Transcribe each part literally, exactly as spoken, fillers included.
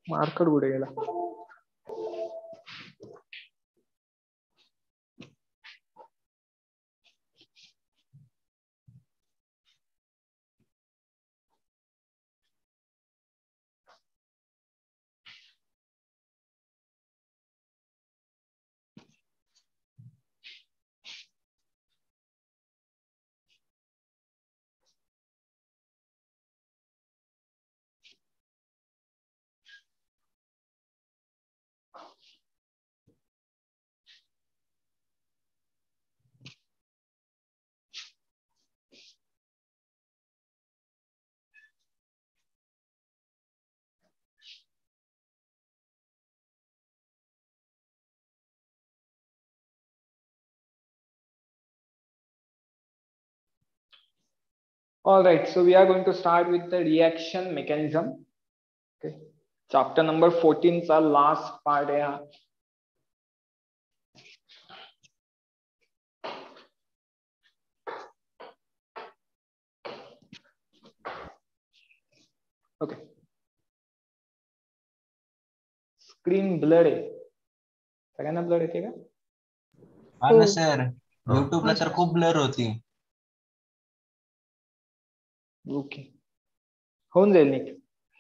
Marker कुठे गेला? All right, so we are going to start with the reaction mechanism. Okay, chapter number fourteen चा last part आहे हा. Okay, screen blur आहे, सगळ्यांना blur येते का? हा ना सर, युट्यूबला तर खूप ब्लर होती. ओके, होऊन जाईल नीट.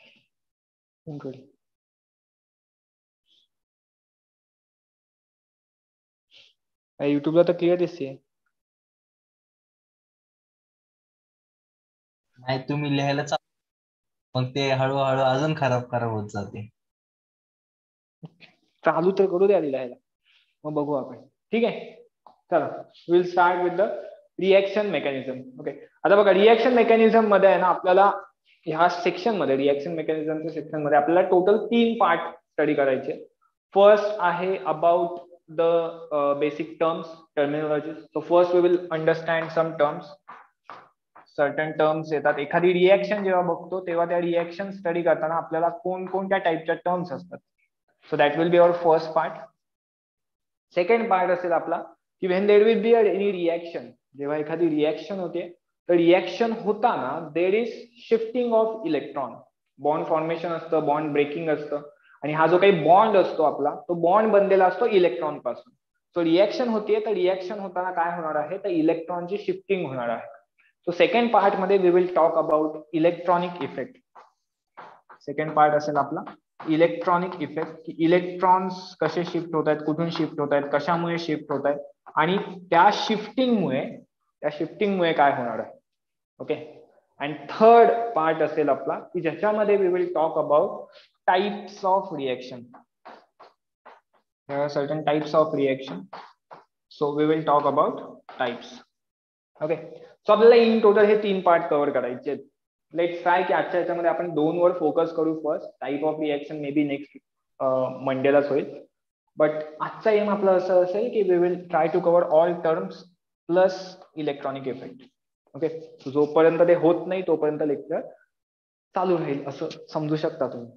युट्यूबला तर क्लिअर दिसते. नाही, तुम्ही लिहायला चालू, मग ते हळूहळू अजून खराब खराब होत जाते. चालू तर करू द्या लिहायला, मग बघू आपण. ठीक आहे, चला will start with the reaction mechanism. Okay, आता बघा रिएक्शन मेकॅनिझम मध्ये आहे ना, आपल्याला ह्या सेक्शन मध्ये रिएक्शन मेकॅनिझमच्या सेक्शन मध्ये आपल्याला टोटल तीन पार्ट स्टडी करायचे. फर्स्ट आहे about the basic terms, terminology. So first we will understand some terms. Certain terms येतात. एखादी रिएक्शन जेव्हा बघतो तेव्हा त्या रिएक्शन स्टडी करताना आपल्याला कोणकोणत्या टाईपच्या टर्म्स असतात. So that will be our first part. Second part असेल आपला की when there will be any reaction, जेव्हा एखादी रिएक्शन होते तर रिएक्शन होताना there is shifting of electron. Bond formation असतं, बॉन्ड ब्रेकिंग असतं, आणि हा जो काही बॉन्ड असतो आपला तो बॉन्ड बनलेला असतो इलेक्ट्रॉन पासून. सो रिएक्शन होतीये तर रिएक्शन होताना काय होणार आहे तर इलेक्ट्रॉनची शिफ्टिंग होणार आहे. सो सेकंड पार्ट मध्ये we will talk about electronic effect. Second part असेल आपला इलेक्ट्रॉनिक इफेक्ट, की इलेक्ट्रॉन्स कसे शिफ्ट होत आहेत, कुठून शिफ्ट होत आहेत, कशामुळे शिफ्ट होत आहेत, आणि त्या शिफ्टिंगमुळे त्या शिफ्टिंगमुळे काय होणार आहे. ओके, अँड थर्ड पार्ट असेल आपला की ज्याच्यामध्ये we will talk about types of reaction. There are certain types of reaction, so we will talk about types. Okay, so आपल्याला इन टोटल हे तीन पार्ट कव्हर करायचे. लेट्स ट्राय की आजच्या याच्यामध्ये आपण दोन वर फोकस करू. First type of reaction may be next मंडेलाच होईल, बट आजचा एम आपला असं असेल की we will try to cover all terms plus electronic effect. Okay, जोपर्यंत ते होत नाही तोपर्यंत लेक्चर चालू राहील असं समजू शकता तुम्ही.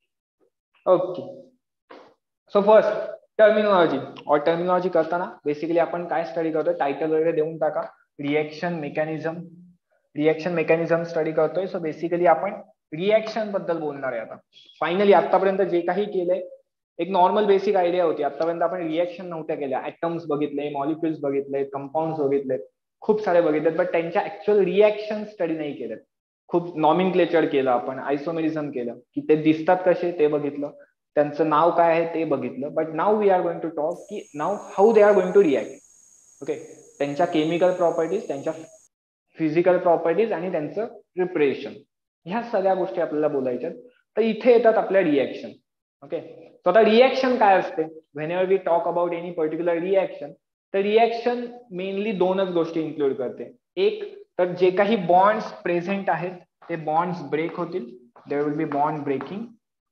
Okay, so first terminology. और टर्मिनॉलॉजी करताना बेसिकली आपण काय स्टडी करतोय, टायटल वगैरे देऊन टाका, reaction mechanism. Reaction mechanism study करतोय. सो बेसिकली आपण रिएक्शन बद्दल बोलणार आहे आता. फायनली आतापर्यंत जे काही केलंय एक नॉर्मल बेसिक आयडिया होती. आतापर्यंत आपण रिएक्शन नव्हत्या केल्या. ऍटम्स बघितले, मॉलिक्युल्स बघितले, कंपाऊंड बघितले, खूप सारे बघितलेत, बट त्यांच्या ऍक्च्युअल रिएक्शन स्टडी नाही केलेत. खूप नॉमिनक्लेचर केलं आपण, आयसोमेरिझम केलं, की ते दिसतात कसे ते बघितलं, त्यांचं नाव काय आहे ते बघितलं. But now we are going to talk की now how they are going to react. Okay, त्यांच्या केमिकल प्रॉपर्टीज, त्यांच्या फिजिकल प्रॉपर्टीज आणि त्यांचं प्रिपरेशन, ह्या सगळ्या गोष्टी आपल्याला बोलायच्या. तर इथे येतात आपल्या रिएक्शन. ओके, सो आता रिएक्शन काय असते, whenever we talk about any particular reaction, तर रिएक्शन मेनली दोनच गोष्टी इन्क्लूड करते. एक तर जे काही बॉन्ड्स प्रेझेंट आहेत ते बॉन्ड्स ब्रेक होतील, there will be bond breaking,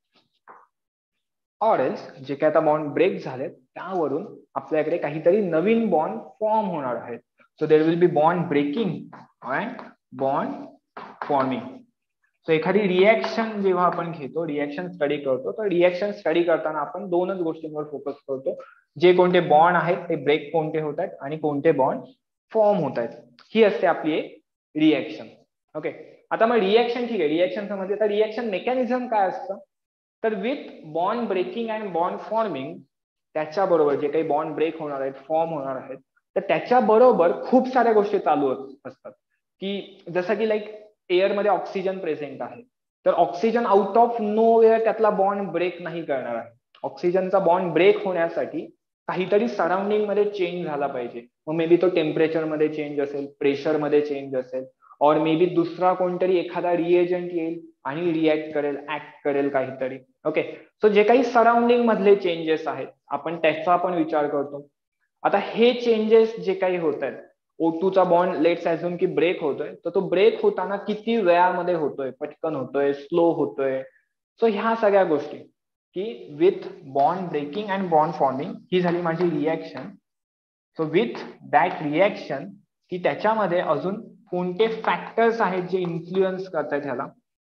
or else जे काही आता बॉन्ड ब्रेक झालेत त्यावरून आपल्याकडे काहीतरी नवीन बॉन्ड फॉर्म होणार आहेत. So there will be bond breaking and bond forming. So एखादी रिएक्शन जेव्हा आपण घेतो, रिएक्शन स्टडी करतो, तर रिएक्शन स्टडी करताना आपण दोनच गोष्टींवर फोकस करतो. जे कोणते बॉन्ड आहेत ते ब्रेक कोणते होत आहेत आणि कोणते बॉन्ड फॉर्म होत आहेत. ही असते आपली एक रिएक्शन. ओके, आता मग रिएक्शन ठीक आहे, रिएक्शन समजले. तर रिएक्शन मेकॅनिझम काय असतं तर with bond breaking and bond forming, त्याच्याबरोबर जे काही बॉन्ड ब्रेक होणार आहेत, फॉर्म होणार आहेत, तर त्याच्याबरोबर खूप साऱ्या गोष्टी चालू असतात. की जसं की लाईक एअरमध्ये ऑक्सिजन प्रेझेंट आहे, तर oxygen out of nowhere त्यातला बॉन्ड ब्रेक नाही करणार आहे. ऑक्सिजनचा बॉन्ड ब्रेक होण्यासाठी काहीतरी सराउंडिंग मध्ये चेंज झाला पाहिजे. मग मे बी तो टेम्परेचर मध्ये चेंज असेल, प्रेशर मध्ये चेंज असेल, और मे बी दुसरा कोणतरी एखादा रिएजंट येईल आणि रिॲक्ट करेल, ऍक्ट करेल काहीतरी. ओके, सो जे काही सराउंडिंग मधले चेंजेस आहेत आपण त्याचा पण विचार करतो. आता हे चेंजेस जे काही होत आहेत, ओ टू चा बॉन्ड लेट्स अझ्युम की ब्रेक होतोय, तर तो ब्रेक होताना किती वेळामध्ये होतोय, पटकन होतोय, स्लो होतोय. सो ह्या सगळ्या गोष्टी की with bond breaking and bond forming ही झाली माझी reaction. So with that reaction की त्याच्यामध्ये अजून कोणते फॅक्टर्स आहेत जे इन्फ्लुएन्स करतात ह्याला,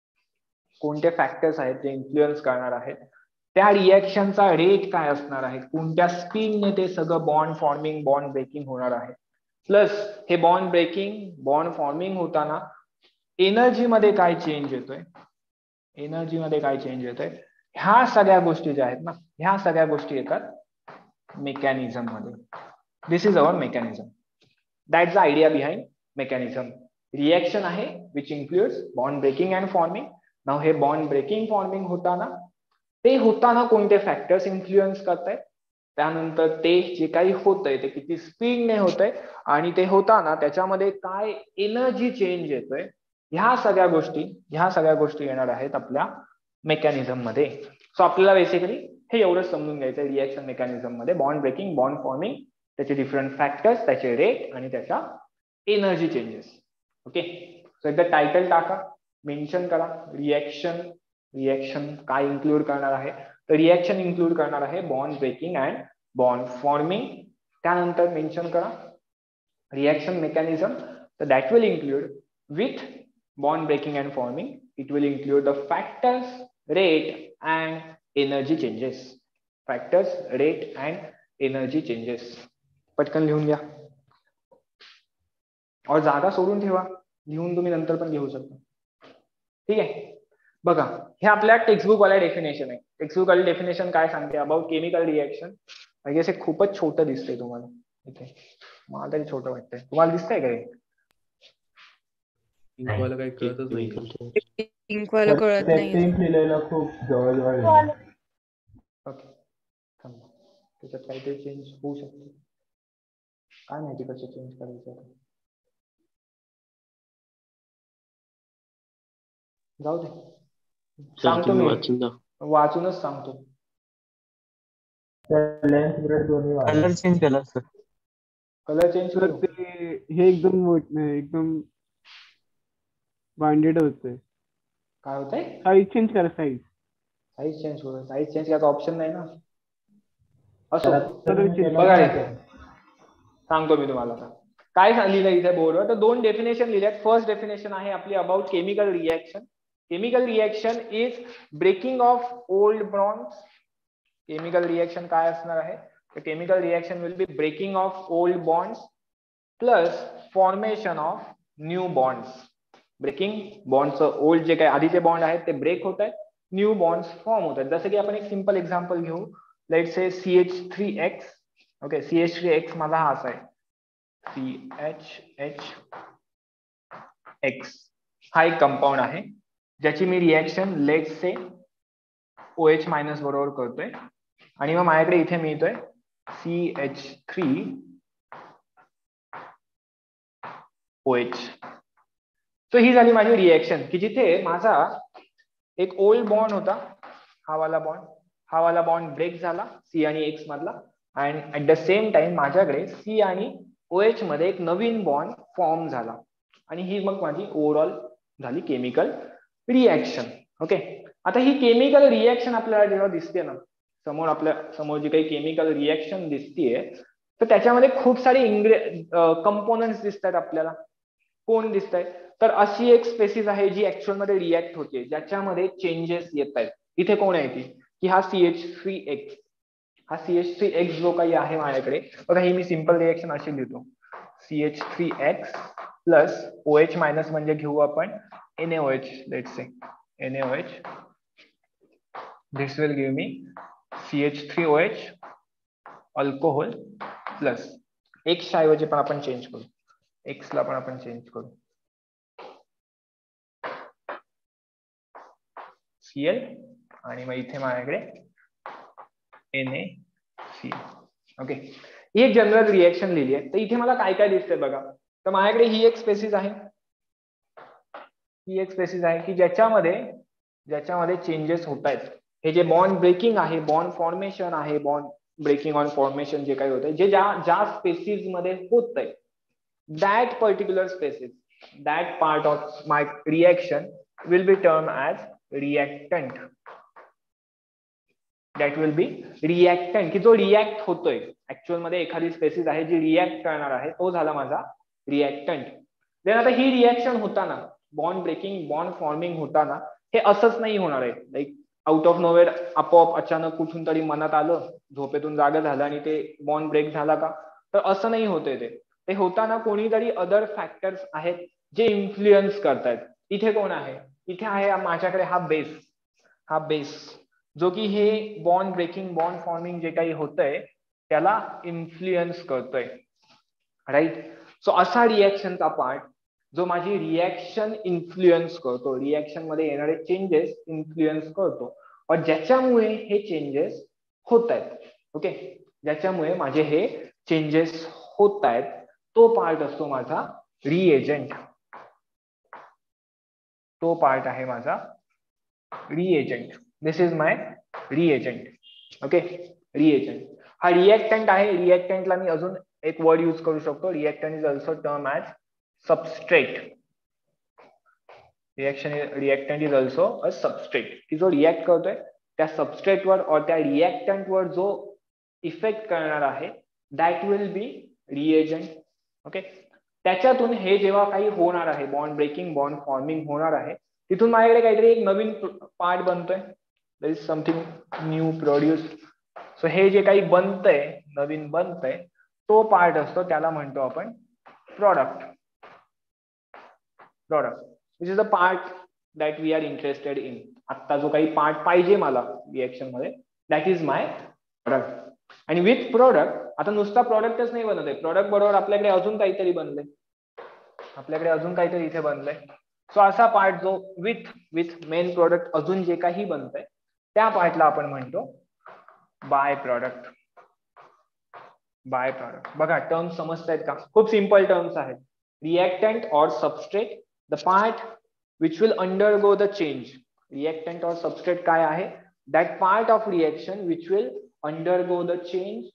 कोणते फॅक्टर्स आहेत जे इन्फ्लुएन्स करणार आहेत, त्या रिॲक्शनचा रेट काय असणार आहे, कोणत्या स्पीडने ते सगळं बॉन्ड फॉर्मिंग बॉन्ड ब्रेकिंग होणार आहे. प्लस हे बॉन्ड ब्रेकिंग बॉन्ड फॉर्मिंग होताना एनर्जी मध्ये काय चेंज येतोय, एनर्जी मध्ये काय चेंज येतोय, ह्या सगळ्या गोष्टी ज्या आहेत ना, ह्या सगळ्या गोष्टी येतात मेकॅनिझम मध्ये. This is our mechanism. That's the idea behind mechanism. Reaction आहे which includes bond breaking and forming. Now हे बॉन्ड ब्रेकिंग फॉर्मिंग होताना ते होताना कोणते फॅक्टर्स इन्फ्लुएन्स करतायत, त्यानंतर ते जे काही होतंय ते किती स्पीडने होतंय, आणि ते होताना त्याच्यामध्ये काय एनर्जी चेंज येतोय, ह्या सगळ्या गोष्टी ह्या सगळ्या गोष्टी येणार आहेत आपल्या मेकॅनिझम मध्ये. सो आपल्याला बेसिकली हे एवढंच समजून घ्यायचं रिॲक्शन मेकॅनिझम मध्ये, बॉन्ड ब्रेकिंग बॉन्ड फॉर्मिंग, त्याचे डिफरंट फॅक्टर्स, त्याचे रेट आणि त्याच्या एनर्जी चेंजेस. ओके, सो एकदा टायटल टाका, मेन्शन करा रिॲक्शन. रिॲक्शन काय इन्क्लूड करणार आहे, तर रिॲक्शन इन्क्लूड करणार आहे bond breaking and bond forming. त्यानंतर मेन्शन करा रिॲक्शन मेकॅनिझम, तर that will include with bond breaking and forming, it will include the factors, rate and energy changes. Factors, rate and energy changes. पटकन लिहून घ्या और जागा सोडून ठेवा, लिहून तुम्ही नंतर पण घेऊ शकता. ठीक आहे, बघा हे आपल्या टेक्स्टबुक वाल्या डेफिनेशन आहे. टेक्स्टबुक वाली डेफिनेशन काय सांगते अबाउट केमिकल रिएक्शन. म्हणजे असे खूपच छोटं दिसतंय तुम्हाला इथे, मला तरी छोटं वाटतंय, तुम्हाला दिसतंय का हे? इंकवाला काही कळतच नाही. इंकवाला कळत नाही. लिहिलेलं खूप जवळ. ओके, त्याच्यात काहीतरी चेंज होऊ शकतो, काय माहिती कसं चेंज करायचं. जाऊ दे, सांगतो मी, वाचूनच सांगतो. कलर चेंज केला सर. कलर चेंज तर ते हे एकदम एकदम बाइंडेड होते. काय होतंय? साईज चेंज करा, साईज साईज चेंज होतं, साईज चेंज करायचा ऑप्शन नाही ना. असो, तर बघा रे सांगतो मी तुम्हाला आता काय लिहिलं इथे बोर्डवर. तर दोन डेफिनेशन लिहिल्यात. फर्स्ट डेफिनेशन आहे आपली about chemical reaction. Chemical reaction is breaking of old bonds. Chemical reaction काय असणार आहे, तर chemical reaction will be breaking of old bonds plus formation of new bonds. Breaking बॉन्डचं ओल्ड जे काही आधीचे बॉन्ड आहेत ते ब्रेक होत आहेत, न्यू बॉन्ड्स फॉर्म होत आहेत. जसं की आपण एक सिंपल एक्झाम्पल घेऊ, let say C H three X. Okay, C H three X माझा हा असा आहे, सी एच एच एक्स हा एक कंपाऊंड आहे ज्याची मी reaction let say O H minus बरोबर करतोय, आणि मग माझ्याकडे इथे मिळतोय C H three O H. So ही झाली माझी रिएक्शन की जिथे माझा एक ओल्ड बॉन्ड होता, हा वाला बॉन्ड, हा वाला बॉन्ड ब्रेक झाला सी आणि एक्स मधला, and at the same time माझ्याकडे सी आणि ओ एच मध्ये एक नवीन बॉन्ड फॉर्म झाला, आणि ही मग माझी ओव्हरऑल झाली केमिकल रिएक्शन. ओके, आता ही केमिकल रिएक्शन आपल्याला जेव्हा दिसते ना समोर, आपल्या समोर जी काही केमिकल रिएक्शन दिसतीये, तर त्याच्यामध्ये खूप सारे इंग्रे कंपोनंट्स दिसतात आपल्याला. कोण दिसत आहेत, तर अशी एक स्पेसिस आहे जी ऍक्च्युअल मध्ये रिॲक्ट होते, ज्याच्यामध्ये चेंजेस येत आहेत. इथे कोण आहे ती, की हा सी एच थ्री एक्स. हा सी एच थ्री एक्स जो काही आहे माझ्याकडे, बघा ही मी सिंपल रिएक्शन अशी लिहितो, C H three X plus O H minus म्हणजे घेऊ आपण N A O H, let's say N A O H this will give me C H three O H alcohol plus X ऐवजी पण आपण change करू, x ला पण आपण चेंज करू, सीएल आणि मग इथे माझ्याकडे एन ए सी. ओके, ही एक जनरल रिएक्शन लिहिली आहे. तर इथे मला काय काय दिसतंय बघा. तर माझ्याकडे ही एक स्पेसिस आहे, ही एक स्पेसिस आहे की ज्याच्यामध्ये ज्याच्यामध्ये चेंजेस होत आहेत. हे जे बॉन्ड ब्रेकिंग आहे, बॉन्ड फॉर्मेशन आहे, बॉन्ड ब्रेकिंग ऑन फॉर्मेशन जे काही होत आहे, जे ज्या ज्या स्पेसिस मध्ये होत आहे, that particular species, that part of my reaction will be term as reactant. That will be reactant, की जो रिएक्ट होतोय. ऍक्च्युअल मध्ये एखादी स्पेसिस आहे जी रिएक्ट करणार आहे, तो झाला माझा रिएक्टंट. देन आता ही रिएक्शन होताना, बॉन्ड ब्रेकिंग बॉन्ड फॉर्मिंग होताना हे असंच नाही होणार आहे. लाईक आउट ऑफ नोवेअर आपोआप अचानक कुठून तरी मनात आलं, झोपेतून जागा झालं आणि ते बॉन्ड ब्रेक झाला का, तर असं नाही होतंय. ते ते होताना कोणीतरी अदर फॅक्टर्स आहेत जे इन्फ्लुएन्स करतायत. इथे कोण आहे? इथे आहे माझ्याकडे हा बेस, हा बेस जो की हे बॉन्ड ब्रेकिंग बॉन्ड फॉर्मिंग जे काही होतंय त्याला इन्फ्लुएन्स करतोय. राईट. सो असा रिएक्शनचा पार्ट जो माझी रिएक्शन इन्फ्लुएन्स करतो, रिएक्शन मध्ये येणारे चेंजेस इन्फ्लुएन्स करतो, और ज्याच्यामुळे हे चेंजेस होत आहेत. ओके, ज्याच्यामुळे माझे हे चेंजेस होत आहेत, तो पार्ट असतो माझा रिएजंट. तो पार्ट आहे माझा reagent. This is my reagent. Okay, reagent. हा रिएक्टंट आहे. रिएक्टंटला मी अजून एक वर्ड यूज करू शकतो. Reactant is also term as substrate. Reaction reactant is also a substrate, की जो रिएक्ट करतोय त्या सबस्ट्रेटवर और त्या रिएक्टंटवर जो इफेक्ट करणार आहे, that will be reagent. Okay, त्याच्यातून हे जेव्हा काही होणार आहे, बॉन्ड ब्रेकिंग बॉन्ड फॉर्मिंग होणार आहे, तिथून माझ्याकडे काहीतरी एक नवीन पार्ट बनतोय. There is something new produced. So हे जे काही बनतंय, नवीन बनतंय, तो पार्ट असतो, त्याला म्हणतो आपण product. Product which is the part that we are interested in. आता जो काही पार्ट पाहिजे मला रिएक्शन मध्ये, दॅट इज माय प्रॉडक्ट. आणि विथ प्रोडक्ट, आता नुसता प्रॉडक्टच नाही बनत आहे, प्रॉडक्ट बरोबर आपल्याकडे अजून काहीतरी बनलंय, आपल्याकडे अजून काहीतरी इथे बनलंय. सो असा पार्ट जो विथ विथ मेन प्रोडक्ट अजून जे काही बनतंय, त्या पार्टला आपण म्हणतो बाय प्रॉडक्ट. By product. बघा टर्म्स समजतायत का? खूप सिंपल टर्म्स आहेत. रिएक्टंट और substrate, the part which will undergo the change. Reactant और सबस्ट्रेट काय आहे? That part of reaction which will undergo the change.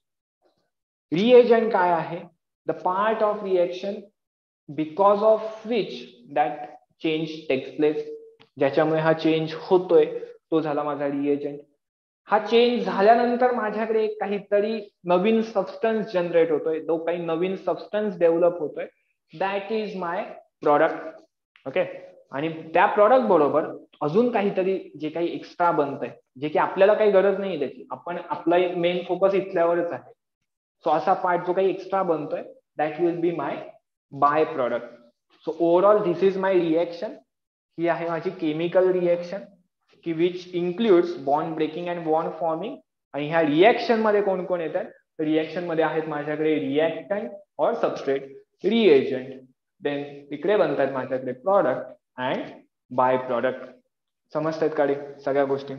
Reagent काय आहे? The part of reaction because of which that change text place. ज्याच्यामुळे हा change होतोय, तो झाला माझा रिएजंट. हा चेंज झाल्यानंतर माझ्याकडे काहीतरी नवीन सबस्टन्स जनरेट होतोय, तो काही नवीन सबस्टन्स डेव्हलप होतोय, that is my product. Okay, आणि त्या प्रॉडक्ट बरोबर अजून काहीतरी जे काही एक्स्ट्रा बनतंय, जे की आपल्याला काही गरज नाही त्याची, आपण आपला एक मेन फोकस इथल्यावरच आहे. सो असा पार्ट जो काही एक्स्ट्रा बनतोय, that will be my by product. So overall this is my reaction. ही आहे माझी केमिकल रिएक्शन, की which includes bond breaking and bond forming. आणि ह्या रिएक्शन मध्ये कोण कोण येतात? रिएक्शन मध्ये आहेत माझ्याकडे रिएक्टंट और सबस्ट्रेट, रिएजंट. देन इकडे बनतात माझ्याकडे प्रॉडक्ट अँड बाय प्रॉडक्ट. समजतात का सगळ्या गोष्टी?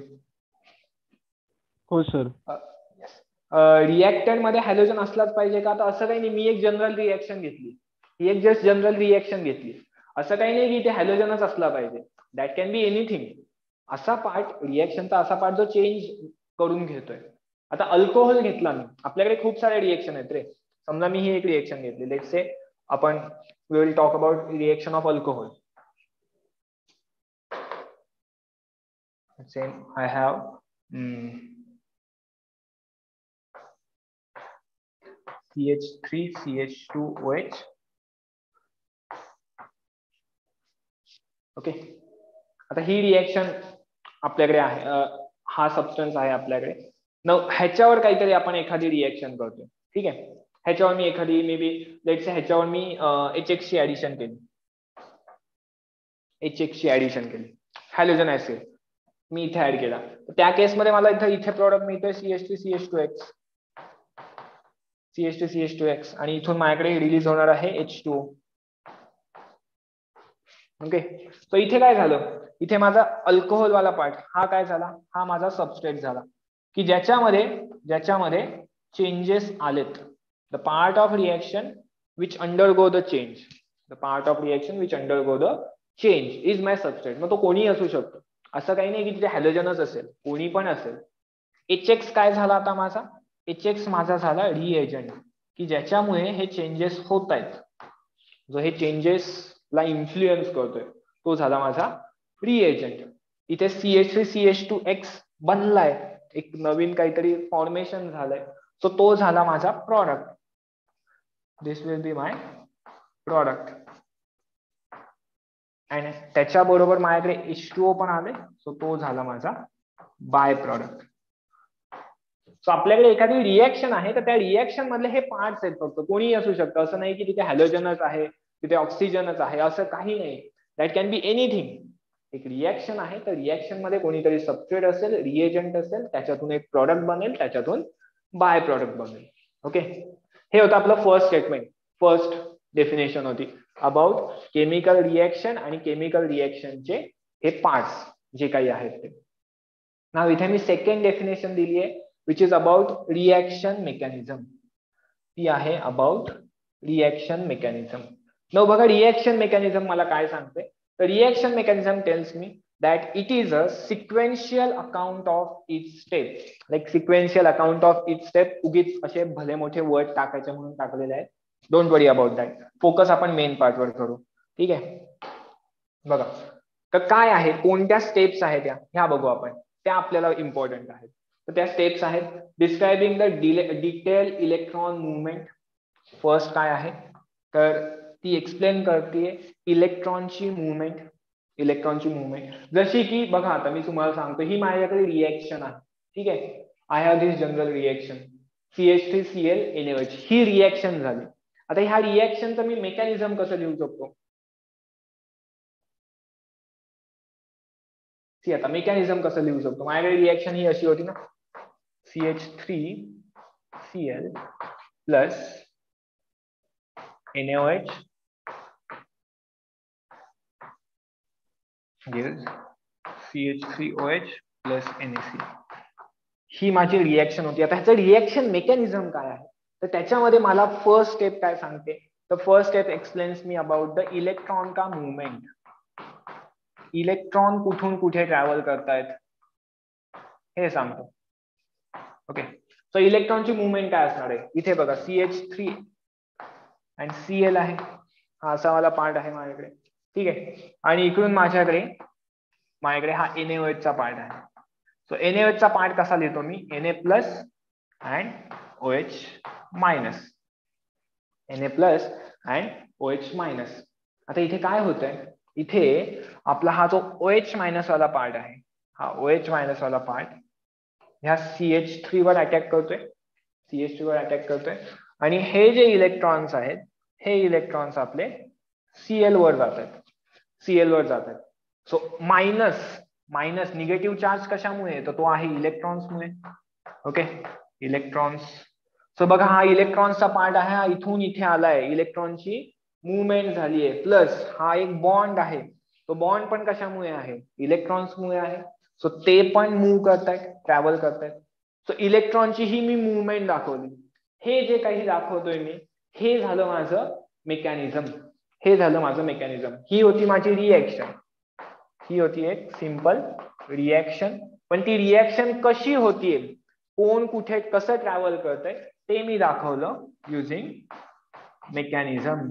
हो सर. रिएक्टंट मध्ये हॅलोजन असलाच पाहिजे का? तर असं काही नाही. मी एक जनरल रिएक्शन घेतली, ही एक जस्ट जनरल रिएक्शन घेतली. असं काही नाही की इथे हॅलोजनच असला पाहिजे. That can be anything. असा पार्ट रिएक्शनचा, असा पार्ट जो चेंज करून घेतोय. आता अल्कोहोल घेतला मी, आपल्याकडे खूप सारे रिएक्शन आहेत रे. समजा मी ही एक रिएक्शन घेतली, लेट्स से आपण we will talk about reaction of alcohol. I have C H three C H two O H. Okay, आता ही रिएक्शन आपल्याकडे आहे, हा सबस्टन्स आहे आपल्याकडे. न ह्याच्यावर काहीतरी आपण एखादी रिएक्शन करतो. ठीक आहे, ह्याच्यावर मी एखादी मे बी लेट्स से ह्याच्यावर मी एच एक्स ची ऍडिशन केली, एच एक्स ची ऍडिशन केली, हॅलोजन ऍसिड. मी इथे ऍड केला, त्या केसमध्ये मला इथे इथे प्रॉडक्ट मिळतोय C H three C H two X C H two C H two X आणि इथून माझ्याकडे रिलीज होणार आहे एच टू ओ. ओके, तर इथे काय झालं, इथे माझा अल्कोहोल वाला पार्ट हा काय झाला, हा माझा सबस्ट्रेट झाला की ज्याच्यामध्ये ज्याच्यामध्ये चेंजेस आलेत. The part of reaction which undergo the change the part of reaction which undergo the change is my substrate. मग तो कोणी असू शकतो, असं काही नाही की तिथे हॅलोजनच असेल, कोणी पण असेल. एच एक्स काय झाला आता माझा, एच एक्स माझा झाला रिएजंट की ज्याच्यामुळे हे चेंजेस होत आहेत, जो हे चेंजेस ला इन्फ्लुएन्स करतोय तो झाला माझा रिएजंट. इथे C H three C H two X बनलाय, एक नवीन काहीतरी फॉर्मेशन झालंय, सो तो झाला माझा product. This will be my product. आणि त्याच्याबरोबर माझ्याकडे एच टू ओ पण आले, सो तो झाला माझा बाय प्रॉडक्ट. सो आपल्याकडे एखादी रिएक्शन आहे तर त्या रिएक्शन मधले हे पार्ट्स आहेत, फक्त कोणीही असू शकतं, असं नाही की तिथे हॅलोजनच आहे, तिथे ऑक्सिजनच आहे, असं काही नाही. That can be anything. एक रिएक्शन आहे तर रिएक्शन मध्ये कोणीतरी सबस्ट्रेट असेल, रिएजंट असेल, त्याच्यातून एक प्रॉडक्ट बनेल, त्याच्यातून बाय प्रॉडक्ट बनेल. ओके, हे होतं आपलं फर्स्ट स्टेटमेंट, फर्स्ट डेफिनेशन होती अबाउट केमिकल रिएक्शन आणि केमिकल रिएक्शनचे हे पार्ट्स जे काही आहेत ते. नाव इथे मी सेकंड डेफिनेशन दिली आहे which is about reaction mechanism. ती आहे अबाउट रिएक्शन मेकॅनिझम. न बघा रिएक्शन मेकॅनिझम मला काय सांगते, तर reaction mechanism tells me that it is a sequential account of each step. Like sequential account of each step. उगीच असे भले मोठे वर्ड टाकायचे म्हणून टाकलेले आहेत. Don't worry about that. Focus आपण मेन पार्ट वर करू. ठीक आहे, बघा तर काय आहे, कोणत्या स्टेप्स आहेत त्या ह्या बघू आपण, त्या आपल्याला इम्पॉर्टंट आहेत. तर त्या स्टेप्स आहेत describing the detail electron movement. First काय आहे तर ती एक्सप्लेन करते इलेक्ट्रॉनची मुवमेंट. इलेक्ट्रॉनची मुवमेंट जशी की बघा, आता मी तुम्हाला सांगतो, ही माझ्याकडे रिएक्शन आहे. ठीक आहे, I have this general reaction C H three C L N A H, ही रिएक्शन झाली. आता ह्या रिएक्शनचं मी मेकॅनिझम कसं लिहू शकतो, सी आता मेकॅनिझम कसं लिहू शकतो. माझ्याकडे रिएक्शन ही अशी होती ना, C H three C L plus N A H gives C H three O H plus N A C. ही माझी रिएक्शन होती. आता ह्याचं रिएक्शन मेकॅनिझम काय आहे, तर त्याच्यामध्ये मला फर्स्ट स्टेप काय सांगते, तर first step explains me about the electron का मुवमेंट. इलेक्ट्रॉन कुठून कुठे ट्रॅव्हल करतायत हे सांगतो. ओके, सो इलेक्ट्रॉनची मुवमेंट काय असणार आहे, इथे बघा सी एच थ्री आणि सी एल आहे, हा असा वाला पार्ट आहे माझ्याकडे. ठीक आहे, आणि इकडून माझ्याकडे माझ्याकडे हा एन ए एच चा पार्ट आहे. सो एन ए एच चा पार्ट कसा लिहितो मी, N A plus and O H minus, N A plus and O H minus. आता इथे काय होतंय, इथे आपला हा जो ओ एच मायनस वाला पार्ट आहे, हा ओ एच मायनस वाला पार्ट ह्या सी एच थ्री वर अटॅक करतोय, सी एच थ्री वर अटॅक करतोय, आणि हे जे इलेक्ट्रॉन्स आहेत हे इलेक्ट्रॉन्स आपले सीएल वर जातात, सीएल वर जातात. So minus minus negative charge कशामुळे, तर तो आहे इलेक्ट्रॉन्समुळे. Okay, electrons. सो बघा हा इलेक्ट्रॉन्सचा पार्ट आहे, हा इथून इथे आलाय, इलेक्ट्रॉनची मुवमेंट झाली आहे, प्लस हा एक बॉन्ड आहे, तो बॉन्ड पण कशामुळे आहे, इलेक्ट्रॉन्समुळे आहे. सो ते पण मूव्ह करतायत, ट्रॅव्हल करतायत. सो इलेक्ट्रॉनची ही मी मुवमेंट दाखवली. हे जे काही दाखवतोय मी, हे झालं माझं मेकॅनिझम, हे झालं माझं मेकॅनिझम. ही होती माझी रिएक्शन, ही होती एक सिंपल रिएक्शन. पण ती रिएक्शन कशी होतीये, कोण कुठे कसं ट्रॅव्हल करतंय ते मी दाखवलं using mechanism.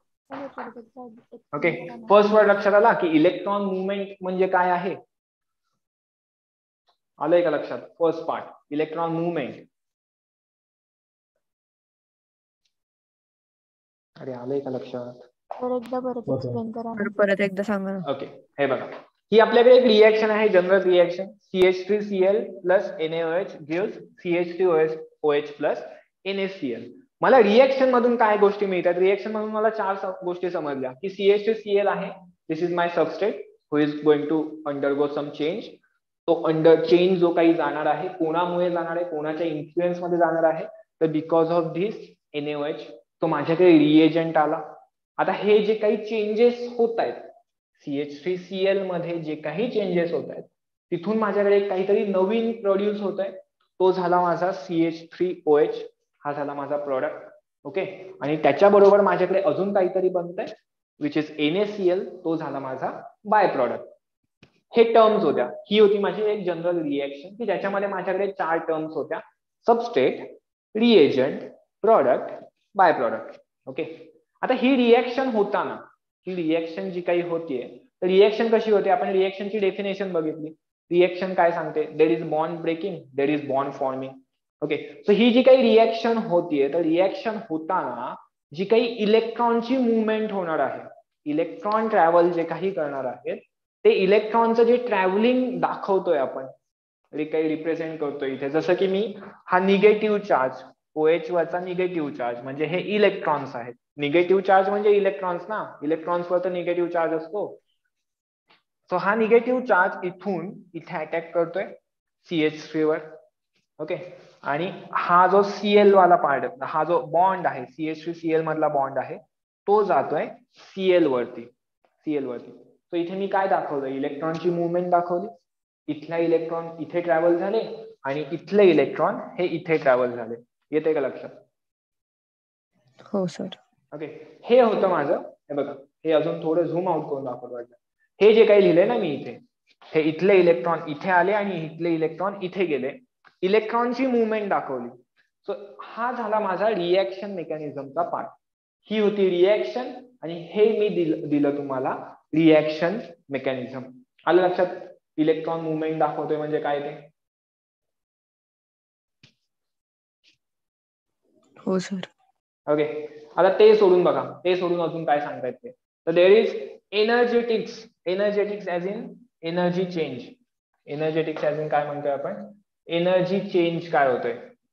Okay, first word लक्षात आला की इलेक्ट्रॉन मुवमेंट म्हणजे काय आहे, आलंय का लक्षात. First part electron movement. अरे आलंय का लक्षात. एकदा परत एक्सप्लेन करा, परत एकदा सांगा. ओके, हे बघा, ही आपल्याकडे एक रिएक्शन आहे, general reaction C H three C L plus N A H gives C H three O H plus N A C L. मला रिएक्शन मधून काय गोष्टी मिळतात, रिएक्शन मधून मला चार गोष्टी समजल्या की C H three C L आहे, this is my substrate who is going to undergo some change. तो अंडर चेंज जो काही जाणार आहे कोणामुळे जाणार आहे, कोणाच्या इन्फ्लुएन्स मध्ये जाणार आहे, तर because of this N O H तो माझ्याकडे रिएजंट आला. आता हे जे काही चेंजेस होत आहेत C H three C L मध्ये जे काही चेंजेस होत आहेत तिथून माझ्याकडे काहीतरी नवीन प्रोड्यूस होत आहे, तो झाला माझा C H three O H, हा झाला माझा प्रॉडक्ट. ओके, आणि त्याच्याबरोबर माझ्याकडे अजून काहीतरी बनतंय which is N A C L, तो झाला माझा बाय प्रॉडक्ट. हे टर्म्स होत्या, ही होती माझी एक जनरल रिएक्शन की ज्याच्यामध्ये माझ्याकडे चार टर्म्स होत्या, substrate, reagent, product, by product. Okay, आता ही रिएक्शन होताना ही रिएक्शन जी काही होतीये तर रिएक्शन कशी होते, आपण रिएक्शनची डेफिनेशन बघितली. रिएक्शन काय सांगते, there is bond breaking, there is bond forming. Okay, so ही जी काही रिएक्शन होतीये तर रिएक्शन होताना जी काही इलेक्ट्रॉनची मुवमेंट होणार आहे, इलेक्ट्रॉन ट्रॅव्हल जे काही करणार आहेत ते इलेक्ट्रॉनचं जे ट्रॅव्हलिंग दाखवतोय आपण, जे काही रिप्रेझेंट करतोय इथे, जसं की मी हा निगेटिव्ह चार्ज ओएच वरचा निगेटिव्ह चार्ज म्हणजे हे इलेक्ट्रॉन्स आहेत. निगेटिव्ह चार्ज म्हणजे इलेक्ट्रॉन्स ना, इलेक्ट्रॉन्सवर तर निगेटिव्ह चार्ज असतो. सो हा निगेटिव्ह चार्ज इथून इथे अटॅक करतोय सी एच थ्री वर. ओके, आणि हा जो सीएल वाला पार्ट, हा जो बॉन्ड आहे C H three C L मधला बॉन्ड आहे तो जातोय सीएल वरती, सीएल वरती. सो इथे मी काय दाखवलं, इलेक्ट्रॉनची मुवमेंट दाखवली. इथला इलेक्ट्रॉन इथे ट्रॅव्हल झाले आणि इथले इलेक्ट्रॉन हे इथे ट्रॅव्हल झाले. येते का लक्षात? हो सर. ओके, हे होतं माझं. हे बघा, हे अजून थोडं झूम आउट करून दाखवलं वाटतं. हे जे काही लिहिलंय ना मी इथे, हे इथले इलेक्ट्रॉन इथे आले आणि इथले इलेक्ट्रॉन इथे गेले, इलेक्ट्रॉनची मुवमेंट दाखवली. सो हा झाला माझा रिएक्शन मेकॅनिझमचा पार्ट. ही होती रिएक्शन आणि हे मी दिलं दिलं तुम्हाला रिएक्शन मेकॅनिझम. आलं लक्षात? इलेक्ट्रॉन मुवमेंट दाखवतोय म्हणजे काय ते? हो सर. ओके, आता ते सोडून बघा, ते सोडून अजून काय सांगतायत ते. तर there is energetics. Energetics as in energy change. Energetics as in काय म्हणतोय आपण? एनर्जी चेंज काय होतंय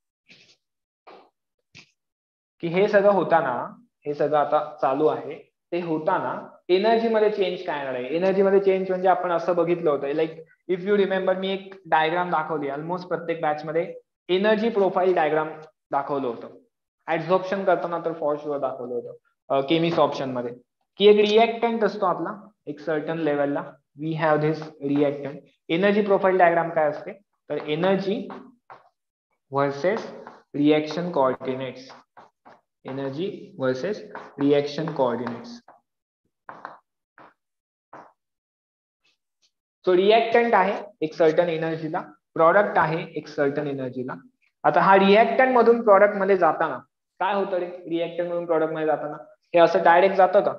की हे सगळं होताना, हे सगळं आता चालू आहे, ते होताना एनर्जी मध्ये चेंज काय येणार आहे. एनर्जी मध्ये चेंज म्हणजे आपण असं बघितलं होतं, लाईक इफ यू रिमेंबर मी एक डायग्राम दाखवली ऑलमोस्ट प्रत्येक बॅच मध्ये, एनर्जी प्रोफाईल डायग्राम दाखवलं होतं. ऍब्झॉर्प्शन करताना तर फॉर शुअर दाखवलं होतं केमिस्ट ऑप्शन मध्ये, की एक रिएक्टंट असतो आपला एक सर्टन लेवलला, we have this reactant. Energy profile diagram काय असते, तर energy versus reaction coordinates. Energy versus reaction coordinates. So reactant आहे एक सर्टन एनर्जीला, प्रॉडक्ट आहे एक सर्टन एनर्जीला. आता हा रिएक्टंट मधून प्रॉडक्ट मध्ये जाताना काय होतं रे, रिएक्टंट मधून प्रॉडक्ट मध्ये जाताना हे असं डायरेक्ट जातं का?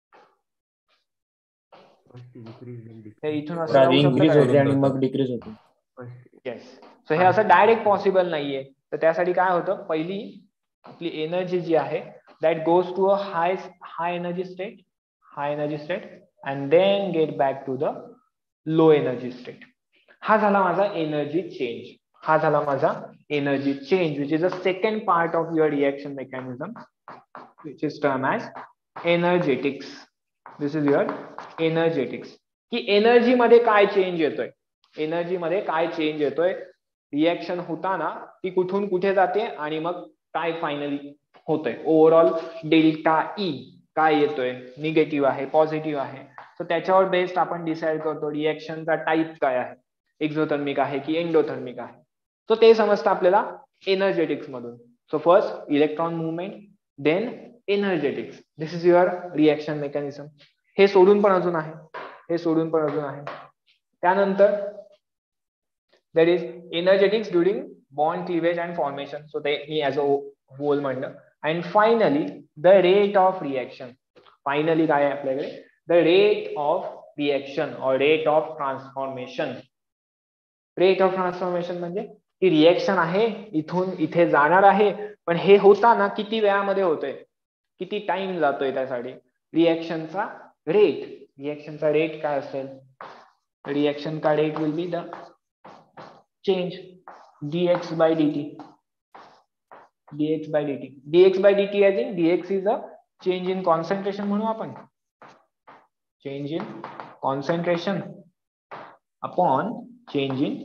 हे इथून असं जाऊ इन्क्रीज होते आणि शकतं? मग डिक्रीज होते. येस. सो हे असं डायरेक्ट पॉसिबल नाहीये. तर त्यासाठी काय होतं, पहिली आपली एनर्जी जी आहे that goes to a high high energy state, high energy state and then get back to the low energy state. हा झाला माझा एनर्जी चेंज. हा झाला माझा energy change which is a second part of your reaction mechanism which is term as energetics. This is your energetics. की energy मध्ये काय change येतोय, एनर्जी मध्ये काय चेंज येतोय, रिएक्शन होताना ती कुठून कुठे जाते आणि मग काय फायनली होतंय. ओव्हरऑल डेल्टा ई काय येतोय, निगेटिव्ह आहे पॉझिटिव्ह आहे. सो त्याच्यावर बेस्ड आपण डिसाइड करतो रिएक्शनचा टाईप काय आहे, एक्झोथर्मिक आहे की एंडोथर्मिक आहे. सो ते समजतं आपल्याला एनर्जेटिक्स मधून. So first electron movement, then energetics. This is your reaction mechanism. हे सोडून पण अजून आहे, हे सोडून पण अजून आहे. त्यानंतर there is energetics during bond cleavage and formation. So ते मी ऍज अ होल म्हणलं. And finally the rate of reaction. Finally काय आहे आपल्याकडे, द रेट ऑफ रिएक्शन और rate of transformation. Rate of transformation म्हणजे ही रिएक्शन आहे इथून इथे जाणार आहे, पण हे होताना किती वेळामध्ये होतंय, किती टाइम जातोय त्यासाठी. रिएक्शनचा रेट, रिएक्शनचा रेट काय असेल, रिएक्शन का rate will be the change dx by dt. dx by dt. dx by dt as in dx is a change in concentration म्हणू आपण. Change in concentration upon change in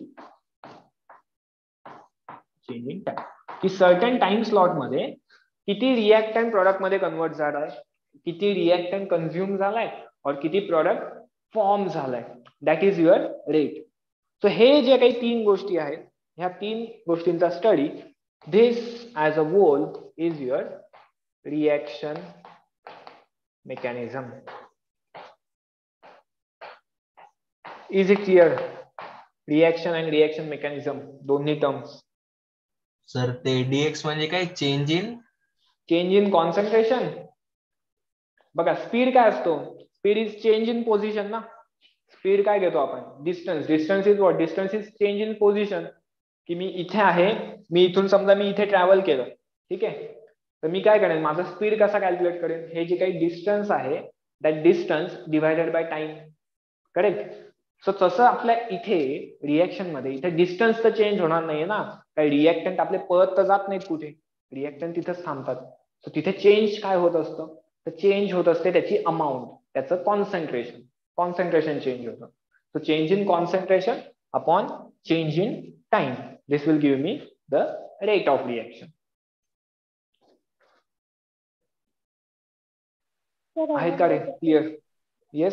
change in time, की certain time slot मध्ये किती reactant product मध्ये convert झालाय, किती reactant consume झालाय और किती प्रोडक्ट फॉर्म झालाय, that is your rate. So हे जे काही तीन गोष्टी आहेत, ह्या तीन गोष्टींचा study, this as a whole is your reaction mechanism. Is it clear? Reaction and reaction mechanism दोन्ही terms. सर ते डीएक्स म्हणजे काय? Change in change in concentration. बघा स्पीड काय असतो? Speed is change in position ना. स्पीड काय घेतो आपण? Distance. Distance is what? Distance is change in position. की मी इथे आहे, मी इथून समजा मी इथे ट्रॅव्हल केलं, ठीक आहे, तर मी काय करेन, माझा स्पीड कसा कॅल्क्युलेट करेन, हे जे काही डिस्टन्स आहे that distance divided by time. Correct. So तसं आपल्या इथे रिएक्शन मध्ये इथे डिस्टन्स तर चेंज होणार नाहीये ना, काही रिएक्टंट आपले पळत तर जात नाहीत कुठे, रिएक्टंट तिथेच थांबतात. सो तिथे चेंज काय होत असतं, तर चेंज होत असते त्याची अमाऊंट, त्याचं कॉन्सन्ट्रेशन, कॉन्सन्ट्रेशन चेंज होतं. So change in concentration upon change in time, this will give me the rate of reaction. आहे का रे? क्लियर? येस.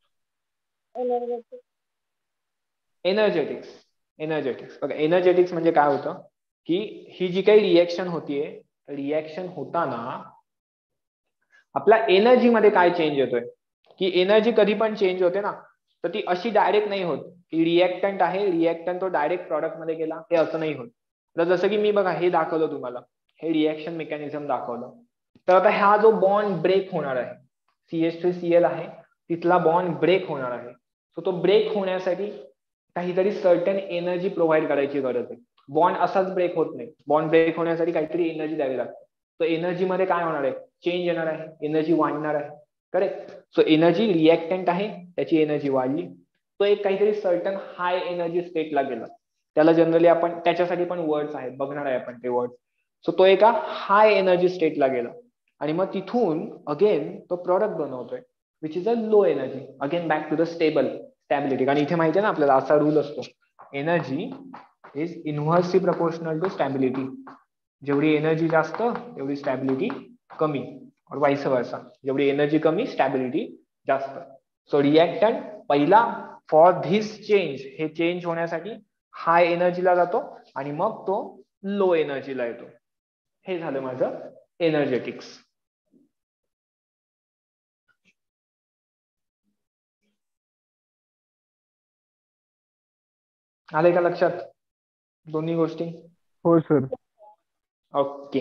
एनर्जेटिक्स. एनर्जेटिक्स बघा, एनर्जेटिक्स म्हणजे काय होतं, की ही जी काही रिएक्शन होतीये, रिएक्शन होताना आपल्या एनर्जी मध्ये काय चेंज होतोय, की एनर्जी कधी पण चेंज होते ना, तर ती अशी डायरेक्ट नाही होत की रिएक्टंट आहे, रिएक्टंट तो डायरेक्ट प्रॉडक्ट मध्ये गेला, हे असं नाही होत. तर जसं की मी बघा हे दाखवलं तुम्हाला, हे रिएक्शन मेकॅनिझम दाखवलं. तर आता हा जो बॉन्ड ब्रेक होणार आहे, C H three C L आहे, तिथला बॉन्ड ब्रेक होणार आहे. सो तो ब्रेक होण्यासाठी काहीतरी सर्टन एनर्जी प्रोव्हाइड करायची गरज आहे. बॉन्ड असाच ब्रेक होत नाही, बॉन्ड ब्रेक होण्यासाठी काहीतरी एनर्जी द्यावी लागते. तर एनर्जी मध्ये काय होणार आहे, चेंज येणार आहे, एनर्जी वाढणार आहे. करेक्ट. सो एनर्जी, रिएक्टंट आहे त्याची एनर्जी वाढली, तो एक काहीतरी सर्टन हाय एनर्जी स्टेटला गेला. त्याला जनरली आपण त्याच्यासाठी पण वर्ड्स आहेत, बघणार आहे आपण ते वर्ड्स. सो तो एका हाय एनर्जी स्टेटला गेला आणि मग तिथून अगेन तो प्रॉडक्ट बनवतोय which is a low energy, again back to the stable stability. आणि इथे माहिती आहे ना आपल्याला असा रूल असतो, energy is inversely proportional to stability. जेवढी एनर्जी जास्त तेवढी स्टॅबिलिटी कमी, और वाइस वर्सा, जेवढी एनर्जी कमी स्टॅबिलिटी जास्त. सो रिएक्टंट पहिला फॉर धिस चेंज, हे चेंज होण्यासाठी हाय एनर्जीला जातो आणि मग तो लो एनर्जीला येतो. हे झालं माझं एनर्जेटिक्स. आले का लक्षात दोन्ही गोष्टी? हो सर. ओके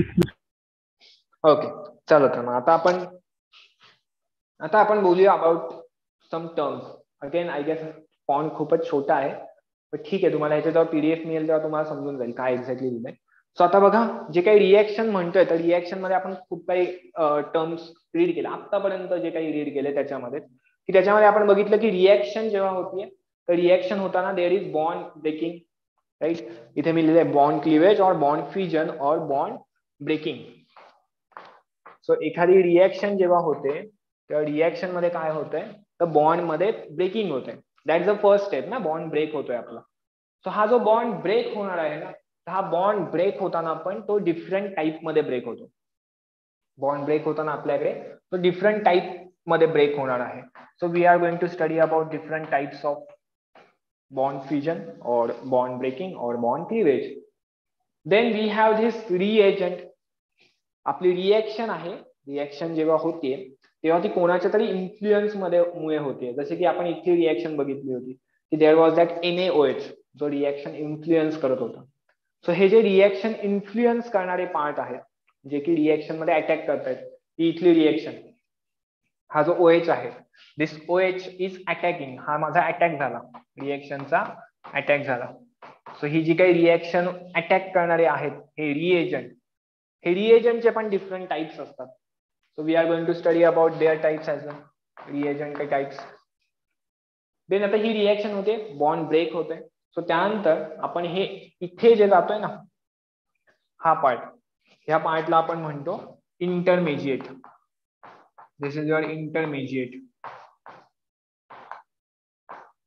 ओके चलो. तर मग आता आपण आता आपण बोलूया about some terms. Again I guess font खूपच छोटा आहे, पण ठीक आहे, तुम्हाला ह्याच्या जेव्हा पीडीएफ मिळेल तेव्हा तुम्हाला समजून जाईल काय एक्झॅक्टली लिहिलंय. सो आता बघा, जे काही रिएक्शन म्हणतोय, तर रिएक्शन मध्ये आपण खूप काही टर्म्स रीड केले आतापर्यंत, जे काही रीड केले त्याच्यामध्ये, की त्याच्यामध्ये आपण बघितलं की रिएक्शन जेव्हा होतीये, तर रिएक्शन होताना there is bond breaking, right. इथे मी लिहिलंय बॉन्ड क्लिवेज और बॉन्ड फ्युजन और बॉन्ड ब्रेकिंग. सो एखादी रिएक्शन जेव्हा होते तेव्हा रिएक्शन मध्ये काय होतंय, तर बॉन्ड मध्ये ब्रेकिंग होते. That is the first step ना, बॉन्ड ब्रेक होतोय आपला. सो हा जो बॉन्ड ब्रेक होणार आहे ना, हा बॉन्ड ब्रेक होताना पण तो डिफरंट टाइप मध्ये ब्रेक होतो. बॉन्ड ब्रेक होताना आपल्याकडे तो डिफरंट टाइप मध्ये ब्रेक होणार आहे. So we are going to study about different types of bond fusion और बॉन्ड ब्रेकिंग और bond cleavage. Then we have this reagent. आपली रिएक्शन आहे, रिएक्शन जेव्हा होते तेव्हा ती कोणाच्या तरी इन्फ्लुएन्स मध्ये मुळे होते. जसे की आपण इथली रिएक्शन बघितली होती की there was that N A O H, जो रिएक्शन इन्फ्लुएन्स करत होता. सो हे जे रिएक्शन इन्फ्लुएन्स करणारे पार्ट आहेत, जे की रिएक्शन मध्ये अटॅक करतायत, ही इथली रिएक्शन, हा जो ओ एच आहे, this O H is attacking. हा माझा अटॅक झाला, रिएक्शनचा अटॅक झाला. सो ही जी काही रिएक्शन अटॅक करणारे आहेत हे रिएजंट, हे रिएजंटचे पण डिफरंट टाइप्स असतात. So we are going to study about their types as well, reagent के टाइप्स. देन आता ही रिएक्शन होते, बॉन्ड ब्रेक होते. सो त्यानंतर आपण हे इथे जे जातोय ना, हा पार्ट, ह्या पार्टला आपण म्हणतो intermediate. This is your intermediate.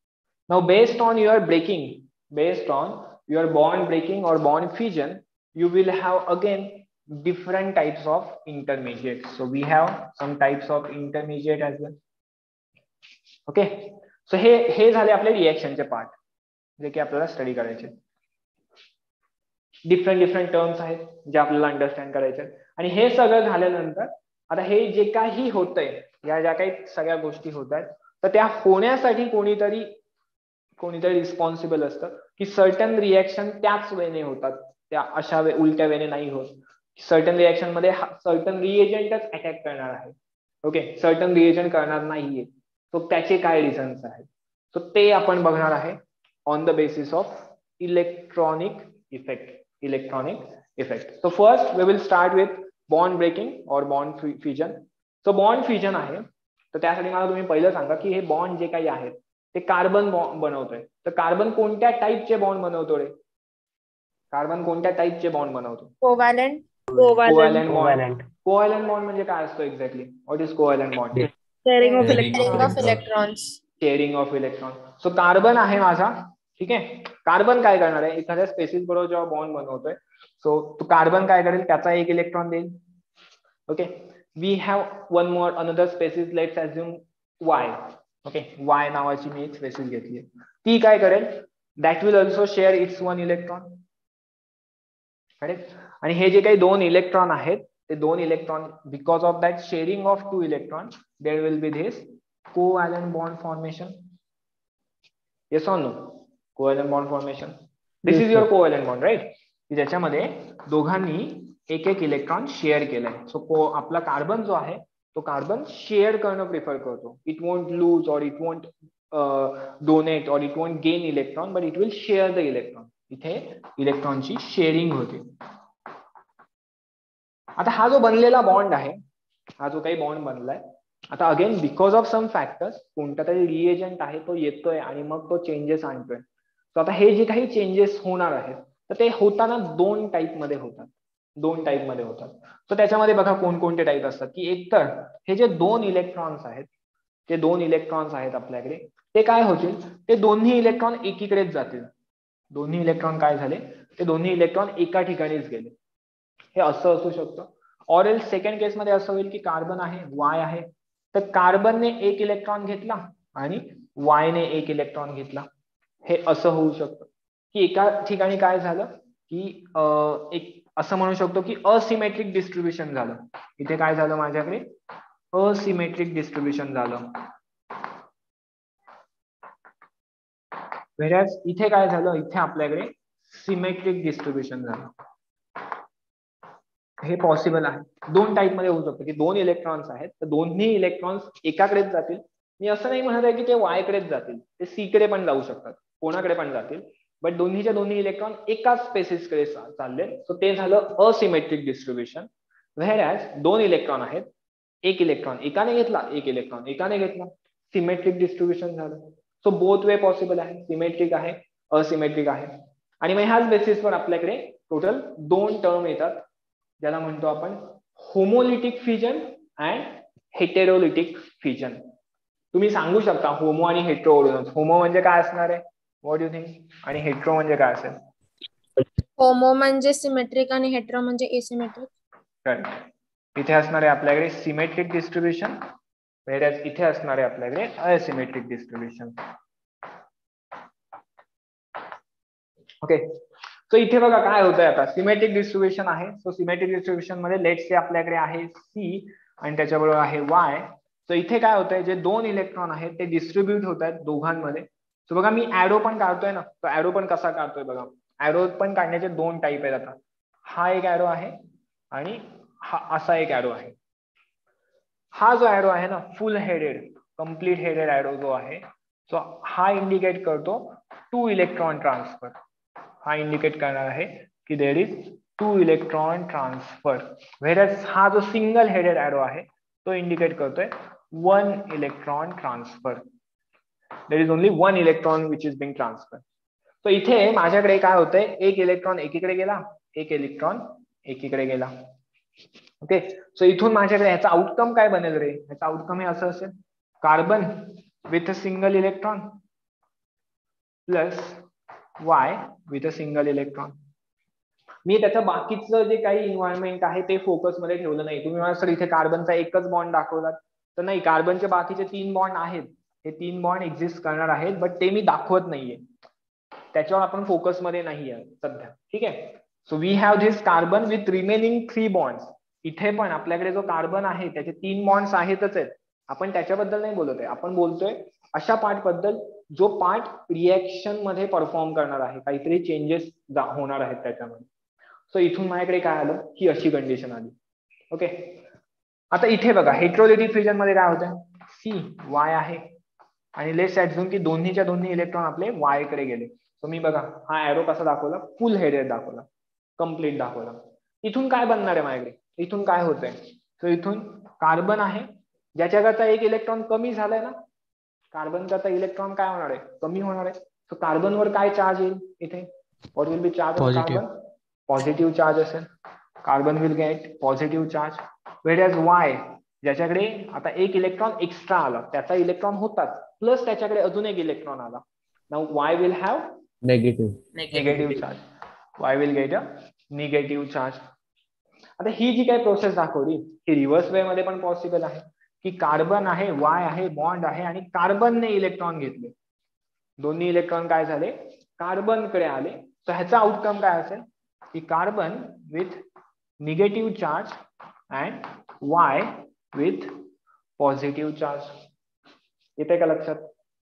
Now based on your breaking, based on your bond breaking or bond fusion, you will have again different types of intermediates. So we have some types of intermediate as well. Okay, so हे हे झाले आपले रिएक्शनचे part जे की आपल्याला study करायचे. Different different terms आहेत जे आपल्याला अंडरस्टँड करायचे. आणि हे सगळं झाल्यानंतर आता हे जे काही होतंय, या ज्या काही सगळ्या गोष्टी होत आहेत, तर त्या होण्यासाठी कोणीतरी कोणीतरी रिस्पॉन्सिबल असतं की सर्टन रिएक्शन त्याच वेने होतात, त्या अशा वे उलट्या वेने नाही होत. सर्टन रिएक्शन मध्ये सर्टन रिएजंटच अटॅक करणार आहे. ओके, सर्टन रिएजंट करणार नाहीये. सो त्याचे काय रिझन्स आहेत, सो ते आपण बघणार आहे on the basis of electronic effect. Electronic effect. So first we will start with bond breaking और bond fusion. So bond fusion आहे, तर त्यासाठी मला तुम्ही पहिलं सांगा की हे बॉन्ड जे काही आहेत ते कार्बन बनवतोय. तर कार्बन कोणत्या टाईपचे बॉन्ड बनवतो रे? कार्बन कोणत्या टाईपचे बॉन्ड बनवतो? Covalent. Covalent bond. Covalent bond म्हणजे काय असतो exactly? What is covalent bond? Sharing of Sharing of electrons. Electrons. Sharing of electron. So carbon आहे माझा, ठीक आहे. कार्बन काय करणार आहे, एखाद्या स्पेसिस बरोबर जेव्हा बॉन्ड बनवतोय, सो तो कार्बन काय करेल, त्याचा एक इलेक्ट्रॉन देईल. Okay, we have one more another species, let's assume Y. Okay, Y नावाची मी एक स्पेसिस घेतली. ती काय करेल, that will also share its one electron. Correct. आणि हे जे काही दोन इलेक्ट्रॉन आहेत, ते दोन electron, because of that sharing of two electron, there will be this covalent bond formation. Yes or no? Covalent bond formation. This is your covalent bond, right? की ज्याच्यामध्ये दोघांनी एक एक इलेक्ट्रॉन शेअर केलाय. सो आपला कार्बन जो आहे तो कार्बन शेअर करणं प्रिफर करतो. It won't lose or it won't donate or it won't gain electron, but it will share the electron. इथे इलेक्ट्रॉनची शेअरिंग होते. आता हा जो बनलेला बॉन्ड आहे, हा जो काही बॉन्ड बनलाय, आता again because of some factors कोणता तरी रिएजंट आहे तो येतोय आणि मग तो चेंजेस आणतोय. सो आता हे जे काही चेंजेस होणार आहेत, तर ते होताना दोन टाईप मध्ये होतात. दोन टाईप मध्ये होतात. सो त्याच्यामध्ये बघा कोणकोणते टाईप असतात, की एकतर हे जे दोन इलेक्ट्रॉन्स आहेत, ते दोन इलेक्ट्रॉन्स आहेत आपल्याकडे, ते काय होतील, ते दोन्ही इलेक्ट्रॉन एकीकडेच जातील. दोन्ही इलेक्ट्रॉन काय झाले, ते दोन्ही इलेक्ट्रॉन एका ठिकाणीच गेले. हे असं असू शकतं. ऑर एल्स सेकंड केस मध्ये असं होईल की कार्बन आहे, वाय आहे, तर कार्बनने एक इलेक्ट्रॉन घेतला आणि वायने एक इलेक्ट्रॉन घेतला. हे असं होऊ शकतं की एका ठिकाणी काय झालं की एक असं म्हणू शकतो की असिमेट्रिक डिस्ट्रीब्युशन झालं. इथे काय झालं, माझ्याकडे असिमेट्रिक डिस्ट्रीब्युशन झालं. व्हेअरएज इथे काय झालं, इथे आपल्याकडे सिमेट्रिक डिस्ट्रीब्युशन झालं. हे पॉसिबल आहे. दोन टाईप मध्ये होऊ शकतं की दोन इलेक्ट्रॉन्स आहेत, तर दोन्ही इलेक्ट्रॉन्स एकाकडेच जातील. मी असं नाही म्हणत आहे की ते वाय कडेच जातील, ते सी कडे पण जाऊ शकतात, कोणाकडे पण जातील, बट दोन्हीच्या दोन्ही इलेक्ट्रॉन एकाच स्पेसिस कडे चालले. सो ते झालं असिमेट्रिक डिस्ट्रीब्युशन. व्हेअरएज दोन इलेक्ट्रॉन आहेत, एक इलेक्ट्रॉन एकाने घेतला, एक इलेक्ट्रॉन एकाने घेतला, सिमेट्रिक डिस्ट्रीब्युशन झालं. सो बोथ वे पॉसिबल आहे, सिमेट्रिक आहे, असिमेट्रिक आहे. आणि मग ह्याच बेसिसवर आपल्याकडे टोटल दोन टर्म येतात, ज्याला म्हणतो आपण homolytic fusion and heterolytic fusion. तुम्ही सांगू शकता होमो आणि हेट्रो ओळखून. होमो म्हणजे काय असणार आहे, व्हॉट यू थिंक, आणि हेट्रो म्हणजे काय असेल? होमो म्हणजे सिमेट्रिक आणि हेट्रो म्हणजे एसिमेट्रिक. करेक्ट. इथे असणार आहे आपल्याकडे सिमेट्रिक डिस्ट्रीब्युशन, व्हेअरएज इथे असणार आहे आपल्याकडे असिमेट्रिक डिस्ट्रीब्युशन. ओके, सो इथे बघा काय होतंय, आता सिमेट्रिक डिस्ट्रीब्युशन आहे. सो सिमेट्रिक डिस्ट्रीब्युशन मध्ये लेट्स से आपल्याकडे आहे सी आणि त्याच्याबरोबर आहे वाय. सो इथे काय होतंय, जे दोन इलेक्ट्रॉन आहेत ते डिस्ट्रीब्युट होत आहेत दोघांमध्ये. सो बघा मी ऍरो पण काढतोय ना, तो ऍरो पण कसा काढतोय बघा. ऍरो पण काढण्याचे दोन टाईप आहेत. आता हा एक ऍरो आहे आणि हा असा एक ऍरो आहे. हा जो ऍरो आहे ना, full headed complete headed arrow जो आहे, सो हा इंडिकेट करतो टू इलेक्ट्रॉन ट्रान्सफर. हा इंडिकेट करणार आहे की there is two electron transfer. Whereas हा जो सिंगल हेडेड ऍरो आहे तो इंडिकेट करतोय one electron transfer. There is only one electron which is being transfer. तो इथे माझ्याकडे काय होतंय, एक इलेक्ट्रॉन एकीकडे गेला, एक इलेक्ट्रॉन एकीकडे गेला. ओके, सो इथून माझ्याकडे ह्याचा आउटकम काय बनेल रे, ह्याचा आउटकम हे असं असेल, carbon with a single electron plus Y with a single electron. मी त्याचं बाकीचं जे काही इन्व्हायरमेंट आहे ते फोकसमध्ये ठेवलं नाही. तुम्ही मला सर इथे कार्बनचा एकच बॉन्ड दाखवलात, तर नाही, कार्बनचे बाकीचे तीन बॉन्ड आहेत, हे तीन बॉन्ड एक्झिस्ट करणार आहेत, बट ते मी दाखवत नाहीये, त्याच्यावर आपण फोकसमध्ये नाही आहे सध्या. ठीक आहे. So we have this carbon with remaining three bonds. इथे पण आपल्याकडे जो कार्बन आहे त्याचे तीन बॉन्ड्स आहेतच आहेत, आपण त्याच्याबद्दल नाही बोलत आहे, आपण बोलतोय अशा पार्ट बद्दल जो पार्ट रिएक्शन मध्ये परफॉर्म करणार आहे, काहीतरी चेंजेस होणार आहेत त्याच्यामध्ये. सो इथून माझ्याकडे काय आलं, ही अशी कंडिशन आली. ओके. आता इथे बघा हेट्रोलिटिक फ्युजन मध्ये काय होतं, सी वाय आहे आणि लेट्स ऍझ्युम की दोन्हीच्या दोन्ही इलेक्ट्रॉन आपले वाय कडे गेले. सो मी बघा हा एरो कसा दाखवला, फुल हेडेड दाखवला, कम्प्लीट दाखवला. इथून काय बनणार आहे माझ्याकडे, इथून काय होतंय, सो इथून कार्बन आहे ज्याच्याकरता एक इलेक्ट्रॉन कमी झालाय ना, कार्बन करता इलेक्ट्रॉन काय होणार आहे, कमी होणार आहे. सो कार्बनवर काय चार्ज येईल इथे, what will be charge on carbon, positive charge असेल, carbon will get positive charge. Whereas Y ज्याच्याकडे आता एक इलेक्ट्रॉन एक्स्ट्रा आला, त्याचा इलेक्ट्रॉन होताच, प्लस त्याच्याकडे अजून एक इलेक्ट्रॉन आला, now Y will have negative negative charge, Y will get a negative charge. आता ही जी काही प्रोसेस दाखवली ही रिव्हर्स वे मध्ये पण पॉसिबल आहे, की कार्बन आहे, वाय आहे, बॉन्ड आहे आणि कार्बनने इलेक्ट्रॉन घेतले, दोन्ही इलेक्ट्रॉन काय झाले, कार्बन कडे आले. तर ह्याचा आउटकम काय असेल, की carbon with negative charge and Y with positive charge. येते का लक्षात,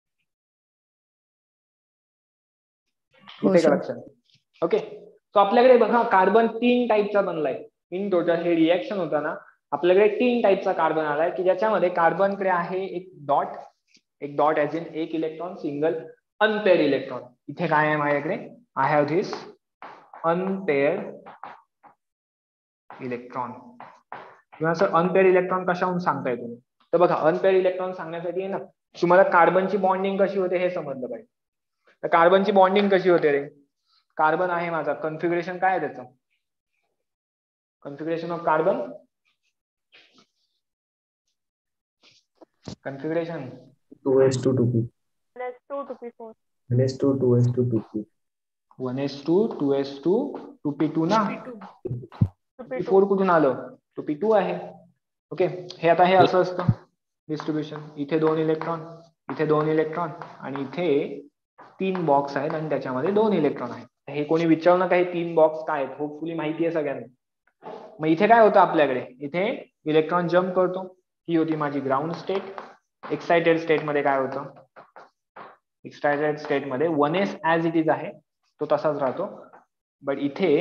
येते का लक्षात. ओके. सो आपल्याकडे बघा कार्बन तीन टाईपचा बनलाय इन टोटल. हे रिएक्शन होता ना, आपल्याकडे तीन टाईपचा कार्बन आलाय, की ज्याच्यामध्ये कार्बनकडे आहे एक डॉट, एक डॉट एज इन एक इलेक्ट्रॉन, सिंगल अनपेअर इलेक्ट्रॉन. इथे काय आहे माझ्याकडे, I have this unpair electron. किंवा सर अनपेअर इलेक्ट्रॉन कशाहून सांगताय तुम्ही, तर बघा अनपेअर इलेक्ट्रॉन सांगण्यासाठी ना तुम्हाला कार्बनची बॉन्डिंग कशी होते हे समजलं पाहिजे. तर कार्बनची बॉन्डिंग कशी होते रे, कार्बन आहे माझा, कन्फिगरेशन काय आहे त्याचं, configuration of carbon, configuration two S two two P one S two two P four one S two two S two two P one S two two S two two P two ना, two P four कुठून आलं, two P two आहे. Okay. हे आता हे असं असतं distribution, इथे दोन इलेक्ट्रॉन, इथे दोन इलेक्ट्रॉन आणि इथे तीन बॉक्स आहेत आणि त्याच्यामध्ये दोन इलेक्ट्रॉन आहेत. हे कोणी विचारू नका हे तीन बॉक्स काय आहेत, होपफुली माहिती आहे सगळ्यांना. मग इथे काय होतं आपल्याकडे, इथे इलेक्ट्रॉन जम्प करतो, ही होती माझी ग्राउंड स्टेट. एक्साइटेड स्टेट मध्ये काय होतं, एक्साइटेड स्टेट मध्ये one S as it is आहे तो तसाच राहतो, बट इथे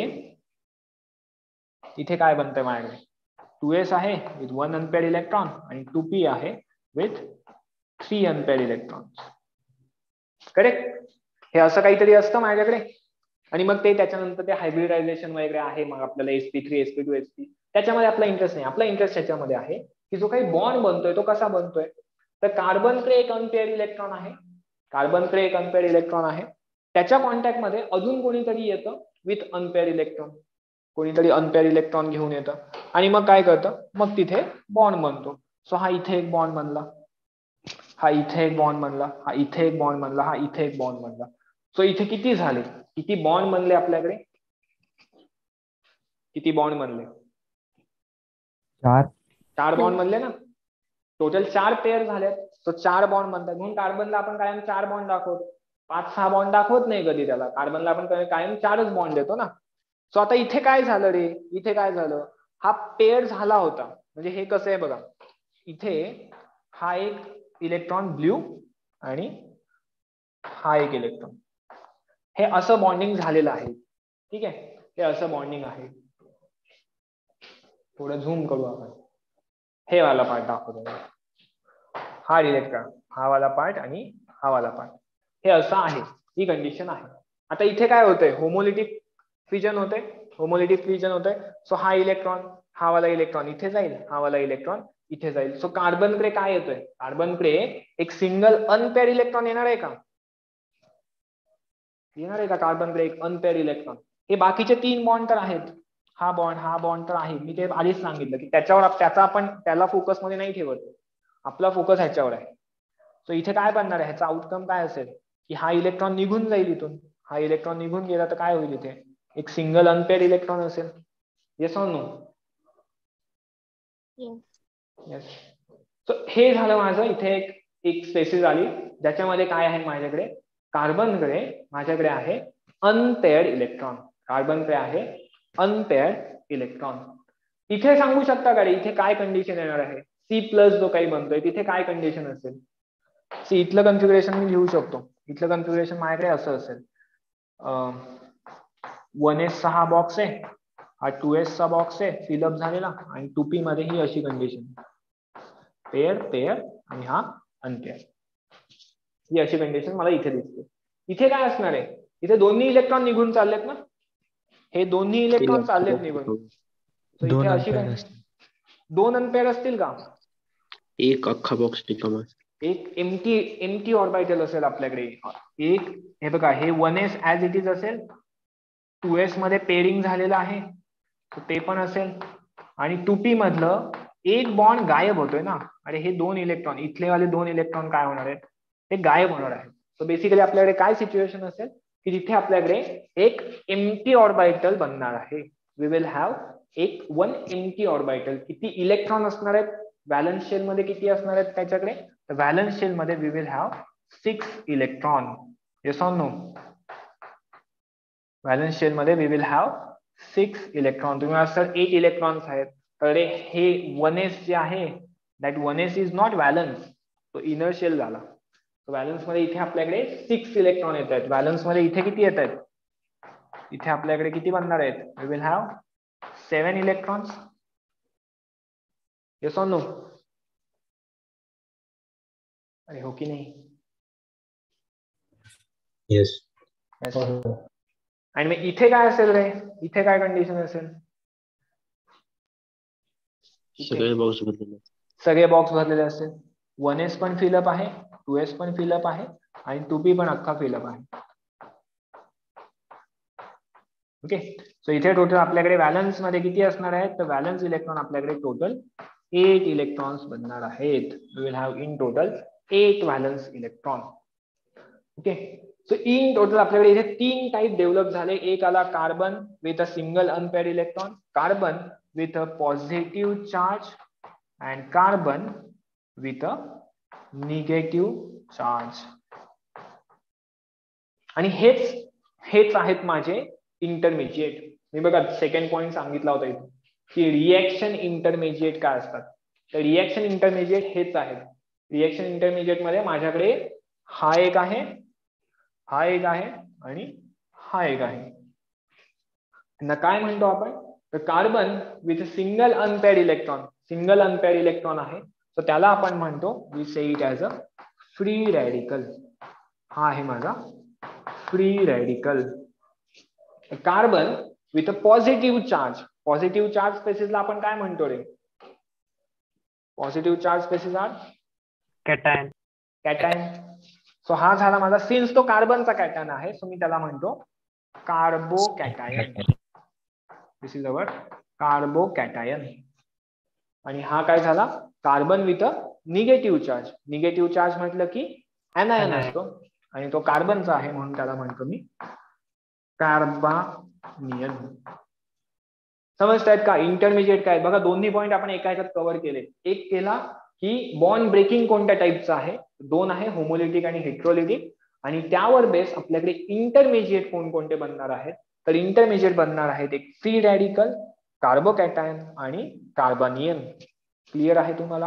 इथे काय बनतंय माझ्याकडे, टू एस आहे विथ वन अनपेअर्ड इलेक्ट्रॉन आणि टू पी आहे with three unpaired electron. Correct. हे असं काहीतरी असतं माझ्याकडे. आणि मग ते त्याच्यानंतर ते हायब्रिडायझेशन वगैरे आहे, मग आपल्याला S P three S P two S P, त्याच्यामध्ये आपला इंटरेस्ट नाही. आपला इंटरेस्ट त्याच्यामध्ये आहे की जो काही बॉन्ड बनतोय तो कसा बनतोय, तर कार्बनकडे एक अनपेअर इलेक्ट्रॉन आहे, कार्बनकडे एक अनपेअर इलेक्ट्रॉन आहे, त्याच्या कॉन्टॅक्ट मध्ये अजून कोणीतरी येतं विथ अनपेअर इलेक्ट्रॉन, कोणीतरी अनपेअर इलेक्ट्रॉन घेऊन येतं आणि मग काय करतं, मग तिथे बॉन्ड बनतो. सो हा इथे एक बॉन्ड बनला, हा इथे एक बॉन्ड बनला, हा इथे एक बॉन्ड बनला, हा इथे एक बॉन्ड बनला. सो इथे किती झाले, किती बॉन्ड बनले आपल्याकडे, किती बॉन्ड बनले, चार चार बॉन्ड बनले ना, टोटल चार पेअर झाले. सो चार बॉन्ड बनतात, म्हणून कार्बनला आपण कायम चार बॉन्ड दाखवतो, पाच सहा बॉन्ड दाखवत नाही कधी त्याला, कार्बनला आपण कायम चारच बॉन्ड देतो ना. सो आता इथे काय झालं रे, इथे काय झालं, हा पेअर झाला होता, म्हणजे हे कसं आहे बघा, इथे हा एक इलेक्ट्रॉन ब्ल्यू आणि हा एक इलेक्ट्रॉन, हे असं बॉन्डिंग झालेलं आहे. ठीक आहे, हे असं बॉन्डिंग आहे. थोडं झूम करू आपण, हे वाला पार्ट दाखवतो, हा इलेक्ट्रॉन, हा वाला पार्ट आणि हा वाला पार्ट, हे असं आहे, ही कंडिशन आहे. आता इथे काय होतंय, होमोलिटिक फ्युजन होते, होमोलिटिक फ्युजन होतंय. सो हा इलेक्ट्रॉन, हा वाला इलेक्ट्रॉन इथे जाईल, हा वाला इलेक्ट्रॉन इथे जाईल. सो कार्बनकडे काय येतोय, कार्बनकडे एक सिंगल अनपेअर इलेक्ट्रॉन येणार आहे का, येणार आहे का कार्बनकडे एक अनपेअर इलेक्ट्रॉन. हे बाकीचे तीन बॉन्ड तर आहेत, हा बॉन्ड हा बॉन्ड तर आहे, मी ते आधीच सांगितलं की त्याच्यावर त्याचा आपण त्याला फोकस मध्ये नाही ठेवत, आपला फोकस ह्याच्यावर आहे. सो इथे काय बनणार आहे, ह्याचा आउटकम काय असेल, की हा इलेक्ट्रॉन निघून जाईल इथून. हा इलेक्ट्रॉन निघून गेला तर काय होईल इथे, एक सिंगल अनपेअर्ड इलेक्ट्रॉन असेल. Yes or no? Yes. So हे झालं माझं. इथे एक एक स्पेसिस आली ज्याच्यामध्ये काय आहे माझ्याकडे, कार्बनकडे माझ्याकडे आहे अनपेअर्ड इलेक्ट्रॉन. कार्बनकडे आहे अनपेअर्ड इलेक्ट्रॉन. इथे सांगू शकता का रे इथे काय कंडिशन येणार आहे, सी प्लस जो काही बनतोय तिथे काय कंडिशन असेल. सी इथलं कन्फिगरेशन मी लिहू शकतो. इथलं कन्फिगरेशन माझ्याकडे असं असेल, वन एस चा हा बॉक्स आहे, हा टू एस चा बॉक्स आहे फिलअप झालेला, आणि टू पी मध्ये ही अशी कंडिशन, पेअर पेअर आणि हा अनपेअर. ही अशी कंडिशन मला इथे दिसते. इथे काय असणार आहे, इथे दोन्ही इलेक्ट्रॉन निघून चाललेत ना, हे दोन्ही इलेक्ट्रॉन चाललेत निघून. तर इथे अशी दोन अनपेअर असतील का, एक अख्खा बॉक्स रिकामा, एक एम्प्टी एम्प्टी ऑर्बिटल असेल आपल्याकडे. एक हे बघा, हे one S as it is असेल, टू एस मध्ये पेअरिंग झालेलं आहे ते पण असेल, आणि टू पी मधलं एक बॉन्ड गायब होतोय ना. अरे हे दोन इलेक्ट्रॉन, इथले वाले दोन इलेक्ट्रॉन काय होणार आहेत, ते गायब होणार आहेत. सो बेसिकली आपल्याकडे काय सिच्युएशन असेल की जिथे आपल्याकडे एक एम्प्टी ऑर्बिटल बनणार आहे. वी विल हॅव एक वन एम्प्टी ऑर्बिटल. किती इलेक्ट्रॉन असणार आहेत व्हॅलन्स शेल मध्ये, किती असणार आहेत त्याच्याकडे, तर व्हॅलन्स शेल मध्ये we will have six electron. Yes or no? Valence shell मध्ये we will have six electron. तुम्ही असं एट इलेक्ट्रॉन्स आहेत, तर हे वन एस जे आहे, that one S is not valence, तो इनर शेल झाला. व्हॅलन्स मध्ये इथे आपल्याकडे सिक्स इलेक्ट्रॉन येत आहेत. व्हॅलन्स मध्ये इथे किती येत आहेत, इथे आपल्याकडे किती बनणार आहेत, we will have seven electrons. Yes or no? अरे हो की नाही? येस. आणि मग इथे काय असेल रे, इथे काय कंडिशन असेल, सगळे बॉक्स भरलेले, सगळे बॉक्स भरलेले असेल. वन एस पण फिलअप आहे, टू एस पण फिलअप आहे, आणि टू पी पण अख्खा फिलअप आहे. ओके. सो इथे टोटल आपल्याकडे व्हॅलन्स मध्ये किती असणार आहेत, तर व्हॅलन्स इलेक्ट्रॉन आपल्याकडे टोटल एट इलेक्ट्रॉन्स बनणार आहेत. We will have in total eight valence electron. Okay. So in total आपल्याकडे इथे तीन टाइप डेव्हलप झाले. एक आला carbon with a single unpaired electron, carbon with a positive charge, and carbon with a negative charge. आणि हेच हेच आहेत माझे इंटरमिजिएट. मी बघा सेकंड पॉईंट सांगितला होता इथे की रिएक्शन इंटरमिजिएट काय असतात. तर रिएक्शन इंटरमिजिएट हेच आहेत. रिएक्शन इंटरमिजिएट मध्ये माझ्याकडे हा एक आहे, हा एक आहे, आणि हा एक आहे. त्यांना काय म्हणतो आपण, तर carbon with single unpaired electron, single unpaired electron आहे, तर त्याला आपण म्हणतो, we say it as a free radical. हा आहे माझा free radical. Carbon with a positive charge, positive charge स्पेसिसला आपण काय म्हणतो रे, positive charge species are cation. Cation. So हा झाला माझा, सिन्स तो कार्बनचा कॅटायन आहे, सो मी त्याला म्हणतो carbocation. This is our carbocation. आणि हा काय झाला, carbon with a negative charge. Negative charge म्हटलं की एनायन असतो, आणि तो कार्बनचा आहे म्हणून त्याला म्हणतो मी कार्बानियन. समजतायत का? इंटरमिजिएट काय बघा, दोन्ही पॉईंट आपण एका ह्याच्यात कव्हर केले. एक केला की बॉन्ड ब्रेकिंग कोणत्या टाईपचा आहे, दोन आहे होमोलिटिक आणि हेट्रोलिटिक, आणि त्यावर बेस आपल्याकडे इंटरमिजिएट कोणकोणते बनणार आहेत. तर इंटरमिजिएट बनणार आहेत एक फ्री रॅडिकल, कार्बोकॅटायन आणि कार्बानियन. क्लिअर आहे तुम्हाला?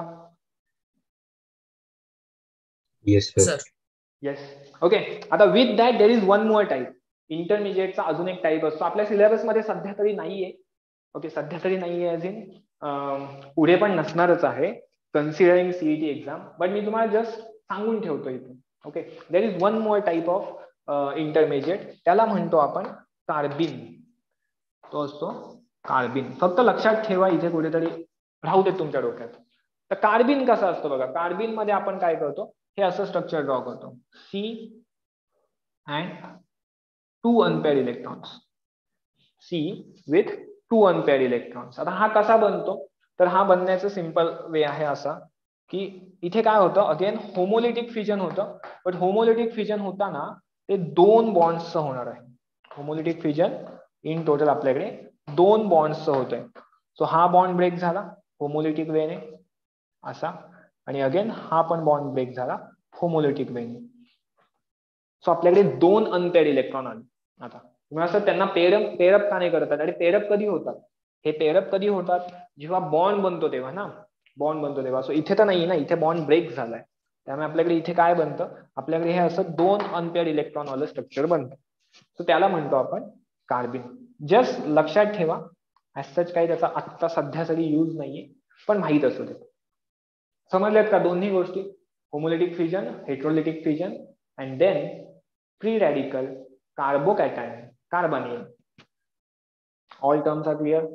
Yes sir. येस. ओके. आता with that there is one more type. इंटरमिजिएटचा अजून एक टाईप असतो, आपल्या सिलेबस मध्ये सध्या तरी नाहीये. ओके, सध्या तरी नाहीये, ॲज इन पुढे पण नसणारच आहे कन्सिडरिंग सीईटी एक्झाम, बट मी तुम्हाला जस्ट सांगून ठेवतो इथे. Okay. There is one more type of intermediate, त्याला म्हणतो आपण कार्बिन. तो असतो कार्बिन. फक्त लक्षात ठेवा, इथे कुठेतरी राहू देत तुमच्या डोक्यात. तर कार्बिन कसा असतो बघा, कार्बिन मध्ये आपण काय करतो, हे असं स्ट्रक्चर ड्रॉ करतो, C and two unpaired electrons, C with two unpaired electrons. आता हा कसा बनतो, तर हा बनण्याचं सिंपल वे आहे असा की इथे काय होतं, अगेन होमोलिटिक फिजन होतं, बट होमोलिटिक फिजन होताना ते दोन बॉन्ड्सचं होणार आहे. होमोलिटिक फिजन इन टोटल आपल्याकडे दोन बॉन्ड्सचं होत आहे. सो हा बॉन्ड ब्रेक झाला होमोलिटिक वेने असा, आणि अगेन हा पण बॉन्ड ब्रेक झाला होमोलिटिक वेने. सो आपल्याकडे दोन अनपेअर्ड इलेक्ट्रॉन आले. आता तुम्ही असं त्यांना पेरअप पेरअप का नाही करतात, आणि पेरअप कधी होतात, हे पेरअप कधी होतात, जेव्हा बॉन्ड बनतो तेव्हा ना, बॉन्ड बनतो तेव्हा. सो इथे तर नाही ना, इथे बॉन्ड ब्रेक झालाय, त्यामुळे आपल्याकडे इथे काय बनतं, आपल्याकडे हे असं दोन अनपेअर्ड इलेक्ट्रॉन वालं स्ट्रक्चर बनतं. सो त्याला म्हणतो आपण कार्बिन. जस्ट लक्षात ठेवा, ऍज सच काही त्याचा आत्ता सध्यासाठी यूज नाहीये, पण माहित असू दे. समजल्यात का दोन्ही गोष्टी, homolytic fission, heterolytic fission, and then free radical, carbocation, carbanion. All terms are clear.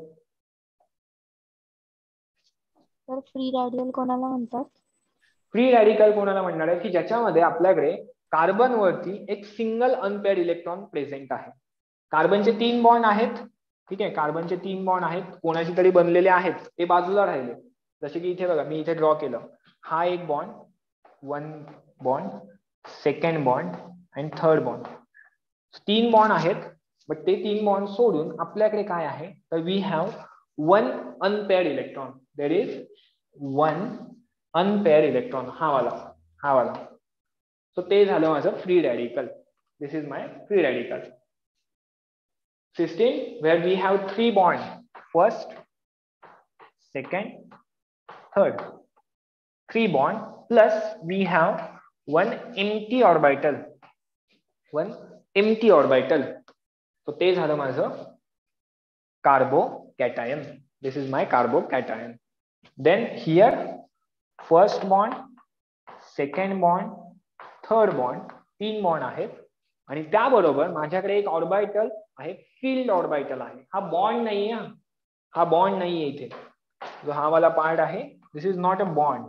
तर फ्री रॅडिकल कोणाला म्हणतात? फ्री रॅडिकल कोणाला म्हणणार आहे, की ज्याच्यामध्ये आपल्याकडे कार्बन वरती एक सिंगल अनपेअर्ड इलेक्ट्रॉन प्रेझेंट आहे. कार्बनचे तीन बॉन्ड आहेत, ठीक आहे, कार्बनचे तीन बॉन्ड आहेत, कोणाशी तरी बनलेले आहेत, ते बाजूला राहिले. जसे की इथे बघा, मी इथे ड्रॉ केलं, हा एक bond, one bond, second bond and third bond. तीन बॉन्ड आहेत, बट ते तीन बॉन्ड सोडून आपल्याकडे काय आहे, तर we have one unpaired electron. There is one unpaired electron, हा वाला, हा वाला. सो ते झालं माझं free radical. This is my free radical system where we have three bonds, first, second, third, three bond, plus we have one empty orbital, one empty orbital. So ते झालं माझं carbocation. This is my carbocation. Then here first bond, second bond, third bond, तीन bond आहेत, आणि त्याबरोबर माझ्याकडे एक orbital आहे, फील्ड ऑर्बिटल आहे. हा बॉन्ड नाहीये, हा बॉन्ड नाहीये इथे, जो हा वाला पार्ट आहे, this is not a bond.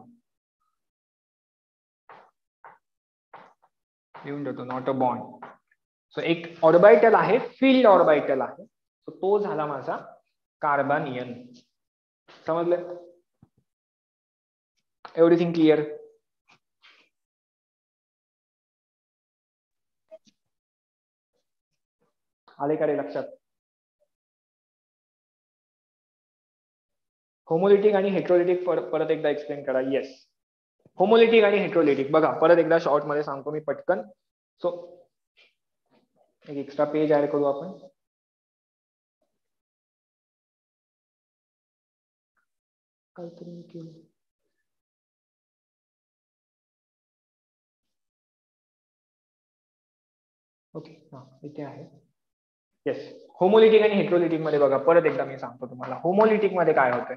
लिहून देतो, नॉट अ बॉन्ड. सो एक ऑर्बिटल आहे, फील्ड ऑर्बिटल आहे. सो तो झाला माझा कार्बनियन. समजलं? Everything clear? आले का रे लक्षात? होमोलिटिक आणि हेट्रोलिटिक परत एकदा एक्सप्लेन करा. येस, होमोलिटिक आणि हेट्रोलिटिक बघा, परत एकदा शॉर्ट मध्ये सांगतो मी पटकन. सो एक एक्स्ट्रा पेज ऍड करू आपण. काहीतरी केलं. ओके, हा इथे आहे. येस, होमोलिटिक आणि हेट्रोलिटिक मध्ये बघा, परत एकदा मी सांगतो तुम्हाला. होमोलिटिक मध्ये काय होतंय,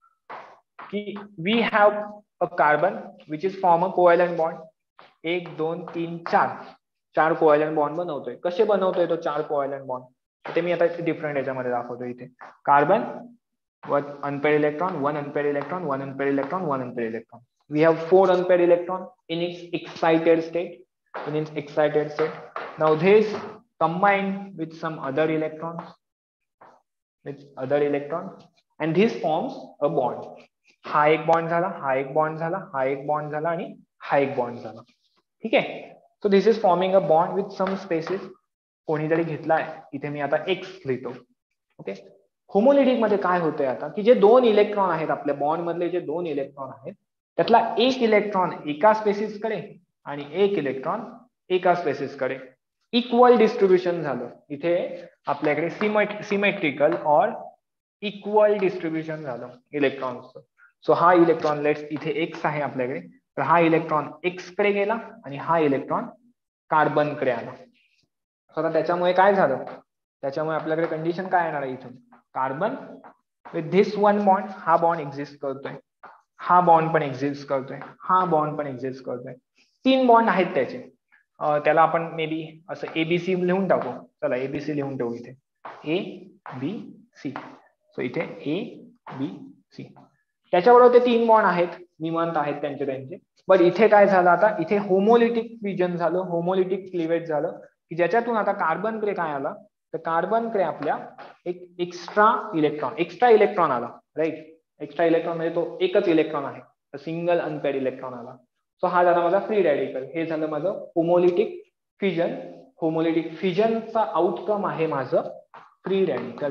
की we have a carbon which is form a covalent bond. एक दोन तीन चार, चार कोव्हॅलंट बॉन्ड बनवतोय. कसे बनवतोय तो चार कोव्हॅलंट बॉन्ड, ते मी आता डिफरंट याच्यामध्ये दाखवतो. इथे carbon, one unpaired electron, one unpaired electron, one unpaired electron, one unpaired electron. We have four unpaired electron in its excited state, in its excited state. Now this combined with some other electrons, with other electrons, and this forms a bond. हा एक bond झाला, हा एक bond झाला, हा एक bond झाला, आणि हा एक बॉन्ड झाला. ठीक आहे. So this is forming a bond with some species. कोणीतरी घेतलाय, इथे मी आता एक्स लिहितो. ओके. होमोलिटिक मध्ये काय होतंय आता, की जे दोन इलेक्ट्रॉन आहेत आपल्या बॉन्ड मधले, जे दोन इलेक्ट्रॉन आहेत, त्यातला एक इलेक्ट्रॉन एका स्पेसिस कडे आणि एक इलेक्ट्रॉन एका स्पेसिस कडे इक्वल डिस्ट्रीब्युशन झालं. इथे आपल्याकडे सिमेट सिमेट्रिकल और इक्वल डिस्ट्रीब्युशन झालं इलेक्ट्रॉनचं. सो हा इलेक्ट्रॉन लेट्स इथे एक्स आहे आपल्याकडे, तर हा इलेक्ट्रॉन एक्स कडे गेला आणि हा इलेक्ट्रॉन कार्बन कडे आला. आता त्याच्यामुळे काय झालं, त्याच्यामुळे आपल्याकडे कंडिशन काय येणार आहे, इथून carbon with this one bond, हा बॉन्ड एक्झिस्ट करतोय, हा बॉन्ड पण एक्झिस्ट करतोय, हा बॉन्ड पण एक्झिस्ट करतोय. तीन बॉन्ड आहेत त्याचे. त्याला आपण मे बी असं एबीसी लिहून टाकू. चला एबीसी लिहून ठेवू इथे, ए बी सी. सो इथे ए बी सी, त्याच्याबरोबर ते तीन बॉन्ड आहेत, निवांत आहेत त्यांचे त्यांचे. बट इथे काय झालं, आता इथे होमोलिटिक फ्युजन झालं, होमोलिटिक क्लिवेज झालं, की ज्याच्यातून आता कार्बन कडे काय आला, तर कार्बन कडे आपल्या एक एक्स्ट्रा इलेक्ट्रॉन एक्स्ट्रा इलेक्ट्रॉन आला. राईट, एक्स्ट्रा इलेक्ट्रॉन म्हणजे तो एकच इलेक्ट्रॉन आहे. सिंगल अनपेड इलेक्ट्रॉन आला. सो हा झाला माझा फ्री रॅडिकल. हे झालं माझं होमोलिटिक फिजन. होमोलिटिक फिजनचा आउटकम आहे माझं फ्री रॅडिकल.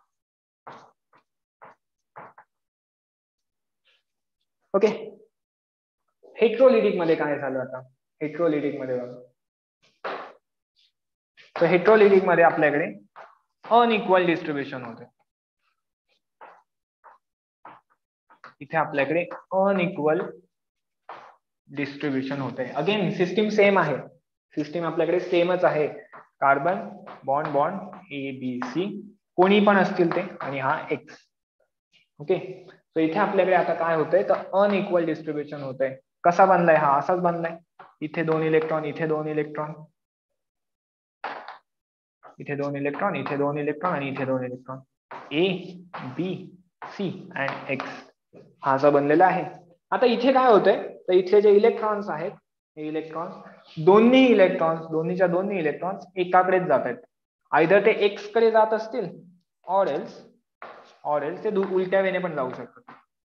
ओके. हेट्रोलिटिक मध्ये काय झालं आता? हेट्रोलिटिक मध्ये बघा. तर हेट्रोलिटिक मध्ये आपल्याकडे अनइक्वल डिस्ट्रीब्युशन होते. इथे आपल्याकडे अनइक्वल डिस्ट्रीब्युशन होते. अगेन सिस्टीम सेम आहे. सिस्टीम आपल्याकडे सेमच आहे. Carbon bond bond A B C कोणी पण असतील ते आणि हा एक्स. ओके. सो इथे आपल्याकडे आता काय होतंय तर अनइक्वल डिस्ट्रीब्युशन होतंय. कसा बनलाय हा? असाच बनलाय. इथे दोन इलेक्ट्रॉन, इथे दोन इलेक्ट्रॉन, इथे दोन इलेक्ट्रॉन, इथे दोन इलेक्ट्रॉन आणि इथे दोन electron. A B C and X हा असा बनलेला आहे. आता इथे काय होतंय तर इथले जे इलेक्ट्रॉन्स आहेत हे इलेक्ट्रॉन्स दोन्ही इलेक्ट्रॉन्स दोन्हीच्या दोन्ही इलेक्ट्रॉन्स एकाकडेच जात आहेत. आयदर ते एक्स कडे जात असतील ऑर एल्स ऑर एल्स ते उलट्या वेने पण जाऊ शकतात.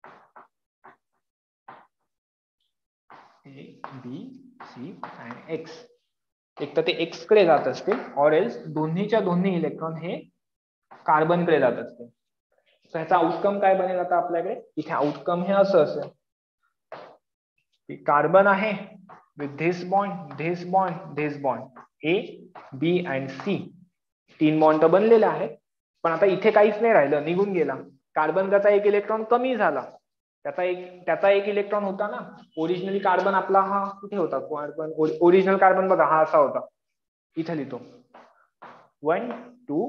A B C and X एक तर ते एक्स कडे जात असतील ऑर एल्स दोन्हीच्या दोन्ही इलेक्ट्रॉन हे कार्बन कडे जात असतील. सो ह्याचा आउटकम काय बनेल आता आपल्याकडे? इथे आउटकम हे असं असेल की कार्बन आहे with this bond this bond this bond A B and C तीन बॉन्ड तर बनलेले आहेत. पण आता इथे काहीच नाही राहिलं, निघून गेला. कार्बनचा एक इलेक्ट्रॉन कमी झाला. त्याचा एक त्याचा एक इलेक्ट्रॉन होता ना. ओरिजिनली कार्बन आपला हा कुठे होता? कार्बन ओरिजिनल कार्बन बघा हा असा होता. इथे लिहितो one two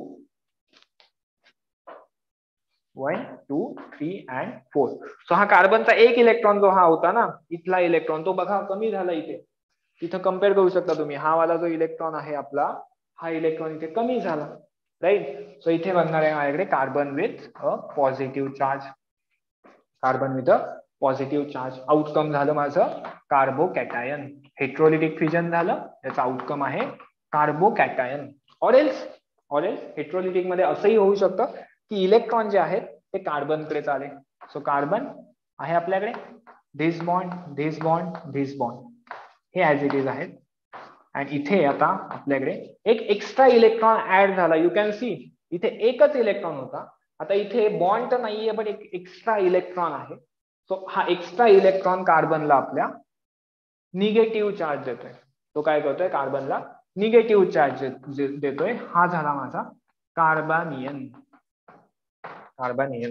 one two three and four. So हा कार्बनचा एक इलेक्ट्रॉन जो हा होता ना इथला इलेक्ट्रॉन तो बघा कमी झाला. इथे तिथं कम्पेअर करू शकता तुम्ही. हा वाला जो इलेक्ट्रॉन आहे आपला हा इलेक्ट्रॉन इथे कमी झाला. राईट. सो इथे बनणार आहे माझ्याकडे carbon with a positive charge. Carbon with a positive charge. Outcome झालं माझं कार्बोकॅटायन. हेट्रोलिटिक फिजन झालं त्याचं आउटकम आहे कार्बोकॅटायन. ऑरेल्स ऑरेल्स हेट्रोलिटिक मध्ये असंही होऊ शकतं की इलेक्ट्रॉन जे आहेत ते कार्बनकडे चाले. सो कार्बन आहे आपल्याकडे this bond this bond this bond हे ऍज इट इज आहेत. आणि इथे आता आपल्याकडे एक एक्स्ट्रा इलेक्ट्रॉन ऍड झाला. यू कॅन सी इथे एकच इलेक्ट्रॉन होता. आता इथे बॉन्ड तर नाहीये पण एक एक्स्ट्रा इलेक्ट्रॉन आहे. सो हा एक्स्ट्रा इलेक्ट्रॉन कार्बनला आपल्या निगेटिव्ह चार्ज देतोय. तो काय करतोय कार्बनला निगेटिव्ह चार्ज देतोय. हा झाला माझा कार्बनियन. कार्बनियन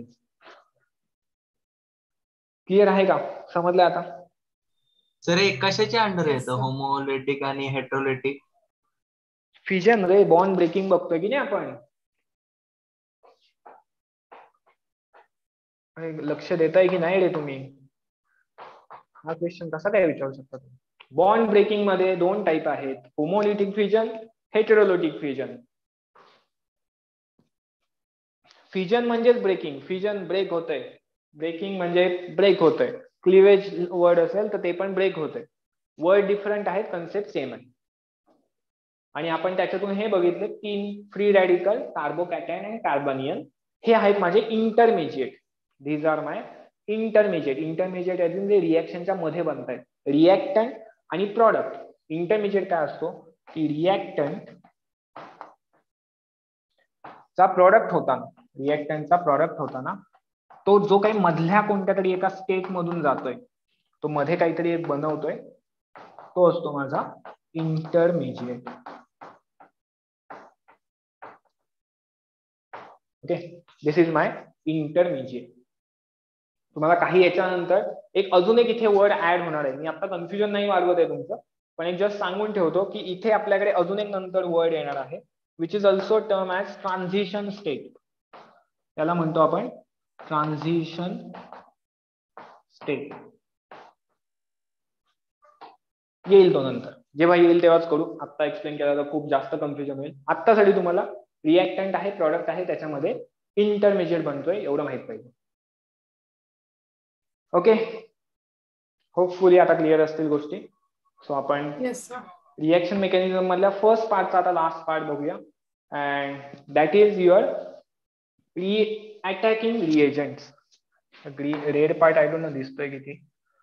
क्लिअर आहे का? समजलं आता? सर हे कशाच्या अंडर येतं होमोलिटिक आणि हेट्रोलिटिक? फिजन रे. बॉन्ड ब्रेकिंग बघतोय की नाही आपण. लक्ष देताय की नाही रे तुम्ही? हा क्वेश्चन कसा काय विचारू शकता तुम्ही? बॉन्ड ब्रेकिंग मध्ये दोन टाईप आहेत. Homolytic fission heterolytic fission. Fission म्हणजेच ब्रेकिंग. फिजन ब्रेक होतंय. ब्रेकिंग म्हणजे ब्रेक होतंय. क्लिवेज वर्ड असेल तर ते पण ब्रेक होतंय. वर्ड डिफरंट आहेत, कन्सेप्ट सेम आहे. आणि आपण त्याच्यातून हे बघितले तीन फ्री रॅडिकल कार्बोकॅटायन आणि कार्बनियन हे आहेत माझे intermediate. These are my intermediate. Intermediate अजून जे रिएक्शनच्या मध्ये बनतायत. रिएक्टंट आणि प्रॉडक्ट. इंटरमिजिएट काय असतो की रिएक्टंट चा प्रॉडक्ट होता ना रिएक्टंटचा प्रॉडक्ट होता ना तो जो काही मधल्या कोणत्या तरी एका स्टेट मधून जातोय तो मध्ये काहीतरी एक बनवतोय तो असतो माझा intermediate. Okay. This is my intermediate. तुम्हाला काही याच्यानंतर एक अजून एक इथे वर्ड ऍड होणार आहे. मी आता कन्फ्युजन नाही वाढवत आहे तुमचं पण एक जस्ट सांगून ठेवतो की इथे आपल्याकडे अजून एक नंतर वर्ड येणार आहे which is also term as transition state. त्याला म्हणतो आपण ट्रान्झिशन स्टेट. येईल तो नंतर. जेव्हा येईल तेव्हाच करू. आता एक्सप्लेन केला तर खूप जास्त कन्फ्युजन होईल. आत्तासाठी तुम्हाला रिएक्टंट आहे प्रॉडक्ट आहे त्याच्यामध्ये इंटरमिजिएट बनतोय एवढं माहित पाहिजे. ओके. होपफुली आता क्लिअर असतील गोष्टी. सो आपण रिएक्शन मेकॅनिझम मधल्या फर्स्ट पार्टचा आता लास्ट पार्ट बघूया. And that is your re attacking reagents. Red part I don't know दिसतोय किती.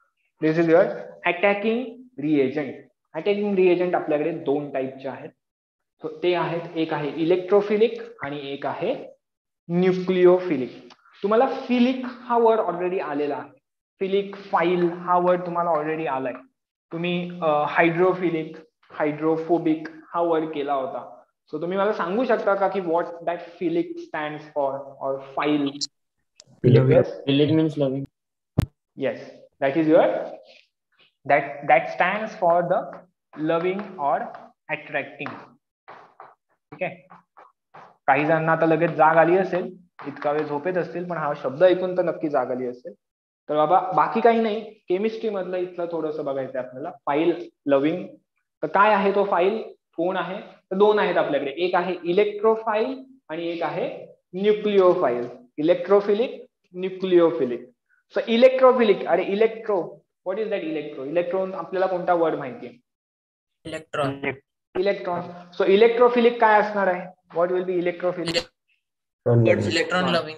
This is your attacking reagent. Attacking reagent आपल्याकडे दोन टाईपचे आहेत. सो ते आहेत, एक आहे इलेक्ट्रोफिलिक आणि एक आहे न्यूक्लिओफिलिक. तुम्हाला फिलिक हा वर्ड ऑलरेडी आलेला आहे. फिलिक, फाईल हा वर्ड तुम्हाला ऑलरेडी आलाय. तुम्ही हायड्रोफिलिक, हायड्रोफोबिक हा वर्ड केला होता. सो तुम्ही मला सांगू शकता का की what that philic stands for or phile? Philic means loving. Yes, that is your that that stands for the loving or attracting. ठीक आहे. काही जणांना आता लगेच जाग आली असेल, इतका वेळ झोपेत असतील, पण हा शब्द ऐकून तर नक्की जाग आली असेल. तर बाबा बाकी काही नाही, केमिस्ट्री मधलं इथलं थोडंसं बघायचं आपल्याला. Phile, loving. तर काय आहे तो फाईल? कोण आहे? तर दोन आहेत आपल्याकडे. एक आहे इलेक्ट्रोफाईल आणि एक आहे nucleophile. Electrophilic, nucleophilic. So electrophilic, अरे electro, what is that electro? Electron आपल्याला कोणता वर्ड माहितीये? इलेक्ट्रॉन. इलेक्ट्रॉन. सो इलेक्ट्रोफिलिक काय असणार आहे? What will be electrophilic? Electron loving.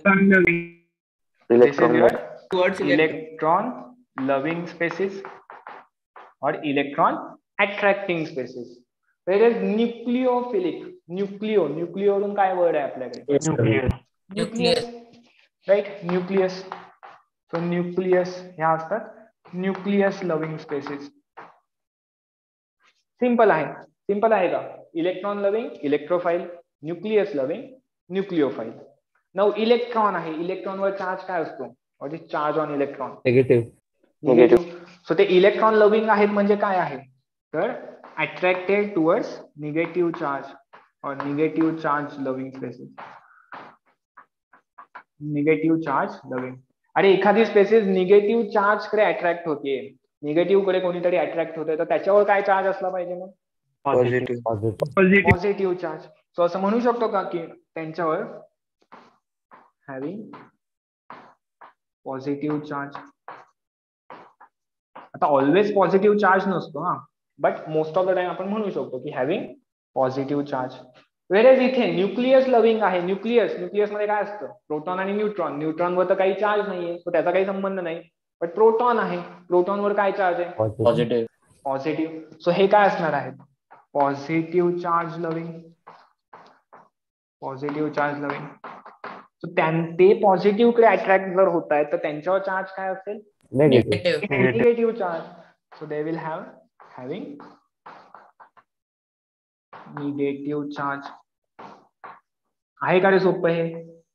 Electron loving species और electron attracting species. Where nucleophilic, nucleo, nucleo वरून काय वर्ड आहे आपल्याकडे? Nucleus. Right, nucleus. So nucleus ह्या असतात न्यूक्लियस लविंग स्पेसिस. सिंपल आहे, सिंपल आहे का? Electron loving, electrophile, nucleus loving, nucleophile. नऊ इलेक्ट्रॉन आहे. इलेक्ट्रॉनवर चार्ज काय असतो? What is charge on electron? Negative. Negative. So ते इलेक्ट्रॉन लविंग आहेत म्हणजे काय आहे? तर अट्रॅक्टेड टुवर्ड्स निगेटिव्ह चार्ज और negative charge loving species. Negative charge loving. अरे एखादी स्पेसिस निगेटिव्ह चार्ज कडे अट्रॅक्ट होतीये, निगेटिव्ह कडे कोणीतरी अट्रॅक्ट होतंय, तर त्याच्यावर काय चार्ज असला पाहिजे मग? Positive. Positive. Positive charge. So असं म्हणू शकतो का की त्यांच्यावर हॅव्हिंग पॉझिटिव्ह चार्ज. आता ऑलवेज पॉझिटिव्ह चार्ज नसतो हा, but most of the time आपण म्हणू शकतो की हॅव्हिंग पॉझिटिव्ह चार्ज. वेरेज इथे न्यूक्लियस लविंग आहे. न्यूक्लियस, न्यूक्लियस मध्ये काय असतं? प्रोटॉन आणि न्यूट्रॉन. न्यूट्रॉनवर तर काही चार्ज नाहीये, तो त्याचा काही संबंध नाही. बट प्रोटॉन आहे, प्रोटॉनवर काय चार्ज आहे? Positive. पॉझिटिव्ह. सो हे काय असणार आहे? Positive charge loving. Positive charge loving. So ते पॉझिटिव्ह कडे अट्रॅक्ट जर होत आहे तर त्यांच्यावर चार्ज काय असेल? Negative. Negative charge. So they will have having negative charge. आहे का रे सोपं हे?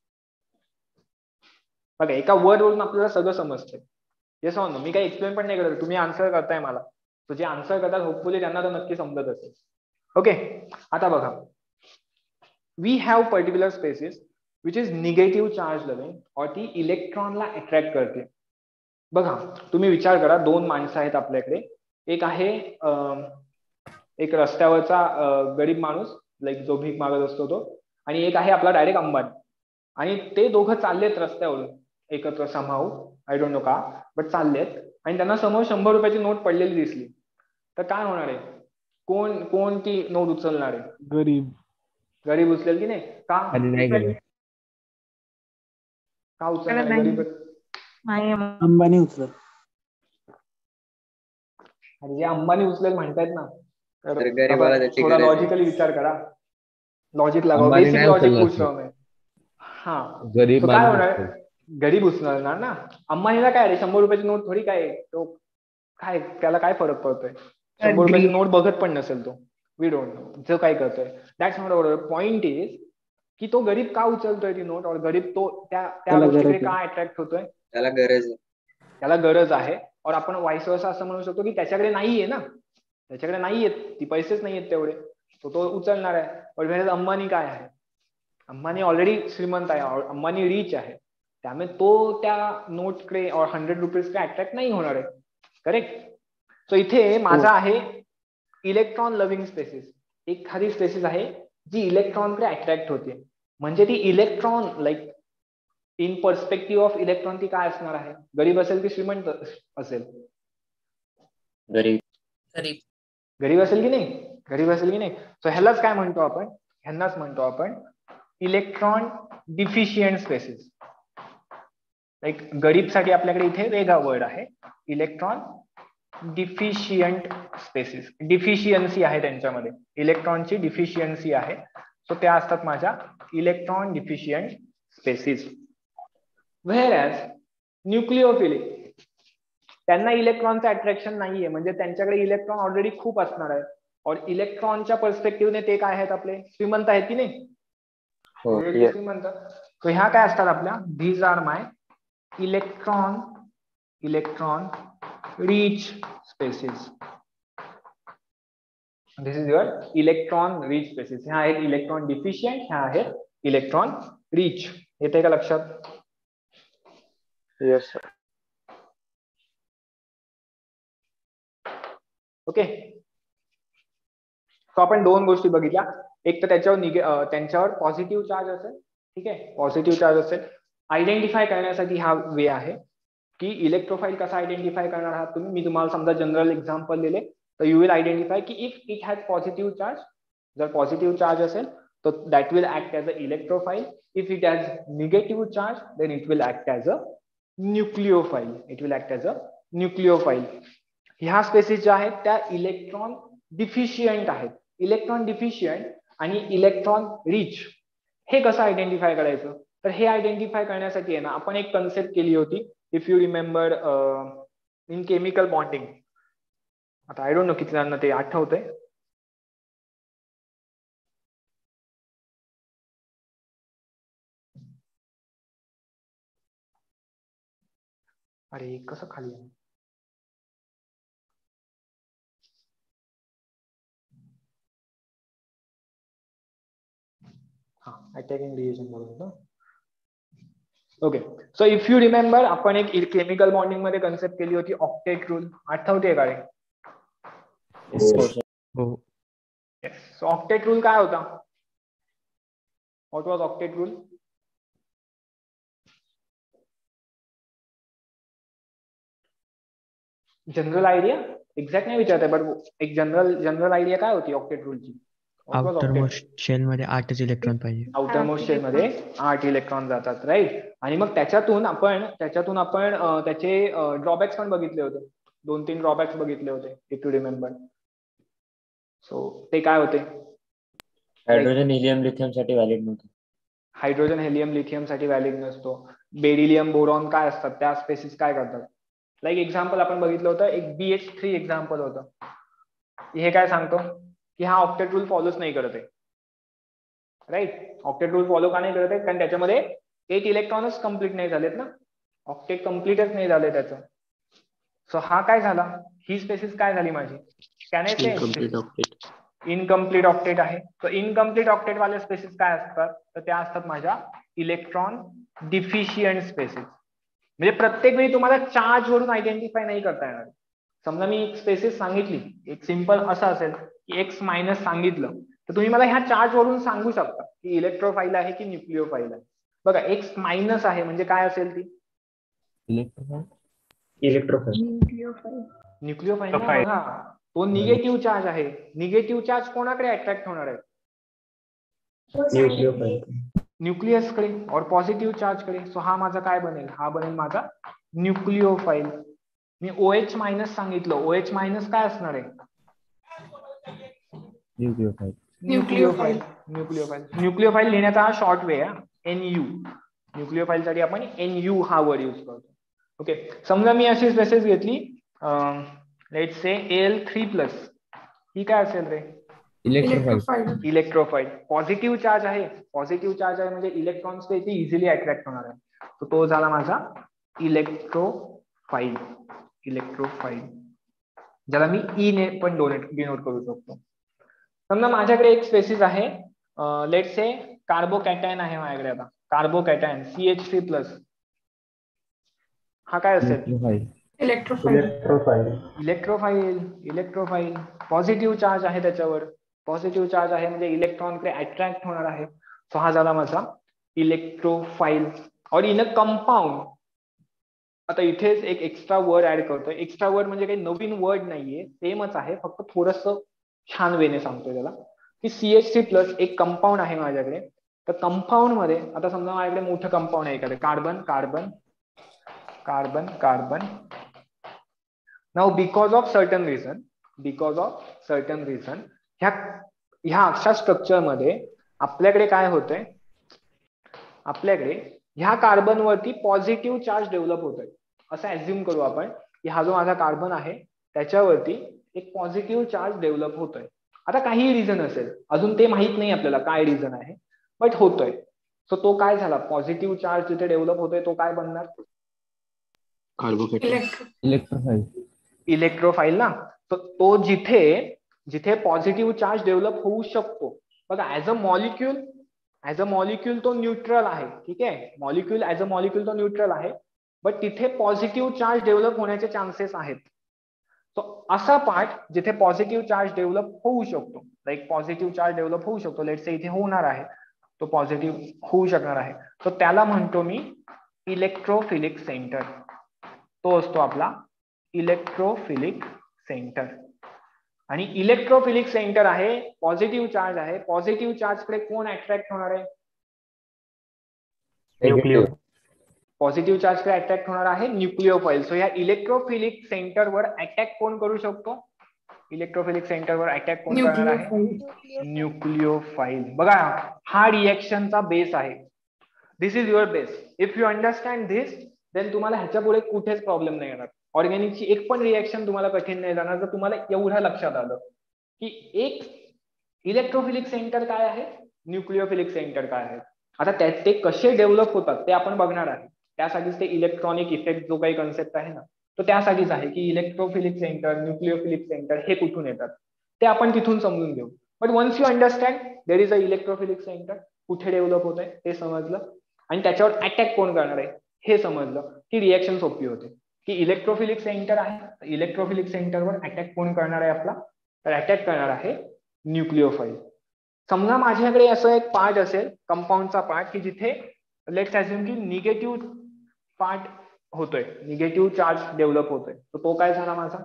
बघा एका वर्ड वरून आपल्याला सगळं समजतंय. हे समजलं, मी काही एक्सप्लेन पण नाही करत, तुम्ही आन्सर करताय मला. तो जे आन्सर करतात होपफुली त्यांना तर नक्की समजत असेल. ओके, आता बघा, we have particular species which is negative charge loving और ती इलेक्ट्रॉनला अट्रॅक्ट करते. बघा तुम्ही विचार करा, दोन माणसं आहेत आपल्याकडे. एक आहे एक रस्त्यावरचा गरीब माणूस, लाईक जो भीक मागत असतो तो, आणि एक आहे आपला डायरेक्ट अंबानी. आणि ते दोघं चाललेत रस्त्यावरून एकत्र समाऊ, आय डोंट नो का, बट चाललेत, आणि त्यांना समोर शंभर रुपयाची नोट पडलेली दिसली. तर काय होणार आहे? कोण कोण ती नोट उचलणार आहे? गरीब. गरीब उचलेल की नाही? का? आणि नाही गेलं. का उचलणार आहे गरीब? अंबानी उचलत. आणि जे अंबानी उचलेल म्हणतायत ना, तर गरीबाला त्याची थोडा गरज आहे. लॉजिकली विचार करा. लॉजिक लावा, अंबानी बेसिक नाही लॉजिक उचलणार पूछ रहा हूं मैं. हा, गरीब तो काय माणूस होणार? उचलेल. गरीब उचलणार ना. अंबानीला काय रे, शंभर रुपयाची नोट थोडी काय आहे? तो काय, त्याला काय फरक पडतोय? शंभर रुपयाची नोट बघत पण नसेल तो. वी डोंट नो जो काय करतोय. That's not our point. Is की तो गरीब का उचलतोय ती नोट, और गरीब तो त्या त्या त्याला गोष्टीकडे गरज का आहे. अट्रॅक्ट होतोय? त्याला गरज आहे. त्याला गरज आहे. और आपण वाईस वर्सा असं म्हणू शकतो की त्याच्याकडे नाहीये ना, त्याच्याकडे नाहीयेत, ती पैसेच नाहीयेत तेवढे, तो तो उचलणार आहे. पण अंबानी काय आहे? अंबानी ऑलरेडी श्रीमंत आहे, अंबानी रिच आहे, त्यामुळे तो त्या नोटकडे और हंड्रेड रुपीजकडे अट्रॅक्ट नाही होणार आहे. करेक्ट. सो इथे माझा आहे इलेक्ट्रॉन लविंग स्पेसिस. एखादी स्पेसिस आहे जी इलेक्ट्रॉनकडे अट्रॅक्ट होते. म्हणजे ती electron, like in perspective of electron ती काय असणार आहे? गरीब असेल की श्रीमंत असेल? गरीब. गरीब. गरीब असेल की नाही? गरीब असेल की नाही? सो ह्यालाच काय म्हणतो आपण? ह्यांनाच म्हणतो आपण इलेक्ट्रॉन डिफिशियंट स्पेसिस. लाईक गरीब साठी आपल्याकडे इथे वेगळा वर्ड आहे, इलेक्ट्रॉन डिफिशियंट स्पेसिस. डिफिशियन्सी आहे त्यांच्यामध्ये, इलेक्ट्रॉनची डिफिशियन्सी आहे. सो त्या असतात माझ्या electron deficient species. Whereas nucleophilic, त्यांना इलेक्ट्रॉनचं अट्रॅक्शन नाहीये, म्हणजे त्यांच्याकडे इलेक्ट्रॉन ऑलरेडी खूप असणार आहे. और इलेक्ट्रॉनच्या पर्स्पेक्टिव्हने ते काय आहेत आपले, श्रीमंत आहेत की नाही, श्रीमंत. तर ह्या काय असतात आपल्या, these are my electron electron rich species. This is your electron rich species. ह्या आहेत इलेक्ट्रॉन डिफिशियंट, ह्या आहेत इलेक्ट्रॉन रिच. येते का लक्षात? Yes sir. ओके. सो आपण दोन गोष्टी बघितल्या. एक तर त्याच्यावर निगे त्यांच्यावर पॉझिटिव्ह चार्ज असेल, ठीक आहे, पॉझिटिव्ह चार्ज असेल. आयडेंटिफाय करण्यासाठी हा वे आहे की इलेक्ट्रोफाईल कसा आयडेंटिफाय करणार आहात तुम्ही. मी तुम्हाला समजा जनरल एक्झाम्पल दिले तर यू विल आयडेंटिफाय की if it has positive charge, जर पॉझिटिव्ह चार्ज असेल तर that will act as a electrophile. If it has negative charge then it will act as a nucleophile. It will act as a nucleophile. ह्या species ज्या आहेत त्या electron deficient आहेत. Electron deficient आणि electron rich हे कसं identify करायचं, तर हे आयडेंटिफाय करण्यासाठी आहे ना आपण एक कन्सेप्ट केली होती. If you remember in chemical bonding. आता आय डोंट नो किती जणांना ते आठवतंय. अरे कसं खाली आहे. अटॅकिंग रिएक्शन बरोबर. Okay. So if you remember आपण एक केमिकल बॉन्डिंग मध्ये कन्सेप्ट केली होती ऑक्टेट रूल. आठवते का रे? हो. सो ऑक्टेट रूल काय होता? What was octet rule? General idea exact नाही विचारत आहे, बट एक जनरल जनरल आयडिया काय होती ऑक्टेट रूलची? आउटर मोस्ट शेल मध्ये आठच इलेक्ट्रॉन पाहिजे. आउटर मोस्ट शेल मध्ये आठ इलेक्ट्रॉन जातात, राईट. आणि मग त्याच्यातून आपण त्याच्यातून आपण त्याचे ड्रॉबॅक्स पण बघितले होते. दोन तीन ड्रॉबॅक्स बघितले होते इफ यू रिमेंबर. सो ते काय होते? हायड्रोजन हिलियम लिथियम साठी व्हॅलिड नव्हतं. हायड्रोजन हेलियम लिथियम साठी व्हॅलिड नसतो. बेरिलियम बोरॉन काय असतात त्या स्पेसिस काय करतात. लाईक एक्झाम्पल आपण बघितलं होतं, एक बी एच थ्री एक्झाम्पल होतं. हे काय सांगतो की हा ऑक्टेट रूल फॉलोच नाही करत आहे, राईट. ऑक्टेट रूल फॉलो का नाही करत आहे? कारण त्याच्यामध्ये एट इलेक्ट्रॉनच कम्प्लीट नाही झालेत ना, ऑक्टेट कम्प्लीटच नाही झाले त्याचं. सो हा काय झाला, ही स्पेसिस काय झाली माझी, can I say incomplete octet आहे. तर इनकम्प्लीट ऑक्टेट वाले स्पेसिस काय असतात, तर त्या असतात माझ्या इलेक्ट्रॉन डिफिशियंट स्पेसिस. म्हणजे प्रत्येक वेळी तुम्हाला चार्ज वरून आयडेंटिफाय नाही करता येणार. समजा मी एक स्पेसिस सांगितली, एक सिंपल असं असेल की एक्स मायनस सांगितलं, तर तुम्ही मला ह्या चार्ज वरून सांगू शकता की इलेक्ट्रोफाईल आहे की न्यूक्लिओफाईल आहे. बघा एक्स मायनस आहे म्हणजे काय असेल ती इलेक्ट्रोफाईल. न्यूक्लिओफाईल. बघा तो निगेटिव्ह चार्ज आहे. निगेटिव्ह चार्ज कोणाकडे अट्रॅक्ट होणार आहे? न्यूक्लिओफाईल. न्यूक्लियस कडे. और पॉझिटिव्ह चार्ज कडे. सो हा माझा काय बनेल, हा बनेल माझा न्यूक्लिओफाईल. मी ओएच मायनस सांगितलं, ओएच मायनस काय असणार आहे? न्यूक्लिओफाईल. न्यूक्लिओफाईल. न्यूक्लिओफाईल न्यूक्लिओफाईल लिहिण्याचा हा शॉर्ट वे आहे एन यू. न्यूक्लिओफाईल साठी आपण एन यू हा वर्ड युज करतो. ओके. समजा मी अशी स्पेसिस घेतली, let say L three plus. ही काय असेल रे? इलेक्ट्रोफाईल. इलेक्ट्रोफाईल. पॉझिटिव्ह चार्ज आहे. पॉझिटिव्ह चार्ज आहे म्हणजे इलेक्ट्रॉन्स ते इझिली अट्रॅक्ट होणार आहे. तर तो झाला माझा इलेक्ट्रोफाईल. इलेक्ट्रोफाईल ज्याला मी ई ने पण डोनेट डिनोट करू शकतो. समजा माझ्याकडे एक स्पेसिस आहे, लेट से कार्बोकॅटायन आहे माझ्याकडे. आता carbocation C H three plus. हा काय असेल? इलेक्ट्रोफाईल. इलेक्ट्रोफाईल. इलेक्ट्रोफाईल पॉझिटिव्ह चार्ज आहे त्याच्यावर. पॉझिटिव्ह चार्ज आहे म्हणजे इलेक्ट्रॉनकडे अट्रॅक्ट होणार आहे. सो हा झाला माझा इलेक्ट्रोफाईल. और इन अ कंपाऊंड, आता इथेच एक एक्स्ट्रा वर्ड ऍड करतोय. एक्स्ट्रा वर्ड म्हणजे काही नवीन वर्ड नाहीये, सेमच आहे, फक्त थोडस छान वेने सांगतोय त्याला की सी एच थ्री प्लस एक कंपाऊंड आहे माझ्याकडे. तर कंपाऊंड मध्ये आता समजा माझ्याकडे मोठं कंपाऊंड आहे एखादं, carbon carbon carbon carbon now because of certain reason because of certain reason ह्या ह्या अशा स्ट्रक्चर मध्ये आपल्याकडे काय होतंय, आपल्याकडे ह्या कार्बन वरती पॉझिटिव्ह चार्ज डेव्हलप होतोय. असं ऍझ्युम करू आपण की हा जो माझा कार्बन आहे त्याच्यावरती एक पॉझिटिव्ह चार्ज डेव्हलप होतोय. आता काही रिझन असेल, अजून ते माहित नाही आपल्याला काय रिझन आहे, बट होतोय. सो तो काय झाला, पॉझिटिव्ह चार्ज जिथे डेव्हलप होतोय तो काय बनणार, कार्बोकेटन. इलेक्ट्रोफाईल. इलेक्ट्रोफाईल ना. तर तो जिथे जिथे पॉझिटिव्ह चार्ज डेव्हलप होऊ शकतो, बघा as a molecule as a molecule तो न्यूट्रल आहे. ठीक आहे, मॉलिक्यूल ऍज अ मॉलिक्यूल तो न्यूट्रल आहे, बट तिथे पॉझिटिव्ह चार्ज डेव्हलप होण्याचे चान्सेस आहेत. तो असा पार्ट जिथे पॉझिटिव्ह चार्ज डेव्हलप होऊ शकतो, लाईक पॉझिटिव्ह चार्ज डेव्हलप होऊ शकतो, लेट्स से इथे होणार आहे, तो पॉझिटिव्ह होऊ शकणार आहे, तर त्याला म्हणतो मी इलेक्ट्रोफिलिक सेंटर. तो असतो आपला इलेक्ट्रोफिलिक सेंटर. आणि इलेक्ट्रोफिलिक सेंटर आहे, पॉझिटिव्ह चार्ज आहे, पॉझिटिव्ह चार्ज कडे कोण अट्रॅक्ट होणार आहे, न्यूक्लिओ. पॉझिटिव्ह चार्ज कडे अट्रॅक्ट होणार आहे न्यूक्लिओफाईल. सो या इलेक्ट्रोफिलिक सेंटरवर अटॅक कोण करू शकतो, इलेक्ट्रोफिलिक सेंटरवर अटॅक कोण करणार आहे, न्यूक्लिओफाईल. बघा हा रिएक्शनचा बेस आहे. This is your base. If you understand this then तुम्हाला ह्याच्या पुढे कुठेच प्रॉब्लेम नाही येणार. ऑर्गॅनिकची एक पण रिएक्शन तुम्हाला कठीण नाही जाणार जर तुम्हाला एवढं लक्षात आलं की एक इलेक्ट्रोफिलिक सेंटर काय आहे, न्यूक्लिओफिलिक सेंटर काय आहे. आता त्यात ते कसे डेव्हलप होतात ते आपण बघणार आहे. त्यासाठीच ते इलेक्ट्रॉनिक इफेक्ट जो काही कन्सेप्ट आहे ना, तो त्यासाठीच आहे की इलेक्ट्रोफिलिक सेंटर, न्यूक्लिओफिलिक सेंटर हे कुठून येतात ते आपण तिथून समजून घेऊ. But once you understand there is a electrophilic centre, कुठे डेव्हलप होत आहे ते समजलं आणि त्याच्यावर अटॅक कोण करणार आहे हे समजलं की रिएक्शन सोपी होते. की इलेक्ट्रोफिलिक सेंटर आहे, इलेक्ट्रोफिलिक सेंटरवर अटॅक कोण करणार आहे आपला, तर अटॅक करणार आहे न्यूक्लिओफाईल. समजा माझ्याकडे असं एक पार्ट असेल, कंपाऊंडचा पार्ट, की जिथे लेट्स अज्युम की निगेटिव्ह पार्ट होतोय, निगेटिव्ह चार्ज डेव्हलप होतोय, तर तो काय झाला माझा,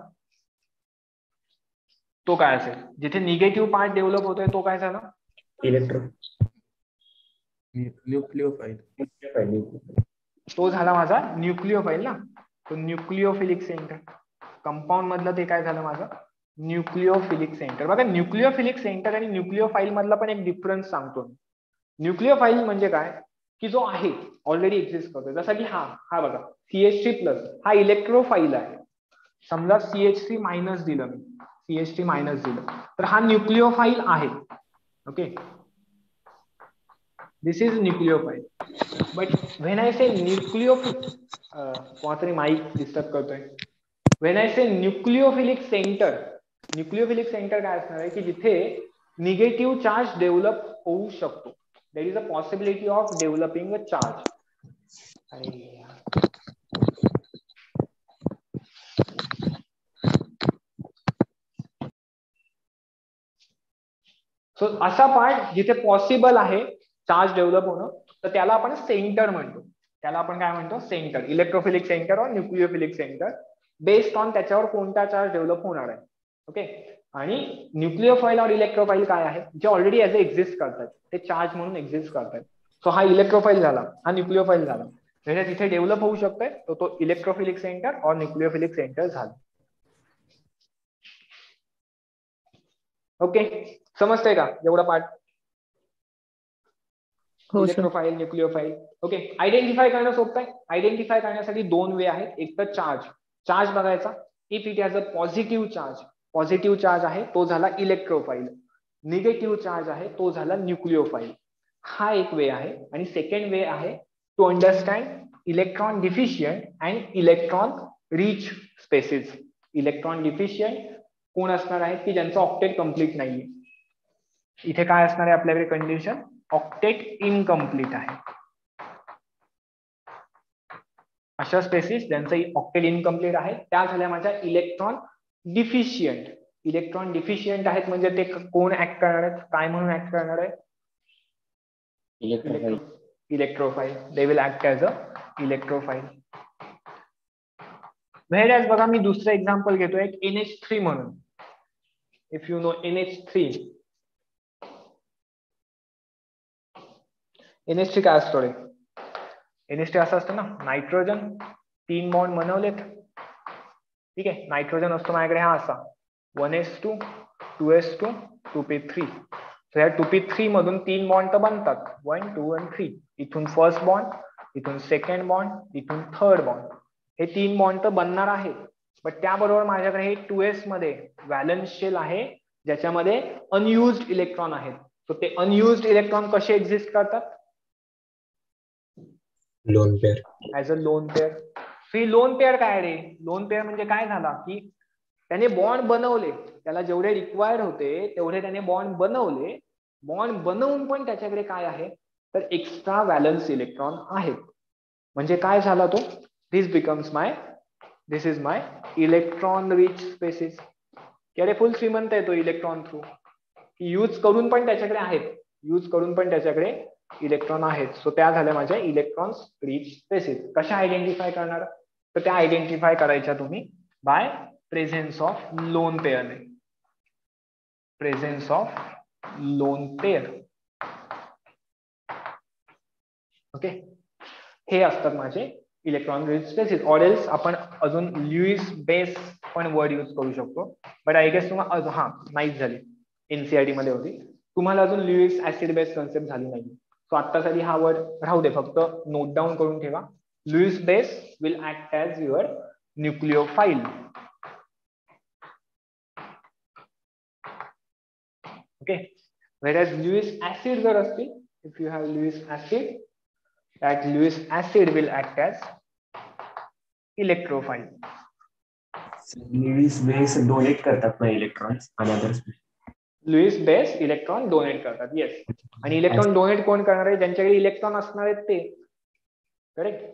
तो काय असेल, जिथे निगेटिव्ह पार्ट डेव्हलप होतोय तो काय झाला, इलेक्ट्रो न्यूक्लिओफाईल. तो झाला माझा न्यूक्लिओफाईल ना. तो न्यूक्लिओफिलिक सेंटर, कंपाऊंड मधलं ते काय झालं माझं, न्यूक्लिओफिलिक सेंटर. बघा न्यूक्लिओफिलिक सेंटर आणि न्यूक्लिओफाईल मधला पण एक डिफरन्स सांगतो. न्यूक्लिओफाईल म्हणजे काय, की जो आहे ऑलरेडी एक्झिस्ट करतो. जसा की हा हा बघा सीएच थ्री प्लस हा इलेक्ट्रोफाईल आहे. समजा सीएच थ्री मायनस दिलं मी, सीएच थ्री मायनस दिलं तर हा न्यूक्लिओफाईल आहे. Okay, this is nucleophile. But when I say nucleo कोणतरी माईक डिस्टर्ब करतोय. When I say nucleophilic centre, nucleophilic centre काय असणार आहे की जिथे निगेटिव्ह चार्ज डेव्हलप होऊ शकतो. There is a possibility of developing a charge. So असा पार्ट जिथे पॉसिबल आहे चार्ज डेव्हलप होणं, तर त्याला आपण सेंटर म्हणतो. त्याला आपण काय म्हणतो, सेंटर. इलेक्ट्रोफिलिक सेंटर और न्यूक्लिओफिलिक सेंटर बेस्ड ऑन त्याच्यावर कोणता चार्ज डेव्हलप होणार आहे. ओके, आणि न्यूक्लिओफाईल और इलेक्ट्रोफाईल काय आहे, जे ऑलरेडी ऍज एक्झिस्ट करतात, ते चार्ज म्हणून एक्झिस्ट करतात. सो हा इलेक्ट्रोफाईल झाला, हा न्यूक्लिओफाईल झाला. म्हणजे तिथे डेव्हलप होऊ शकतोय तो तो इलेक्ट्रोफिलिक सेंटर और न्यूक्लिओफिलिक सेंटर झाला. ओके, समजतंय का एवढा part, electrophile nucleophile. Okay, identify करणं सोपं आहे. आयडेंटिफाय करण्यासाठी दोन वे आहेत. एक तर चार्ज, चार्ज बघायचा. If it has a positive charge, positive charge आहे तो झाला इलेक्ट्रोफाईल, निगेटिव्ह चार्ज आहे तो झाला न्यूक्लिओफाईल. हा एक वे आहे. आणि सेकंड वे आहे to understand electron deficient and electron rich species. Electron deficient कोण असणार आहे की ज्यांचं ऑक्टेट कम्प्लीट नाहीये. इथे काय असणार आहे आपल्याकडे कंडिशन, ऑक्टेट इनकम्प्लीट आहे. अशा स्पेसिस ज्यांचं ऑक्टेट इनकम्प्लीट आहे त्या झाल्या माझ्या इलेक्ट्रॉन डिफिशियंट. इलेक्ट्रॉन डिफिशियंट आहेत म्हणजे ते कोण ऍक्ट करणार आहेत, काय म्हणून ऍक्ट करणार आहे, electrophile. Electrophile. They will act as a electrophile. Whereas बघा मी दुसरं एक्झाम्पल घेतोय एक एन एच थ्री म्हणून. If you know N H three, N H three काय असतो रे, एन एच थ्री असं असतं ना, नायट्रोजन तीन बॉन्ड बनवलेत, ठीक आहे. नायट्रोजन असतो माझ्याकडे हा असा one S two two S two two P three. ह्या टू पी थ्री मधून तीन बॉन्ड तर बनतात, वन टू आणि थ्री. इथून फर्स्ट बॉन्ड, इथून सेकंड बॉन्ड, इथून थर्ड बॉन्ड, हे तीन बॉन्ड तर बनणार आहेत. बट त्याबरोबर माझ्याकडे हे टू एस मध्ये व्हॅलन्स शेल आहे ज्याच्यामध्ये अनयुज्ड इलेक्ट्रॉन आहेत. सो ते अनयुज्ड इलेक्ट्रॉन कसे एक्झिस्ट करतात? Lone pair. As a lone pair. ही लोन पेअर काय रे? लोन पेअर म्हणजे काय झाला की त्याने बॉन्ड बनवले, त्याला जेवढे रिक्वायर्ड होते तेवढे त्याने बॉन्ड बनवले. बॉन्ड बनवून पण त्याच्याकडे काय आहे तर एक्स्ट्रा व्हॅलन्स इलेक्ट्रॉन आहेत. म्हणजे काय झाला तो? This becomes my this is my electron rich species. की अरे फुल श्रीमंत आहे तो इलेक्ट्रॉन थ्रू, की यूज करून पण त्याच्याकडे आहेत, यूज करून पण त्याच्याकडे इलेक्ट्रॉन आहेत. सो त्या झाल्या माझ्या इलेक्ट्रॉन्स रिच स्पेसिस. कशा आयडेंटिफाय करणार? तर त्या आयडेंटिफाय करायच्या तुम्ही by presence of lone pair. Presence of lone pair. Okay, हे असतात माझे इलेक्ट्रॉन रिच स्पेसिस. ऑरेल्स आपण अजून लुईस बेस पण वर्ड यूज करू शकतो. बट आय गेस तुम्हाला हा नाहीच झाली, एनसीआरटी मध्ये होती, तुम्हाला अजून लुईस ऍसिड बेस कन्सेप्ट झाली नाही. सो आत्तासाठी हा वर्ड राहू दे, फक्त नोट डाऊन करून ठेवा. Lewis base will act as your nucleophile. Okay, whereas Lewis acid जर असतील, if you have Lewis acid, that Lewis acid will act as electrophile. Lewis base donate करतात ना इलेक्ट्रॉन्स आणि others. Lewis base electron donate करतात, yes. आणि electron donate कोण करणार आहे? ज्यांच्याकडे इलेक्ट्रॉन असणार आहेत ते. Correct.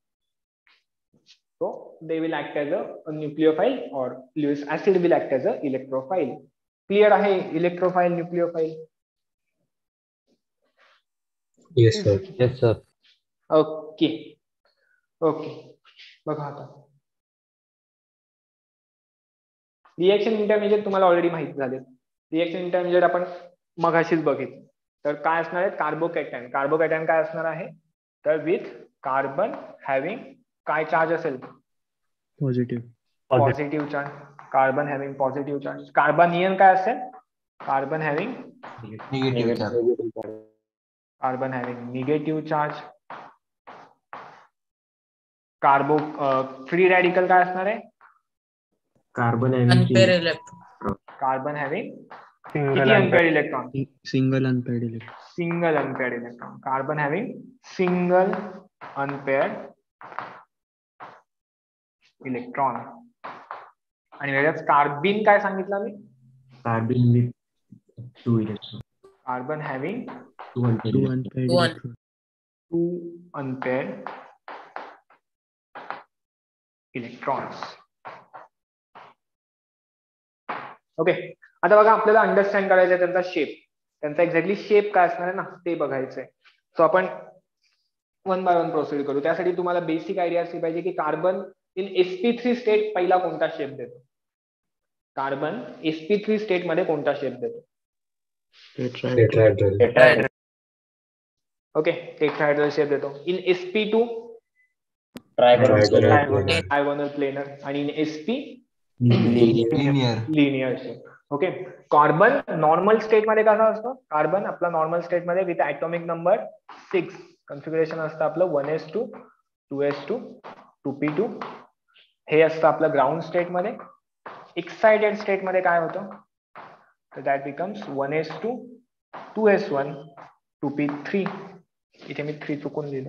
So they will act as a nucleophile और Lewis acid will act as a electrophile. Clear आहे electrophile nucleophile? Yes sir. Yes sir. Okay okay, बघा आता रिएक्शन इंटरमिजिएट तुम्हाला ऑलरेडी माहिती झाले. रिएक्शन इंटरमिजिएट आपण मगाशीच बघितलं. तर काय असणार आहे? कार्बोकॅटॅन. कार्बोकॅटॅन काय असणार आहे तर विथ कार्बन हॅव्हिंग काय चार्ज असेल? Positive. Positive charge. Carbon having positive charge. Carbanion काय असेल? Carbon having negative charge. Carbon having negative charge. Carbon free radical काय असणार आहे? Carbon unpair electron. Carbon having किती unpaired electron? Single unpaired electron. Single unpaired electron. Carbon having single unpaired electron. आणि वेगळ्याच carbene काय सांगितलं मी? Carbon with two electron. Carbon having two two unpaired. Unpaired One. Electron. Two unpaired electrons. Okay, आता बघा आपल्याला understand करायचं आहे त्यांचा शेप. त्यांचा एक्झॅक्टली शेप काय असणार आहे ना ते बघायचंय. सो आपण वन बाय वन प्रोसीड करू. त्यासाठी तुम्हाला बेसिक आयडिया असली पाहिजे की carbon in SP three state पहिला कोणता शेप देतो? कार्बन एसपी थ्री स्टेट मध्ये कोणता शेप देतो? टेट्राहेड्रल. ओके, टेट्राहेड्रल शेप देतो. In SP two trigonal planar. आणि in SP linear. Linear shape. Okay, carbon normal state मध्ये कसा असतो? कार्बन आपला नॉर्मल स्टेट मध्ये with atomic number six configuration असतं आपलं one S two two S two two P two. हे असतं आपलं ग्राउंड स्टेट मध्ये. एक्साइटेड स्टेट मध्ये काय होतं तर that becomes one S two two S one two P three. इथे मी थ्री चुकून लिहिलं.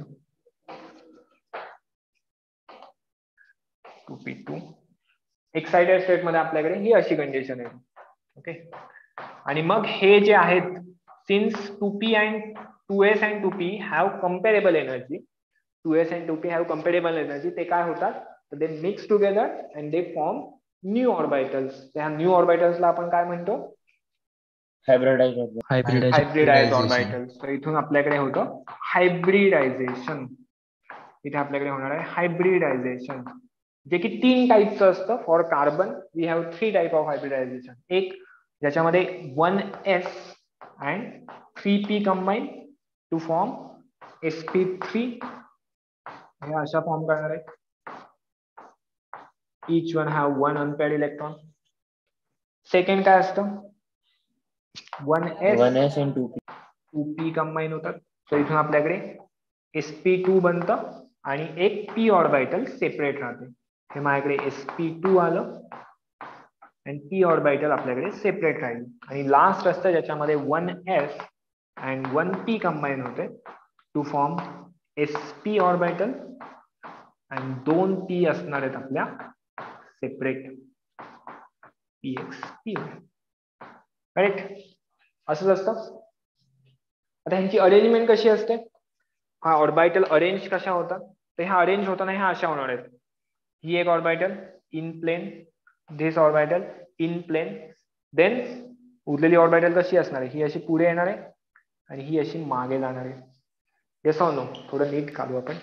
Two P two. Excited state मध्ये आपल्याकडे ही अशी कंडिशन आहे. ओके, आणि मग हे जे आहेत since two P and two S and two P have comparable energy, two S and two P have comparable energy, ते काय होतात तर they mix together and they form new orbitals. त्या न्यू ऑर्बिटल्सला आपण काय म्हणतो? हायब्रिडाइज. Hybridise orbitals. तर इथून आपल्याकडे होतं हायब्रिडायझेशन. इथे आपल्याकडे होणार आहे हायब्रिडायझेशन, जे की तीन टाईपचं असतं. For carbon we have three type of hybridisation. एक ज्याच्यामध्ये one S and three P combine to form S P three. हे अशा फॉर्म करणार आहे. each one have one unpaired electron. Second काय असतं, one S one S and two P two P combine होतात. तर इथून आपल्याकडे एस पी टू बनतं आणि एक पी ऑर्बिटल सेपरेट राहते. हे माझ्याकडे एस पी टू आलं आणि पी ऑर्बिटल आपल्याकडे सेपरेट राहील. आणि लास्ट असतं ज्याच्यामध्ये one S and one P combine होते to form S P orbital आणि दोन पी असणार आहेत आपल्या separate P X P correct. असंच असतं. आता ह्यांची अरेंजमेंट कशी असते, हा ऑर्बिटल अरेंज कशा होतात, तर ह्या अरेंज होताना ह्या अशा होणार आहेत. ही एक orbital in plane, this orbital in plane, then उरलेली ऑर्बिटल कशी असणार आहे, ही अशी पुढे येणार आहे आणि ही अशी मागे जाणार आहे. येस ऑर नो, थोडं नीट काढू आपण.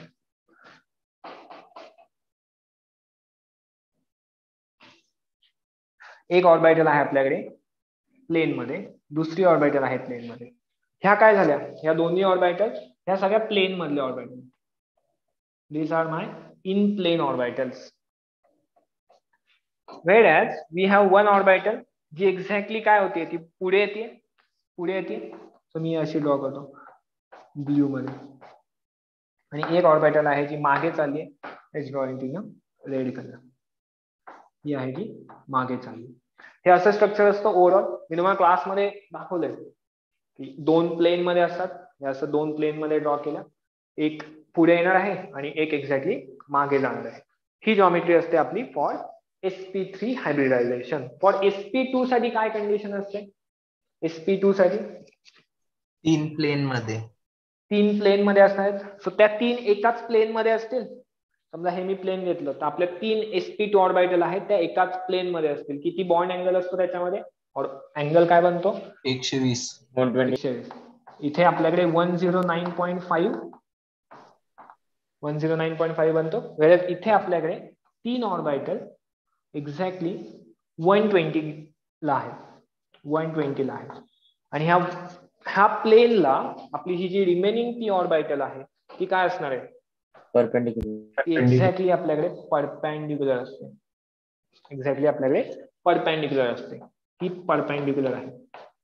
एक ऑर्बिटल आहे आपल्याकडे प्लेन मध्ये, दुसरी ऑर्बिटल आहे प्लेन मध्ये. ह्या काय झाल्या, ह्या दोन्ही ऑर्बिटल ह्या सगळ्या प्लेन मधले orbital. These are my in plane orbitals. Whereas we have one orbital जी एक्झॅक्टली काय होते, ती पुढे येते पुढे येते तर मी अशी ड्रॉ करतो ब्ल्यू मध्ये. आणि एक ऑर्बिटल आहे जी मागे चालली आहे, is drawing in red colour. ही आहे जी मागे चालली. हे असं स्ट्रक्चर असतं ओव्हरऑल. मी तुम्हाला क्लासमध्ये दाखवलंय की दोन प्लेन मध्ये असतात. हे असं दोन प्लेन मध्ये ड्रॉ केलं, एक पुढे येणार आहे आणि एक एक्झॅक्टली मागे जाणार आहे. ही जॉमेट्री असते आपली for S P three hybridisation. For S P two साठी काय कंडिशन असते, एस पी टू साठी तीन प्लेन मध्ये तीन प्लेन मध्ये असणार आहेत. सो त्या तीन एकाच प्लेन मध्ये असतील. समजा हे मी प्लेन घेतलं तर आपल्या तीन एस पी टू ऑर्बिटल आहेत त्या एकाच प्लेन मध्ये असतील. किती बॉन्ड अँगल असतो त्याच्यामध्ये, और अँगल काय बनतो एकशे वीस वन ट्वेंटी. एकशे वीस. इथे आपल्याकडे one zero nine point five one zero nine point five बनतो. वेळेस इथे आपल्याकडे तीन ऑर्बिटल एक्झॅक्टली वन ट्वेंटी ला आहेत, वन ट्वेंटी ला आहेत. आणि ह्या ह्या प्लेनला आपली ही जी रिमेनिंग पी ऑर्बिटल आहे ती काय असणार आहे, परपेंडिक्युलर. एक्झॅक्टली आपल्याकडे परपेंडिक्युलर असते. एक्झॅक्टली आपल्याकडे परपेंडिक्युलर असते. ही परपेंडिक्युलर आहे.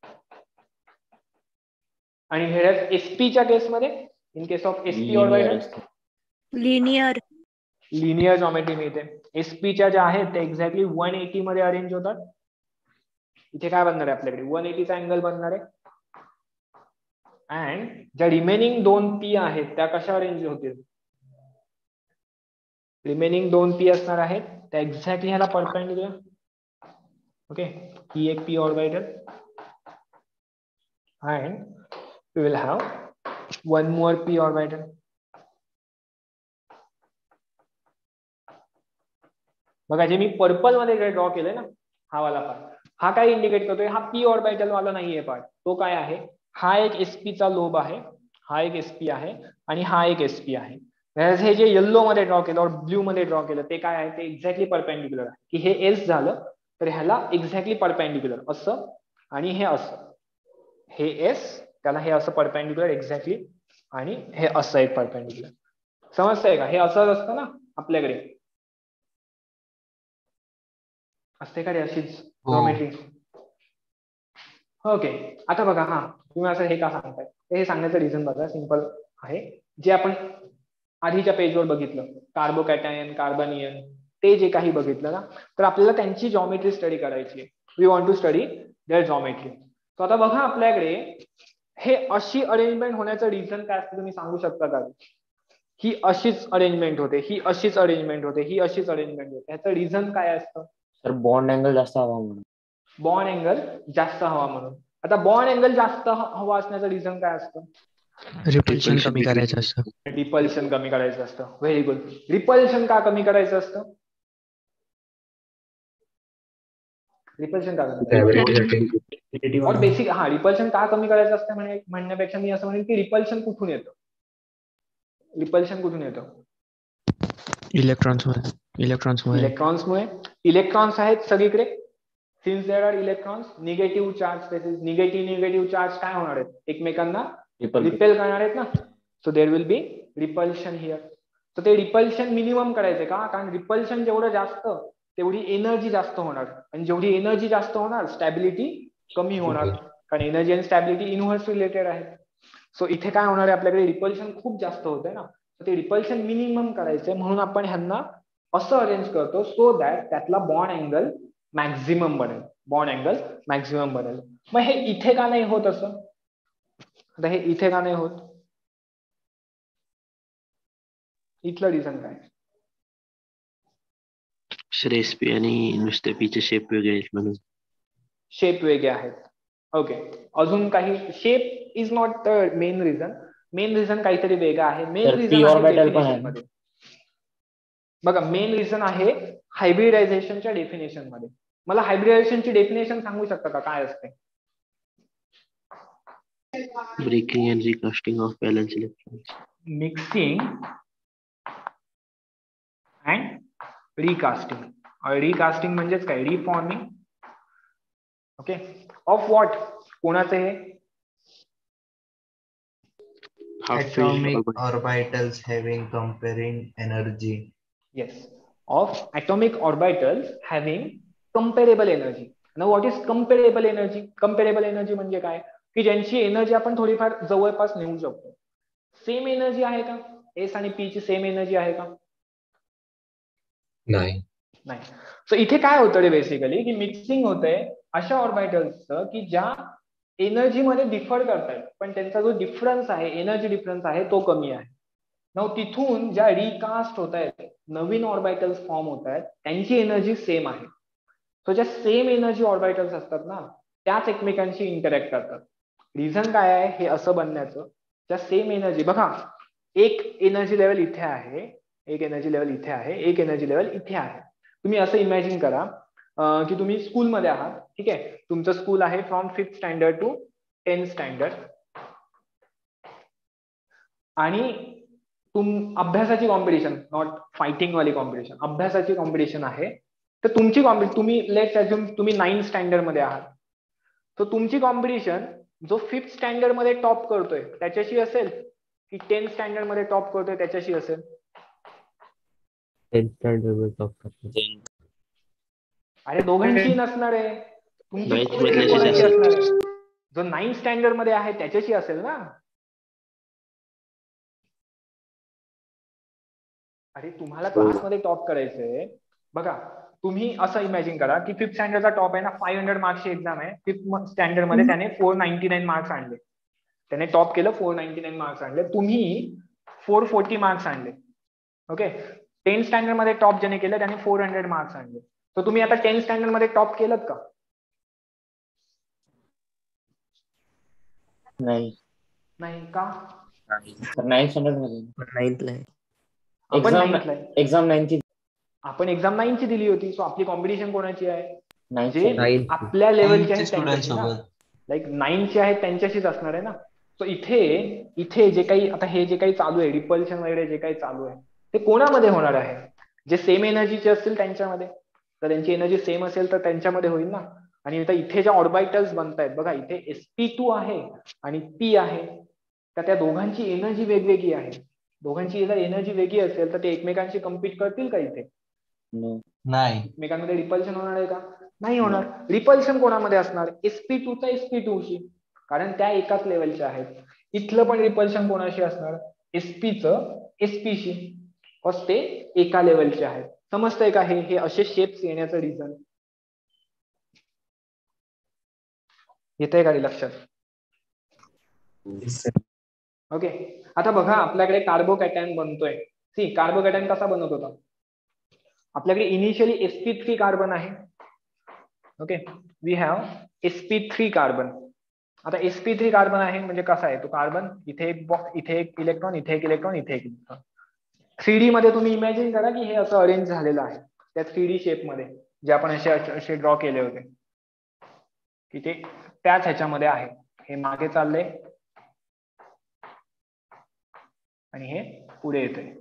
आणि हे एसपीच्या केसमध्ये, in case of SP orbital linear linear geometry मिळते. एसपीच्या ज्या आहेत त्या एक्झॅक्टली वन एटी मध्ये अरेंज होतात. इथे काय बनणार आहे आपल्याकडे वन एटीचा अँगल बनणार आहे. अँड ज्या रिमेनिंग दोन पी आहेत त्या कशा अरेंज होतील, रिमेनिंग दोन पी असणार आहेत त्या एक्झॅक्टली ह्याला परपेंडिक्युलर. ओके, ही एक P orbital and we will have one more P orbital. बघा जे मी पर्पल मध्ये ड्रॉ केलंय ना, हा वाला पार्ट, हा काय इंडिकेट करतोय, हा पी ऑर्बिटल वाला नाहीये पार्ट. तो काय आहे, हा एक एसपी चा लोब आहे, हा एक एसपी आहे आणि हा एक एसपी आहे. हे जे येल्लो मध्ये ड्रॉ केलं और ब्ल्यू मध्ये ड्रॉ केलं ते काय आहे, ते एक्झॅक्टली परपेंडिक्युलर आहे. की हे एस झालं तर ह्याला एक्झॅक्टली परपेंडिक्युलर असं, आणि हे असं, हे एस त्याला हे असं परपेंडिक्युलर एक्झॅक्टली, आणि हे असं एक परपेंडिक्युलर. समजतंय का, हे असंच असतं ना आपल्याकडे, असते का रे अशीच जॉमेट्री. ओके, आता बघा, हा तुम्ही असं हे का सांगताय, हे सांगण्याचं रिझन बघा सिंपल आहे. जे आपण आधीच्या पेजवर बघितलं, कार्बोकॅटायन कार्बनियन ते जे काही बघितलं ना, तर आपल्याला त्यांची जॉमेट्री स्टडी करायची. We want to study their geometry. तर आता बघा आपल्याकडे हे अशी अरेंजमेंट होण्याचं रिझन काय असतं तुम्ही सांगू शकता का. ही अशीच अरेंजमेंट होते, ही अशीच अरेंजमेंट होते, ही अशीच अरेंजमेंट होते. ह्याचं रिझन काय असतं, सर बॉन्ड अँगल जास्त हवा म्हणून. बॉन्ड अँगल जास्त हवा म्हणून. आता बॉन्ड अँगल जास्त हवा असण्याचं रिझन काय असतं, रिपल्शन कमी करायचं असतं. रिपल्शन कमी करायचं असतं. Very good. रिपल्शन का कमी करायचं असतं, रिपल्शन का कमी और बेसिक, हा रिपल्शन का कमी करायचं असतं म्हणे म्हणण्यापेक्षा मी असं म्हणेन की रिपल्शन कुठून येतं, रिपल्शन कुठून येतं, इलेक्ट्रॉन्स मुळे इलेक्ट्रॉन्स मुळे इलेक्ट्रॉन्समुळे. इलेक्ट्रॉन्स आहेत सगळीकडे. Since there are electrons, negative charge species, negative negative charge काय होणार आहेत, एकमेकांना रिपेल करणार आहेत ना. So there will be repulsion here. तर ते रिपल्शन मिनिमम करायचे का, कारण रिपल्शन जेवढं जास्त तेवढी एनर्जी जास्त होणार, आणि जेवढी एनर्जी जास्त होणार स्टॅबिलिटी कमी होणार, कारण एनर्जी आणि स्टॅबिलिटी इनव्हर्स रिलेटेड आहे. सो इथे काय होणार आहे, आपल्याकडे रिपल्शन खूप जास्त होतंय ना, ते रिपल्शन मिनिमम करायचंय म्हणून आपण ह्यांना असं अरेंज करतो सो दॅट त्यातला बॉन्ड अँगल मॅक्झिमम बनेल, बॉन्ड अँगल मॅक्झिमम बनेल. मग हे इथे का नाही होत असं, आता हे इथे का नाही होत, इथलं रिझन काय? श्रेयस पी आणि नुसत्या पीचे शेप वेगळे आहेत म्हणून. शेप वेगळे आहेत. ओके, अजून काही? Shape is not the main reason, main reason काहीतरी वेगळं आहे. मेन रिझन आहे डेफिनेशन मध्ये. बघा, मेन रिझन आहे हायब्रिडायझेशनच्या डेफिनेशन मध्ये. मला हायब्रिडायझेशनची डेफिनेशन सांगू शकता का, काय असते? Breaking and recasting of balance electrons. Mixing and recasting. Recasting म्हणजेच काय? रिफॉर्मिंग. Okay, of what? कोणाचं हे? atomic orbitals having comparing energy. Yes, of atomic orbitals having comparable energy. Now what is comparable energy? Comparable energy म्हणजे काय? की ज्यांची energy आपण थोडीफार जवळपास नेऊ शकतो. सेम एनर्जी आहे का? एस आणि पी ची सेम एनर्जी आहे का? नाही. नाही. सो इथे काय होतं रे बेसिकली, की मिक्सिंग होतंय अशा ऑर्बिटल्सचं की ज्या एनर्जी मध्ये डिफर करतायत, पण त्यांचा जो डिफरन्स आहे, एनर्जी डिफरन्स आहे तो कमी आहे. नव तिथून ज्या रिकास्ट होत आहेत, नवीन ऑर्बिटल्स फॉर्म होत आहेत, त्यांची एनर्जी सेम आहे. सो ज्या सेम एनर्जी ऑर्बिटल्स असतात ना, त्याच एकमेकांशी इंटरॅक्ट करतात. रिझन काय आहे हे असं बनण्याचं? ज्या सेम एनर्जी, बघा एक एनर्जी लेवल इथे आहे, एक एनर्जी लेवल इथे आहे, एक एनर्जी लेवल इथे आहे. तुम्ही असं इमॅजिन करा की तुम्ही स्कूलमध्ये आहात, ठीक आहे, तुमचं स्कूल आहे from fifth standard to tenth standard, आणि तुम अभ्यासाची कॉम्पिटिशन, नॉट फायटिंग वाली कॉम्पिटिशन, अभ्यासाची कॉम्पिटिशन आहे. तर तुमची कॉम्पिटिशन, तुम्ही लेट्स अज्युम तुम्ही नाईन्थ स्टँडर्ड मध्ये आहात, तर तुमची कॉम्पिटिशन जो फिफ्थ स्टँडर्ड मध्ये टॉप करतोय त्याच्याशी असेल की टेन्थ स्टँडर्ड मध्ये टॉप करतोय त्याच्याशी असेल? टेन्थ स्टँडर्ड मध्ये टॉप करतोय. अरे दोघांची नसणार आहे, तुमची Ninth कोणाची मधल्याशी कोणाची जास्त. असणार आहे? जो नाईन्थ स्टँडर्ड मध्ये आहे त्याच्याशी असेल ना. अरे तुम्हाला क्लासमध्ये टॉप करायचंय, बघा तुम्ही असं इमॅजिन करा की फिफ्थ स्टँडर्डचा टॉप आहे ना, फाईव्ह हंड्रेड मार्क्सची एक्झाम आहे. फिफ्थ स्टँडर्ड मध्ये त्याने फोर नाईन्टी नाईन मार्क्स आणले, त्याने टॉप केलं, फोर नाईन्टी नाईन मार्क्स आणले. तुम्ही फोर फोर्टी मार्क्स आणले. ओके, टेन्थ स्टँडर्ड मध्ये टॉप ज्याने केलं त्याने फोर हंड्रेड मार्क्स आणले. तर तुम्ही आता टेन्थ स्टँडर्ड मध्ये टॉप केलं का? नाही. नाही का? नाईन्थ स्टँडर्ड मध्ये नाईन्थला आहे. आपण एक्झाम ninth ला आहे. एक्झाम नाईनची आपण एक्झाम नाईनची दिली होती. सो आपली कॉम्पिटिशन कोणाची आहे? जे नाईन्थ आपल्या लेवलचे आहेत स्टुडंट त्यांच्याशी ना, सोबत. लाईक नाईनचे आहेत त्यांच्याशीच असणार आहे ना. सो इथे इथे जे काही आता हे जे काही चालू आहे, रिपल्शन वगैरे जे काही चालू आहे, ते कोणामध्ये होणार आहे? जे सेम एनर्जीचे असतील त्यांच्यामध्ये. तर त्यांची एनर्जी सेम असेल तर त्यांच्यामध्ये होईल ना. आणि आता इथे ज्या ऑर्बिटल्स बनतायत बघा, इथे एस पी टू आहे आणि पी आहे, तर त्या दोघांची एनर्जी वेगवेगळी आहे. दोघांची जर एनर्जी वेगळी असेल तर ते एकमेकांशी कम्पीट करतील का इथे? नाही. एकमेकांमध्ये रिपल्शन होणार आहे का? नाही होणार. रिपल्शन कोणामध्ये असणार? एस पी टू चा एस पी टू शी, कारण त्या एकाच लेवलच्या आहेत. इथलं पण रिपल्शन कोणाशी असणार? एसपीचं एसपी शी, बस ते एका लेवलचे आहेत. समजतंय का हे हे असे शेप्स येण्याचं रिझन? येतंय का लक्षात? ओके, आता बघा आपल्याकडे कार्बोकॅटॅन बनतोय. सी कार्बोकॅटॅन कसा बनत होता? आपल्याकडे इनिशियली एसपी थ्री कार्बन आहे. Okay, we have SP three carbon. आता एसपी थ्री कार्बन आहे म्हणजे कसा आहे तो कार्बन? इथे एक बॉक्स, इथे एक इलेक्ट्रॉन, इथे एक इलेक्ट्रॉन, इथे एक इलेक्ट्रॉन. थ्री डी मध्ये तुम्ही इमॅजिन करा की हे असं अरेंज झालेलं आहे त्या थ्री डी शेप मध्ये, जे आपण असे असे ड्रॉ केले होते, की ते त्याच ह्याच्यामध्ये आहे. हे मागे चाललंय आणि हे पुढे येतंय.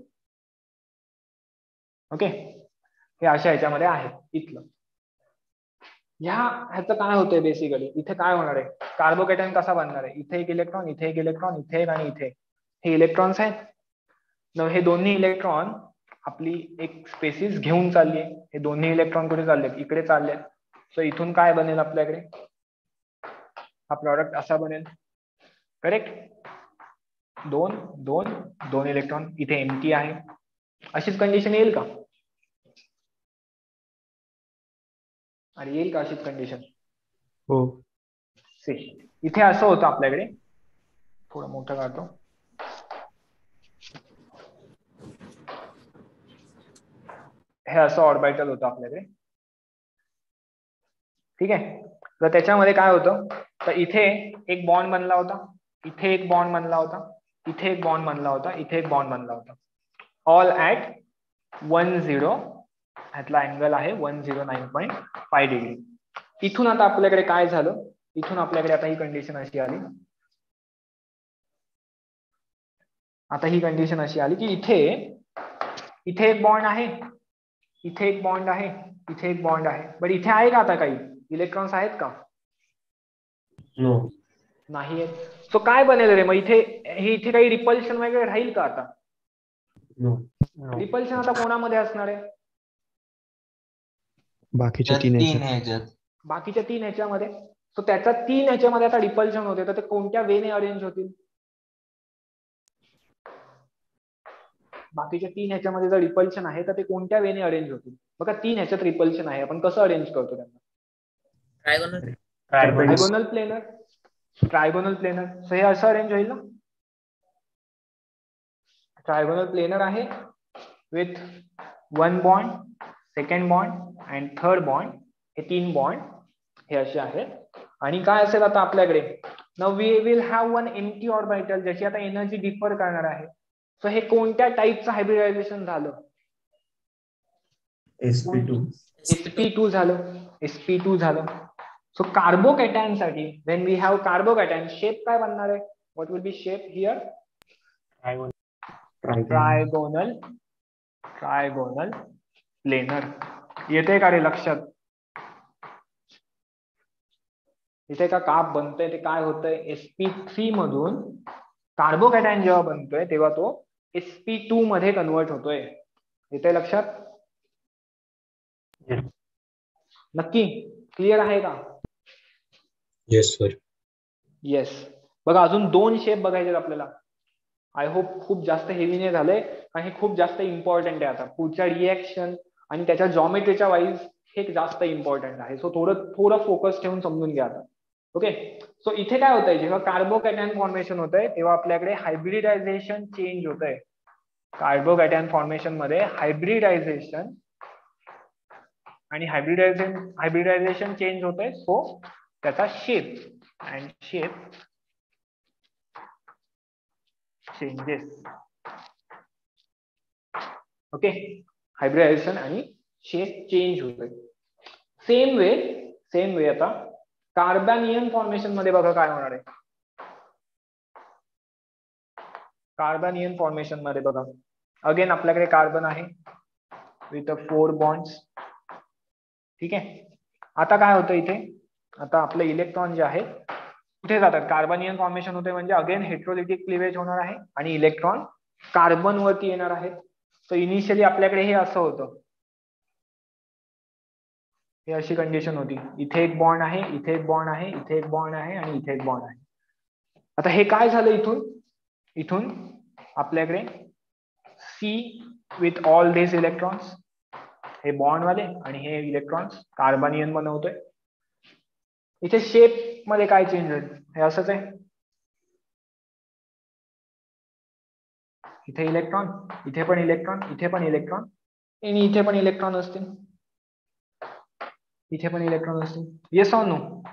ओके, हे अशा ह्याच्यामध्ये आहे. इथलं ह्या ह्याचं काय होतंय बेसिकली, इथे काय होणार आहे? कार्बोकॅटॅन कसा बनणार आहे? इथे एक इलेक्ट्रॉन, इथे एक इलेक्ट्रॉन, इथे एक आणि इथे हे इलेक्ट्रॉन्स आहेत. हे दोन्ही इलेक्ट्रॉन आपली एक स्पेसिस घेऊन चालली आहे. हे दोन्ही इलेक्ट्रॉन कुठे चाललेत? इकडे चाललेत. सो इथून काय बनेल आपल्याकडे? हा प्रॉडक्ट असा बनेल. करेक्ट? दोन दोन दोन इलेक्ट्रॉन इथे एम्प्टी आहे. अशीच कंडिशन येईल का? अरे येईल का अशीच कंडिशन? हो. सी इथे असं होतं आपल्याकडे. थोडं मोठं काढतो. हे असं ऑर्बिटल होतं आपल्याकडे. ठीक आहे. तर त्याच्यामध्ये काय होतं, तर इथे एक बॉन्ड बनला होता, इथे एक बॉन्ड बनला होता, इथे एक बॉन्ड बनला होता, इथे एक बॉन्ड बनला होता. All at one zero. ह्यातला अँगल आहे one zero nine point five degree. इथून आता आपल्याकडे काय झालं, इथून आपल्याकडे आता ही कंडिशन अशी आली. आता ही कंडिशन अशी आली की इथे इथे एक बॉन्ड आहे, इथे एक बॉन्ड आहे, इथे एक बॉन्ड आहे. बरं इथे आहे का आता काही इलेक्ट्रॉन्स आहेत का? नो. नाही आहेत. सो काय बनेल रे मग इथे? हे इथे काही रिपल्शन वगैरे राहील का आता? नो. रिपल्शन आता कोणामध्ये असणार आहे? बाकीच्या त्या तीन तीन ह्याच्यात. ह्याच्यात. बाकीच्या तीन ह्याच्यामध्ये. सो त्याच्या तीन ह्याच्यामध्ये आता रिपल्शन होते, तर ते कोणत्या वेने अरेंज होतील? बाकीच्या तीन ह्याच्यामध्ये जर रिपल्शन आहे तर ते कोणत्या वेने अरेंज होतील? बघा तीन ह्याच्यात रिपल्शन आहे, आपण कसं अरेंज करतो त्यांना? Trigonal. Trigonal planar. Trigonal planar. So हे असं अरेंज होईल ना. ट्रायगोनल प्लेनर आहे with one bond, second bond and third bond. हे तीन बॉन्ड हे असे आहेत. आणि काय असेल आता आपल्याकडे? Now we will have one empty orbital ज्याची आता एनर्जी डिफर करणार आहे. सो हे कोणत्या टाईपचं हायब्रिडायझेशन झालं? S P two. S P two झालं. एस पी टू झालं. सो कार्बोकॅटायन साठी when we have carbocation shape काय बनणार आहे? What will be shape here? Trigonal. Trigonal planar. येते का रे लक्षात? इथे का काप बनतोय ते काय होतंय? एस पी थ्री मधून कार्बोकॅटायन जेव्हा बनतोय तेव्हा तो एस पी टू मध्ये कन्वर्ट होतोय. येते लक्षात? नक्की क्लिअर आहे का? Yes sir. येस. बघा अजून दोन शेप बघायचे आपल्याला. आय होप खूप जास्त हेवी नाही झालंय, कारण हे खूप जास्त इम्पॉर्टंट आहे. आता पुढच्या रिएक्शन आणि त्याच्या जॉमेट्रीच्या वाईज हे जास्त इम्पॉर्टंट आहे. सो थोडं थोडं फोकस ठेवून समजून घ्या आता. ओके. सो इथे काय होतंय, जेव्हा कार्बोकॅटायन फॉर्मेशन होतंय तेव्हा आपल्याकडे हायब्रिडायझेशन चेंज होतंय. कार्बोकॅटायन फॉर्मेशन मध्ये हायब्रिडायझेशन आणि हायब्रिडायझेशन हायब्रिडायझेशन चेंज होतंय. सो त्याचा shape and shape changes. Okay. Hybridisation आणि शेप चेंज होतोय. सेम वे सेम वे आता कार्बॅनियन फॉर्मेशन मध्ये बघा काय होणार आहे. कार्बॅनियन फॉर्मेशन मध्ये बघा अगेन आपल्याकडे कार्बन आहे विथ फोर बॉन्ड्स. ठीक आहे. आता काय होतं इथे, आता आपले इलेक्ट्रॉन जे आहेत कुठे जातात? कार्बनियन फॉर्मेशन होते म्हणजे अगेन हेट्रोलिटिक क्लिवेज होणार आहे आणि इलेक्ट्रॉन कार्बन वरती येणार आहेत. तर इनिशियली आपल्याकडे हे असं होतं, हे अशी कंडिशन होती. इथे एक बॉन्ड आहे, इथे एक बॉन्ड आहे, इथे एक बॉन्ड आहे आणि इथे एक बॉन्ड आहे. आता हे काय झालं इथून? इथून आपल्याकडे C with all this electrons, हे बॉन्ड वाले आणि हे इलेक्ट्रॉन्स कार्बनियन बनवतोय. इथे शेप मध्ये काय चेंज होईल? हे असंच आहे. इथे इलेक्ट्रॉन, इथे पण इलेक्ट्रॉन, इथे पण इलेक्ट्रॉन आणि इथे पण इलेक्ट्रॉन असतील, इथे पण इलेक्ट्रॉन असतील. Yes or no?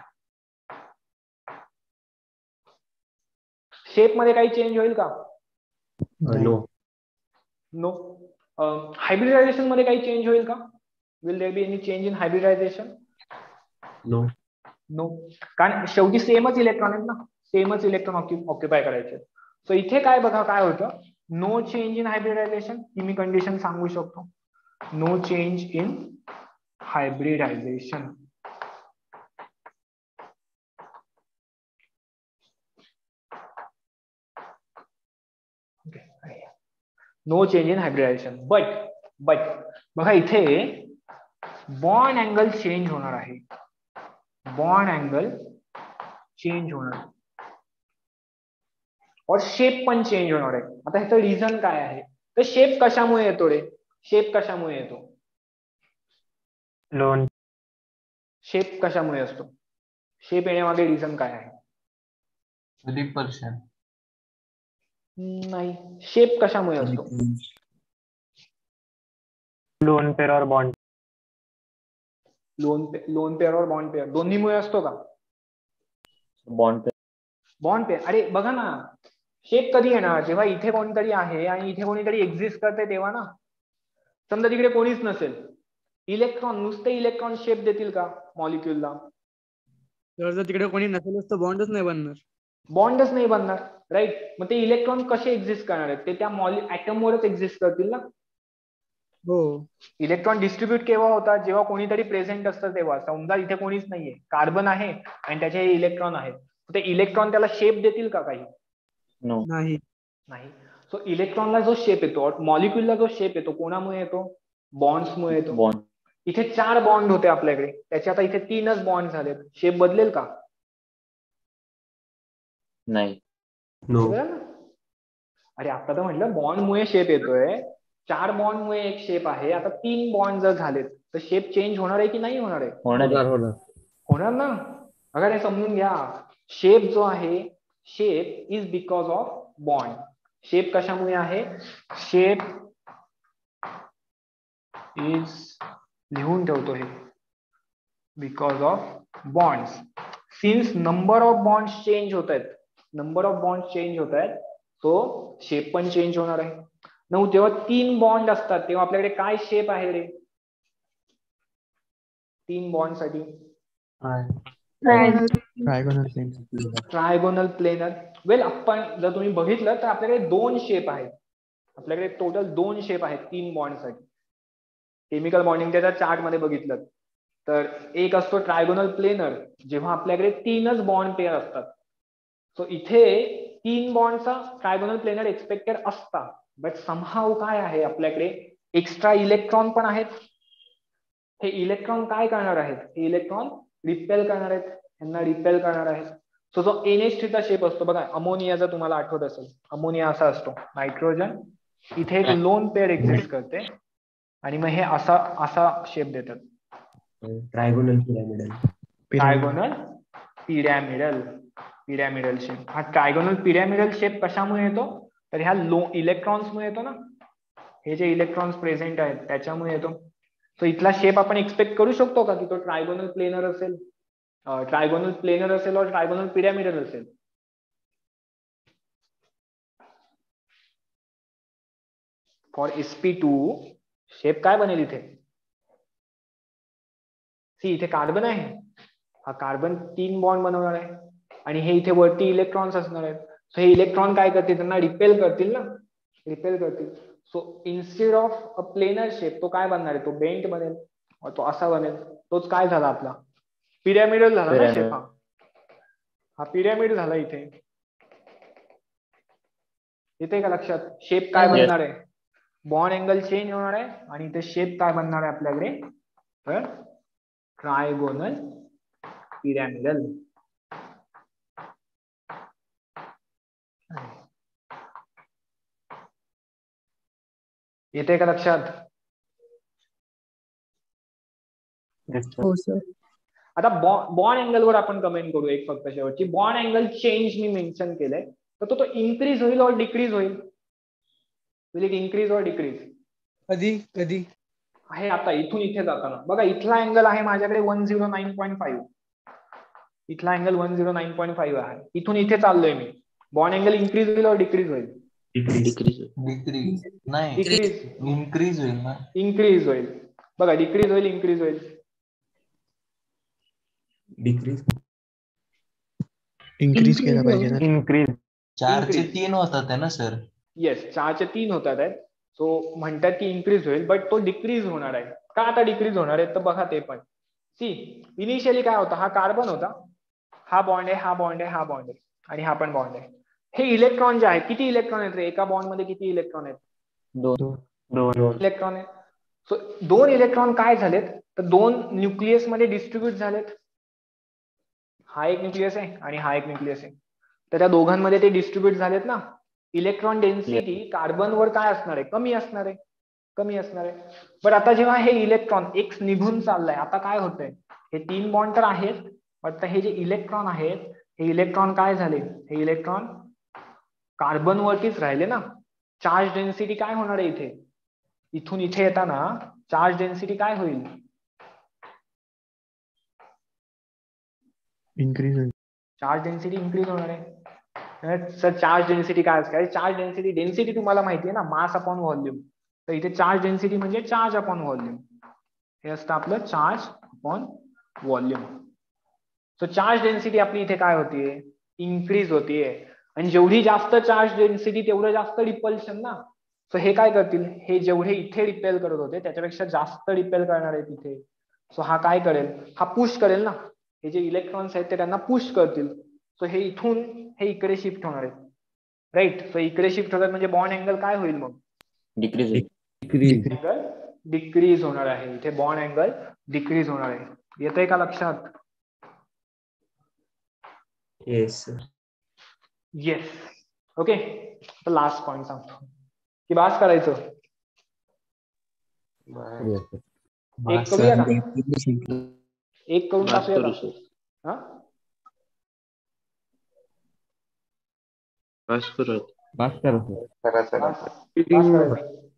शेप मध्ये काही चेंज होईल का? नो. नो. हायब्रिडायझेशन मध्ये काही चेंज होईल का? Will there be any change in hybridisation? No. No. कारण शेवटी सेमच इलेक्ट्रॉन आहेत ना, सेमच इलेक्ट्रॉन ऑक्युपाय करायचे. सो इथे काय बघा काय होतं, नो चेंज इन हायब्रिडायझेशन. ही मी कंडिशन सांगू शकतो. No change in hybridisation. No change in hybridisation. But but बघा इथे बॉन्ड अँगल चेंज होणार आहे. बॉन्ड अँगल चेंज होणार और शेप पण चेंज होणार आहे. आता ह्याचं रिझन काय आहे? तर शेप कशामुळे येतो रे? शेप कशामुळे येतो? लोन शेप कशामुळे असतो? शेप येण्यामागे रिझन काय आहे? रिपल्शन. नाही. शेप कशामुळे असतो? लोन पेअर और बॉन्ड लोन लोन पेअर और बॉन्ड पेअर दोन्हीमुळे असतो का? Bond pair bond pair. अरे बघा ना, शेप कधी येणार? जेव्हा इथे कोणतरी आहे आणि इथे कोणीतरी एक्झिस्ट करते तेव्हा ना. समजा तिकडे कोणीच नसेल, इलेक्ट्रॉन, नुसते इलेक्ट्रॉन शेप देतील का मॉलिक्युलला? जर तिकडे कोणी नसेलच तर बॉन्डच नाही बनणार. बॉन्डच नाही बनणार, राईट. मग ते इलेक्ट्रॉन कसे एक्झिस्ट करणार आहेत? ते त्या मॉलि ऍटमवरच एक्झिस्ट करतील ना. हो. इलेक्ट्रॉन डिस्ट्रीब्यूट केव्हा होतात? जेव्हा कोणीतरी प्रेझेंट असतं तेव्हा. समजा इथे कोणीच नाहीये, कार्बन आहे आणि त्याचे हे इलेक्ट्रॉन आहेत, ते इलेक्ट्रॉन त्याला शेप देतील का काही? नो नाही. नाही. सो इलेक्ट्रॉनला जो शेप येतो, मॉलिक्युलला जो शेप येतो, कोणामुळे येतो? बॉन्ड्समुळे येतो. बॉन्ड इथे चार बॉन्ड होते आपल्याकडे, त्याचे आता इथे तीनच बॉन्ड झालेत. शेप बदलेल का? नाही. नो. अरे आता तर म्हटलं बॉन्डमुळे शेप येतोय, चार बॉन्डमुळे एक शेप आहे. आता तीन बॉन्ड जर झालेत तर शेप चेंज होणार आहे की नाही होणार आहे? होणार होणार ना. अगर हे समजून घ्या, शेप जो आहे, shape is because of bond. Shape कशामुळे आहे? शेप इज, लिहून ठेवतो हे, because of bonds. Since number of bond change होत आहेत, नंबर ऑफ बॉन्ड चेंज होत आहेत, तो शेप पण चेंज होणार आहे. नऊ जेव्हा तीन बॉन्ड असतात तेव्हा आपल्याकडे काय शेप आहे रे? तीन बॉन्ड साठी trigonal plane. Trigonal planar. Well, आपण जर तुम्ही बघितलं तर आपल्याकडे दोन शेप आहेत. आपल्याकडे टोटल दोन शेप आहेत तीन बॉन्ड साठी. केमिकल बॉन्डिंगच्या चार्ट मध्ये बघितलं तर एक असतो ट्रायगोनल प्लेनर, जेव्हा आपल्याकडे तीनच बॉन्ड पेअर असतात. सो इथे तीन बॉन्डचा ट्रायगोनल प्लेनर एक्सपेक्टेड असता, बट समहाऊ काय आहे, आपल्याकडे एक्स्ट्रा इलेक्ट्रॉन पण आहेत. हे इलेक्ट्रॉन काय करणार आहेत? हे इलेक्ट्रॉन रिपेल करणार आहेत, यांना रिपेल करणार आहेत. सो जो एन एच थ्री चा शेप असतो बघा, अमोनियाचा तुम्हाला आठवत असेल, अमोनिया असा असतो, नायट्रोजन इथे एक लोन पेअर एक्झिस्ट करते आणि मग हे असा असा शेप देतात. Trigonal pyramidal. Trigonal pyramidal pyramidal shape. हा ट्रायगोनल पिरॅमिडल शेप कशामुळे येतो? तर ह्या लो इलेक्ट्रॉन्समुळे येतो ना. हे जे इलेक्ट्रॉन्स प्रेझेंट आहेत त्याच्यामुळे येतो. सो इथला शेप आपण एक्सपेक्ट करू शकतो का की तो ट्रायगोनल प्लेनर असेल, ट्रायगोनल प्लेनर असेल और ट्रायगोनल पिरॅमिडल असेल? For S P two shape काय बनेल इथे? सी, इथे कार्बन आहे, हा कार्बन तीन बॉन्ड बनवणार आहे आणि हे इथे वरती इलेक्ट्रॉन्स असणार आहेत. सो हे इलेक्ट्रॉन काय करतील? त्यांना रिपेल करतील ना, रिपेल करतील. So instead of a planar shape तो काय बनणार आहे? तो बेंट बनेल, तो असा बनेल. तोच काय झाला आपला पिरॅमिडल झाला ना शेप. हा हा पिरॅमिड झाला इथे. येते का लक्षात? शेप काय बनणार आहे? बॉन्ड अँगल चेंज होणार आहे आणि इथे शेप काय बनणार आहे आपल्याकडे? तर ट्रायगोनल पिरॅमिडल. येते का लक्षात? हो सर. आता बॉन्ड अँगल वर आपण कमेंट करू एक फक्त शेवटची. बॉन्ड अँगल चेंज मी मेन्शन केलंय, तर तो तो इन्क्रीज होईल और डिक्रीज होईल? विल इट इन्क्रीज और डिक्रीज? कधी कधी आहे आता इथून इथे जाताना बघा, इथला अँगल आहे माझ्याकडे one zero nine point five. इथला angle one zero nine point five आहे. इथून इथे चाललोय मी. बॉन्ड अँगल इन्क्रीज होईल और डिक्रीज होईल? डिक्रीज. डिक्रीज नाही, डिक्रीज. इन्क्रीज होईल ना. इन्क्रीज होईल. बघा, डिक्रीज होईल, इन्क्रीज होईल? डिक्रीज. इन्क्रीज केला पाहिजे ना. इन्क्रीज. चारचे तीन होतात आहे ना सर? येस, चारचे तीन होतात आहेत. सो म्हणतात की इन्क्रीज होईल, बट तो डिक्रीज होणार आहे. का आता डिक्रीज होणार आहे तर बघा ते पण. सी, इनिशियली काय होता? हा कार्बन होता, हा बॉन्ड आहे, हा बॉन्ड आहे, हा बॉन्ड आहे आणि हा पण बॉन्ड आहे. हे इलेक्ट्रॉन जे आहे, किती इलेक्ट्रॉन आहेत रे एका बॉन्ड मध्ये? किती इलेक्ट्रॉन आहेत? दोन. दोन. इलेक्ट्रॉन आहे. सो दोन इलेक्ट्रॉन काय झालेत तर दोन न्यूक्लियस मध्ये डिस्ट्रीब्यूट झालेत. हा एक न्यूक्लियस आहे आणि हा एक न्यूक्लियस आहे. तर त्या दोघांमध्ये ते डिस्ट्रीब्यूट झालेत ना. इलेक्ट्रॉन डेन्सिटी कार्बनवर काय असणार आहे, कमी असणार आहे, कमी असणार आहे. पण आता जेव्हा हे इलेक्ट्रॉन एक्स निघून चाललंय, आता काय होतंय, हे तीन बॉन्ड तर आहेत, पण हे जे इलेक्ट्रॉन आहेत हे इलेक्ट्रॉन काय झाले, हे इलेक्ट्रॉन कार्बन वरतीच राहिले ना. चार्ज डेन्सिटी काय होणार आहे इथे, इथून इथे येताना चार्ज डेन्सिटी काय होईल, इन्क्रीज होईल. चार्ज डेन्सिटी इन्क्रीज होणार आहे. सर चार्ज डेन्सिटी काय असते, चार्ज डेन्सिटी डेन्सिटी तुम्हाला माहिती आहे ना, मास अपॉन व्हॉल्यूम. तर इथे चार्ज डेन्सिटी म्हणजे चार्ज अपॉन व्हॉल्यूम, हे असतं आपलं charge upon volume. So charge density आपली इथे काय होतीये, इन्क्रीज होतीये. आणि जेवढी जास्त चार्ज डेन्सिटी तेवढं जास्त रिपल्शन ना. सो हे काय करतील, हे जेवढे इथे रिपेल करत होते त्याच्यापेक्षा जास्त रिपेल करणार आहेत इथे. सो हा काय करेल, हा पुश करेल ना. हे जे इलेक्ट्रॉन्स आहेत ते त्यांना पुश करतील. सो हे इथून हे इकडे शिफ्ट होणार आहेत, राईट. सो इकडे शिफ्ट होतात म्हणजे बॉन्ड अँगल काय होईल मग, डिक्रीज होईल. डिक्रीज. अँगल डिक्रीज होणार आहे. इथे बॉन्ड अँगल डिक्रीज होणार आहे. येतंय का लक्षात. Yes sir. येस. ओके. तर लास्ट पॉइंट सांगतो की बास करायचं, एक करूया का, एक करून बास टाकूया करू का. सर, हा बास करू. बास करा सर. बास बास करायचं.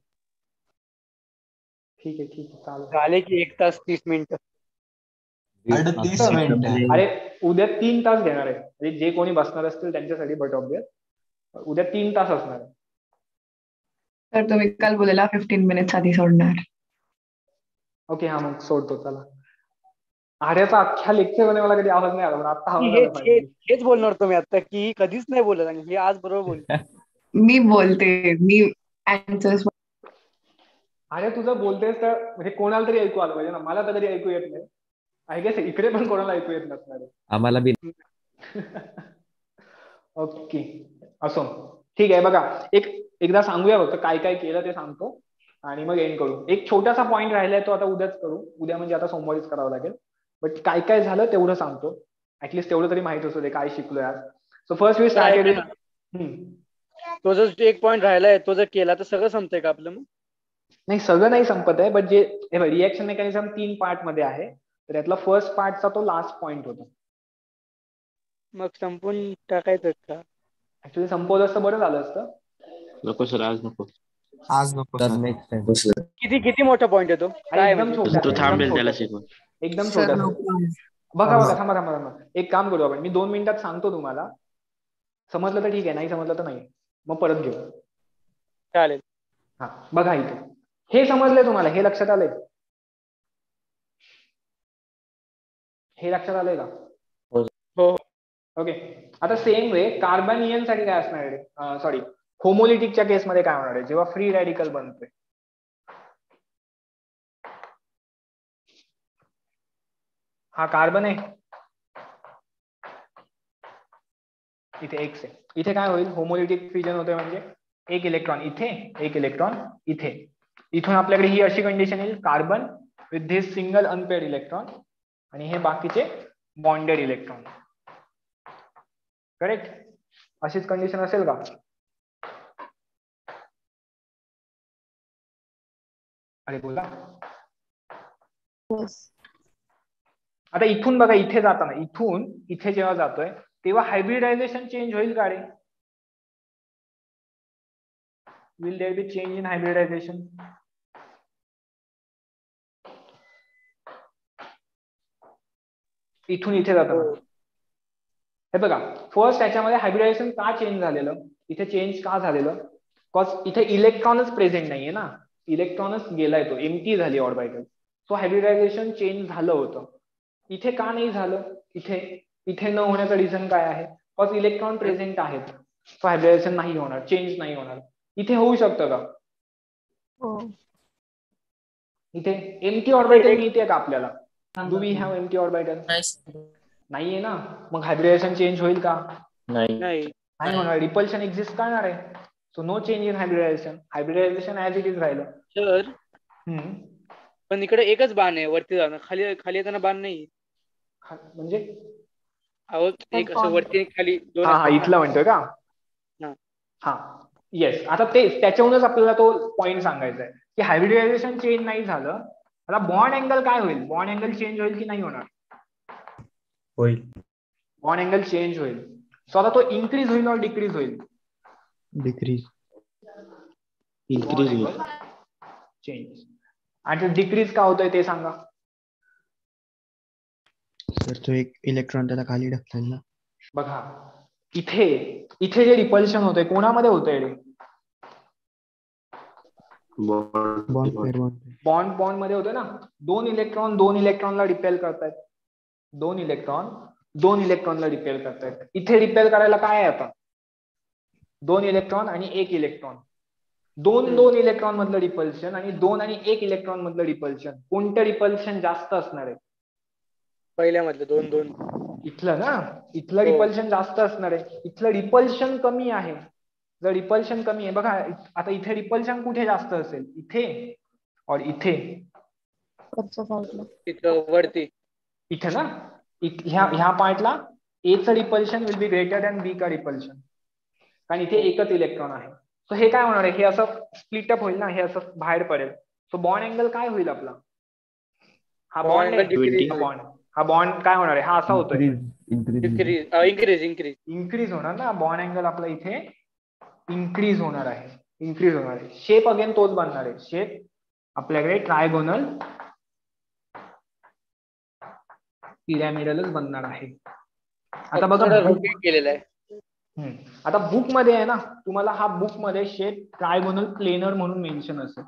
ठीक आहे ठीक आहे चालेल. झाले की एक तास तीस मिनिटं. अडतीस मिनिटं. अरे उद्या तीन तास घेणार आहे, म्हणजे जे कोणी बसणार असतील त्यांच्यासाठी, बट ऑब्वियस उद्या तीन तास असणार आहे. तर तुम्ही काल बोलला फिफ्टीन मिनिट्स आधी सोडणार. ओके हा मग सोडतो चला. आर्याचा अख्ख्या लेक्चर मध्ये मला कधी आवाज नाही आला, पण आता आवाज आला हेच पाहिजे. हेच- हेच बोलणार होतो मी आता की कधीच नाही बोलत आणि हे आज बरोबर बोलतो. मी बोलते, मी answers अरे तुझं बोलतेस तर म्हणजे कोणाला तरी ऐकू आलं पाहिजे ना, मला तर कधी ऐकू येत नाही. आय गेस इकडे पण कोणाला ऐकू येत नसणार आहे. आम्हाला बी ओके असो ठीक आहे. बघा एक एकदा सांगूया फक्त काय काय केलं ते सांगतो आणि मग एंड करू. एक छोटासा पॉईंट राहिलाय तो आता उद्याच करू, उद्या म्हणजे आता सोमवारीच करावं लागेल. बट काय काय झालं तेवढं सांगतो, ऍटलीस्ट तेवढं तरी माहित असू दे काय शिकलोय आज. So first we started. तो जर एक पॉईंट राहिलाय तो जर केला तर सगळं संपतंय का आपलं मग. नाही सगळं नाही संपत आहे, बट जे रिएक्शन मेकॅनिझम तीन पार्ट मध्ये आहे, तर त्यातला फर्स्ट पार्टचा तो लास्ट पॉइंट होता. मग संपून टाकायचं का. ऍक्च्युली संपवलं असतं बरं झालं असतं. नको सर आज नको. आज नको सर. Next time. किती किती मोठा पॉईंट येतो काय एकदम म्हणजे. छोटा तो थांबेल एकदम त्याला छोटा शिकवून. एकदम सर छोटा. नको. बघा बघा थांबा थांबा थांबा एक काम करू आपण, मी दोन मिनिटात सांगतो तुम्हाला, समजलं तर ठीक आहे, नाही समजलं तर नाही, मग परत घेऊ. चालेल. हा बघा इथे हे समजलंय तुम्हाला, हे लक्षात आलंय, हे लक्षात आलंय का. हो. ओके. आता सेम वे कार्बनियन साठी काय असणार आहे, सॉरी होमोलिटिकच्या केसमध्ये काय होणार आहे जेव्हा फ्री रॅडिकल बनतोय. हा कार्बन आहे, इथे एक्स आहे, इथे काय होईल होमोलिटिक फ्युजन होतोय म्हणजे एक इलेक्ट्रॉन इथे एक इलेक्ट्रॉन इथे. इथून आपल्याकडे ही अशी कंडिशन येईल, carbon with this single unpaired electron आणि हे बाकीचे बॉन्डेड इलेक्ट्रॉन. करेक्ट. अशीच कंडिशन असेल का. अरे बोला. आता इथून बघा इथे जाताना, इथून इथे जेव्हा जातोय तेव्हा हायब्रिडायझेशन चेंज होईल का रे. Will there be change in hybridization. इथून इथे जाताना हे बघा फर्स्ट याच्यामध्ये हायब्रिडायझेशन का चेंज झालेलं, इथे चेंज का झालेलं, बिकॉज इथे इलेक्ट्रॉनच प्रेझेंट नाहीये ना, इलेक्ट्रॉनच गेलाय, तो एम्प्टी झाली ऑर्बिटल. सो हायब्रिडायझेशन चेंज झालं होतं. इथे का नाही झालं, इथे इथे न होण्याचं रिझन काय आहे, बिकॉज इलेक्ट्रॉन प्रेझेंट आहेत. सो हायब्रिडायझेशन नाही होणार, चेंज नाही होणार. इथे होऊ शकतं का. इथे एम्प्टी ऑर्बिटल मिळते का आपल्याला, do we have empty orbital. नाहीये ना, मग हायब्रिडायझेशन चेंज होईल का. नाही नाही होणार, रिपल्शन एक्झिस्ट करणार आहे. So no change in hybridization, hybridization as it is राहिलं. सर पण इकडे एकच बाण आहे वरती जाणं, खाली खाली येताना बाण नाही. हा, म्हणजे अहो एक असं वरती एक खाली दोन हा हा असतात ना. इथलं म्हणतोय का? हा. हा येस. आता तेच त्याच्याहूनच आपल्याला तो पॉईंट सांगायचा आहे की हायब्रिडायझेशन चेंज नाही झालं, आता बॉन्ड अँगल काय होईल? बॉन्ड अँगल चेंज होईल की नाही होणार? होईल. बॉन्ड अँगल चेंज होईल. सो आता तो इन्क्रीज होईल और डिक्रीज होईल? डिक्रीज. इन्क्रीज होईल. चेंज. आणि डिक्रीज का होतोय ते सांगा. सर तो एक इलेक्ट्रॉन त्याला खाली ढकलेल ना. बघा इथे इथे जे रिपल्शन होतंय कोणामध्ये होतंय रे? Bond pair bond bond bond मध्ये होतोय ना. दोन इलेक्ट्रॉन दोन इलेक्ट्रॉनला रिपेल करतायत. दोन इलेक्ट्रॉन दोन इलेक्ट्रॉनला रिपेल करतायत. इथे रिपेल करायला काय आहे आता? दोन इलेक्ट्रॉन आणि एक इलेक्ट्रॉन. दोन दोन इलेक्ट्रॉन मधलं रिपल्शन आणि दोन आणि एक इलेक्ट्रॉन मधलं रिपल्शन, कोणतं रिपल्शन जास्त असणार आहे? पहिल्या मधलं दोन दोन. इथलं ना, इथलं रिपल्शन जास्त असणार आहे. इथलं रिपल्शन कमी आहे. जर रिपल्शन कमी आहे बघा, आता इथे रिपल्शन कुठे जास्त असेल? इथे और इथे. वरच्या साईडला. तिथं वरती. इथे ना, ह्या ह्या पार्टला ए चं repulsion will be greater than B का रिपल्शन, कारण इथे एकच इलेक्ट्रॉन आहे. सो हे काय होणार आहे? हे असं स्प्लिट अप होईल ना, हे असं बाहेर पडेल. सो बॉन्ड अँगल काय होईल आपला? हा बॉन्ड आहे, हा बॉन्ड हा बॉन्ड काय होणार आहे? हा असा होतोय. इन्क्रीज इन्क्रीज इन्क्रीज इन्क्रीज होणार ना. बॉन्ड अँगल आपला इथे इन्क्रीज होणार आहे. इन्क्रीज होणार आहे. शेप अगेन तोच बनणार आहे. शेप आपल्याकडे ट्रायगोनल पिरॅमिडलच बनणार आहे. आता बघा केलेला आहे. आता बुक मध्ये आहे ना, तुम्हाला हा बुक मध्ये शेप ट्रायगोनल प्लेनर म्हणून मेन्शन असेल.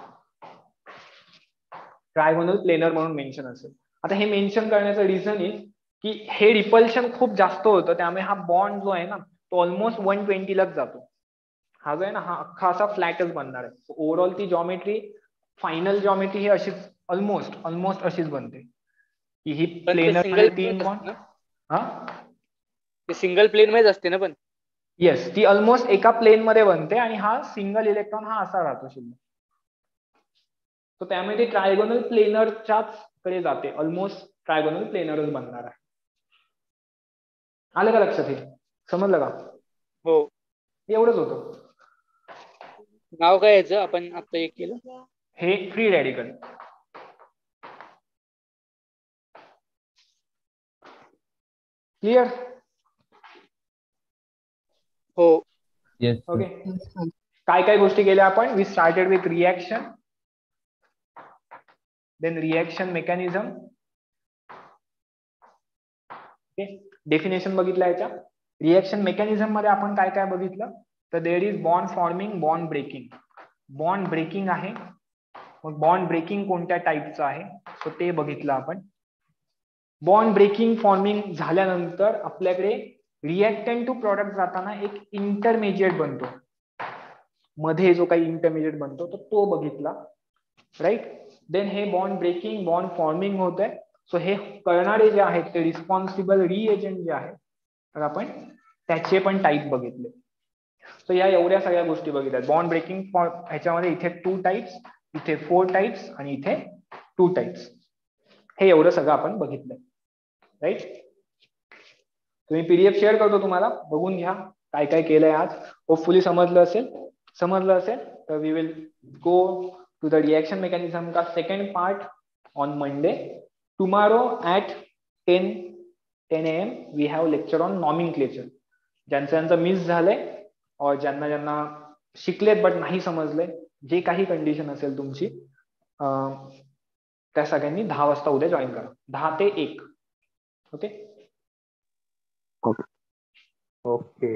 ट्रायगोनल प्लेनर म्हणून मेन्शन असेल. आता हे मेन्शन करण्याचं रिझन इज की हे रिपल्शन खूप जास्त होतं, त्यामुळे हा बॉन्ड जो आहे ना तो ऑलमोस्ट वन ट्वेंटी लाच जातो. हा जो आहे ना हा अख्खा असा फ्लॅटच बनणार आहे. ओव्हरऑल ती जॉमेट्री, फायनल जॉमेट्री ही अशीच ऑलमोस्ट ऑलमोस्ट अशीच बनते की ही प्लेनर तीन बॉन्ड. हा सिंगल प्लेन मध्येच असते ना पण. येस, ती ऑलमोस्ट एका प्लेन मध्ये बनते आणि हा सिंगल इलेक्ट्रॉन हा असा राहतो शिल्लक. तर त्यामुळे ती ट्रायगोनल प्लेनरच्याच कडे जाते. ऑलमोस्ट ट्रायगोनल प्लेनरच बनणार आहे. आलं का लक्षात? हे समजलं का? हो, एवढंच होतं. नाव काय याचं आपण आता एक केलं? हे फ्री रॅडिकल. क्लिअर? हो. ओके. काय काय गोष्टी केल्या आपण? We started with reaction, then reaction mechanism. Okay, definition बघितलं याच्या. रिएक्शन मेकॅनिझम मध्ये आपण काय काय बघितलं? तर there is bond forming, bond breaking. Bond breaking आहे. मग बॉन्ड ब्रेकिंग कोणत्या टाईपचं आहे सो ते बघितलं आपण. बॉन्ड ब्रेकिंग फॉर्मिंग झाल्यानंतर आपल्याकडे रिएक्टंट टू प्रॉडक्ट जाताना एक इंटरमिजिएट बनतो. मध्ये जो काही इंटरमिजिएट बनतो तर तो बघितला. राईट. देन हे बॉन्ड ब्रेकिंग, बॉन्ड फॉर्मिंग होत आहे. सो हे करणारे जे आहेत ते रिस्पॉन्सिबल रिएजंट जे आहेत तर आपण त्याचे पण टाईप बघितले. सो या एवढ्या सगळ्या गोष्टी बघितल्या. बॉन्ड ब्रेकिंग ह्याच्यामध्ये इथे टू टाईप्स, इथे फोर टाईप्स आणि इथे टू टाईप्स. हे एवढं सगळं आपण बघितलं. राईट. तुम्ही पीडीएफ शेअर करतो तुम्हाला, बघून घ्या काय काय केलंय आज. होपफुली समजलं असेल. समजलं असेल तर we will go to the reaction mechanism का second part on Monday. Tomorrow at ten ten A M we have lecture on nomenclature. ज्यांचं ज्यांचं मिस झालंय और ज्यांना ज्यांना शिकलेत बट नाही समजले, जे काही कंडिशन असेल तुमची, त्या सगळ्यांनी दहा वाजता उद्या जॉईन करा. दहा ते एक. ओके ओके ओके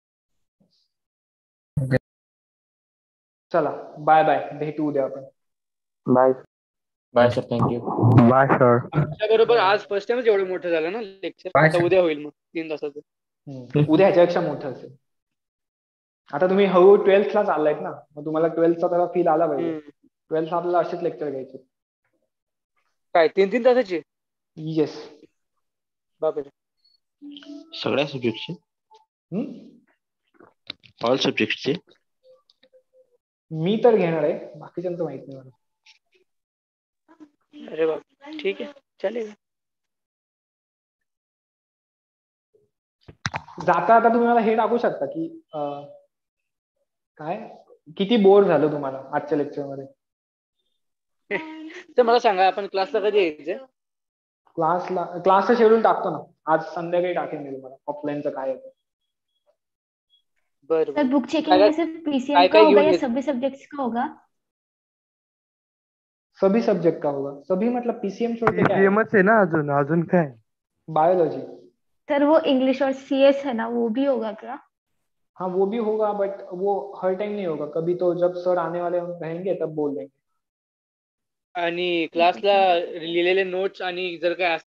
चला बाय बाय. भेटू उद्या आपण. Bye bye sir. Thank you. Bye sir. बरोबर आज फर्स्ट टाइमच एवढं मोठं झालं ना लेक्चर. आता उद्या होईल मग तीन तासाचं. उद्या ह्याच्यापेक्षा मोठं असेल. आता तुम्ही हळू ट्वेल्थला चाललायत ना, मग तुम्हाला ट्वेल्थचा त्याला फील आला पाहिजे. ट्वेल्थ आपल्याला असेच लेक्चर घ्यायचे. काय तीन तीन तासाचे? येस. बापरे. सगळ्या सब्जेक्टचे? ऑल सब्जेक्टचे? मी तर घेणार आहे, बाकीच्यांचं माहित नाही मला. अरे बाप, ठीक है चलेगा. जाता आता तुम्ही मला हे टाकू शकता की अं, काय किती बोर झालं तुम्हाला आजच्या लेक्चर मध्ये. तर मला सांगा आपण क्लासला कधी यायचं? क्लासला क्लासचं शेड्यूल टाकतो ना, आज संध्याकाळी टाकेन मी तुम्हाला ऑफलाईनचं काय आहे ते. बरं सर बुक चेकिंग काय- में सिर्फ पीसीएम काय- का काय होगा घेऊन या येत- सभी सब्जेक्ट्स का होगा? सभी सब्जेक्ट का होगा. सभी मतलब पीसीएम छोड़ के क्या है? पीसीएमच आहे ना अजून अजून काय बायोलॉजी. सर वो इंग्लिश और सीएस है ना, वो भी होगा क्या? हाँ वो भी होगा बट वो हर टाइम नहीं होगा, कभी तो जब सर आने वाले रहेंगे तब बोल देंगे. आणि क्लासला लिहिलेले नोट्स आणि जर काय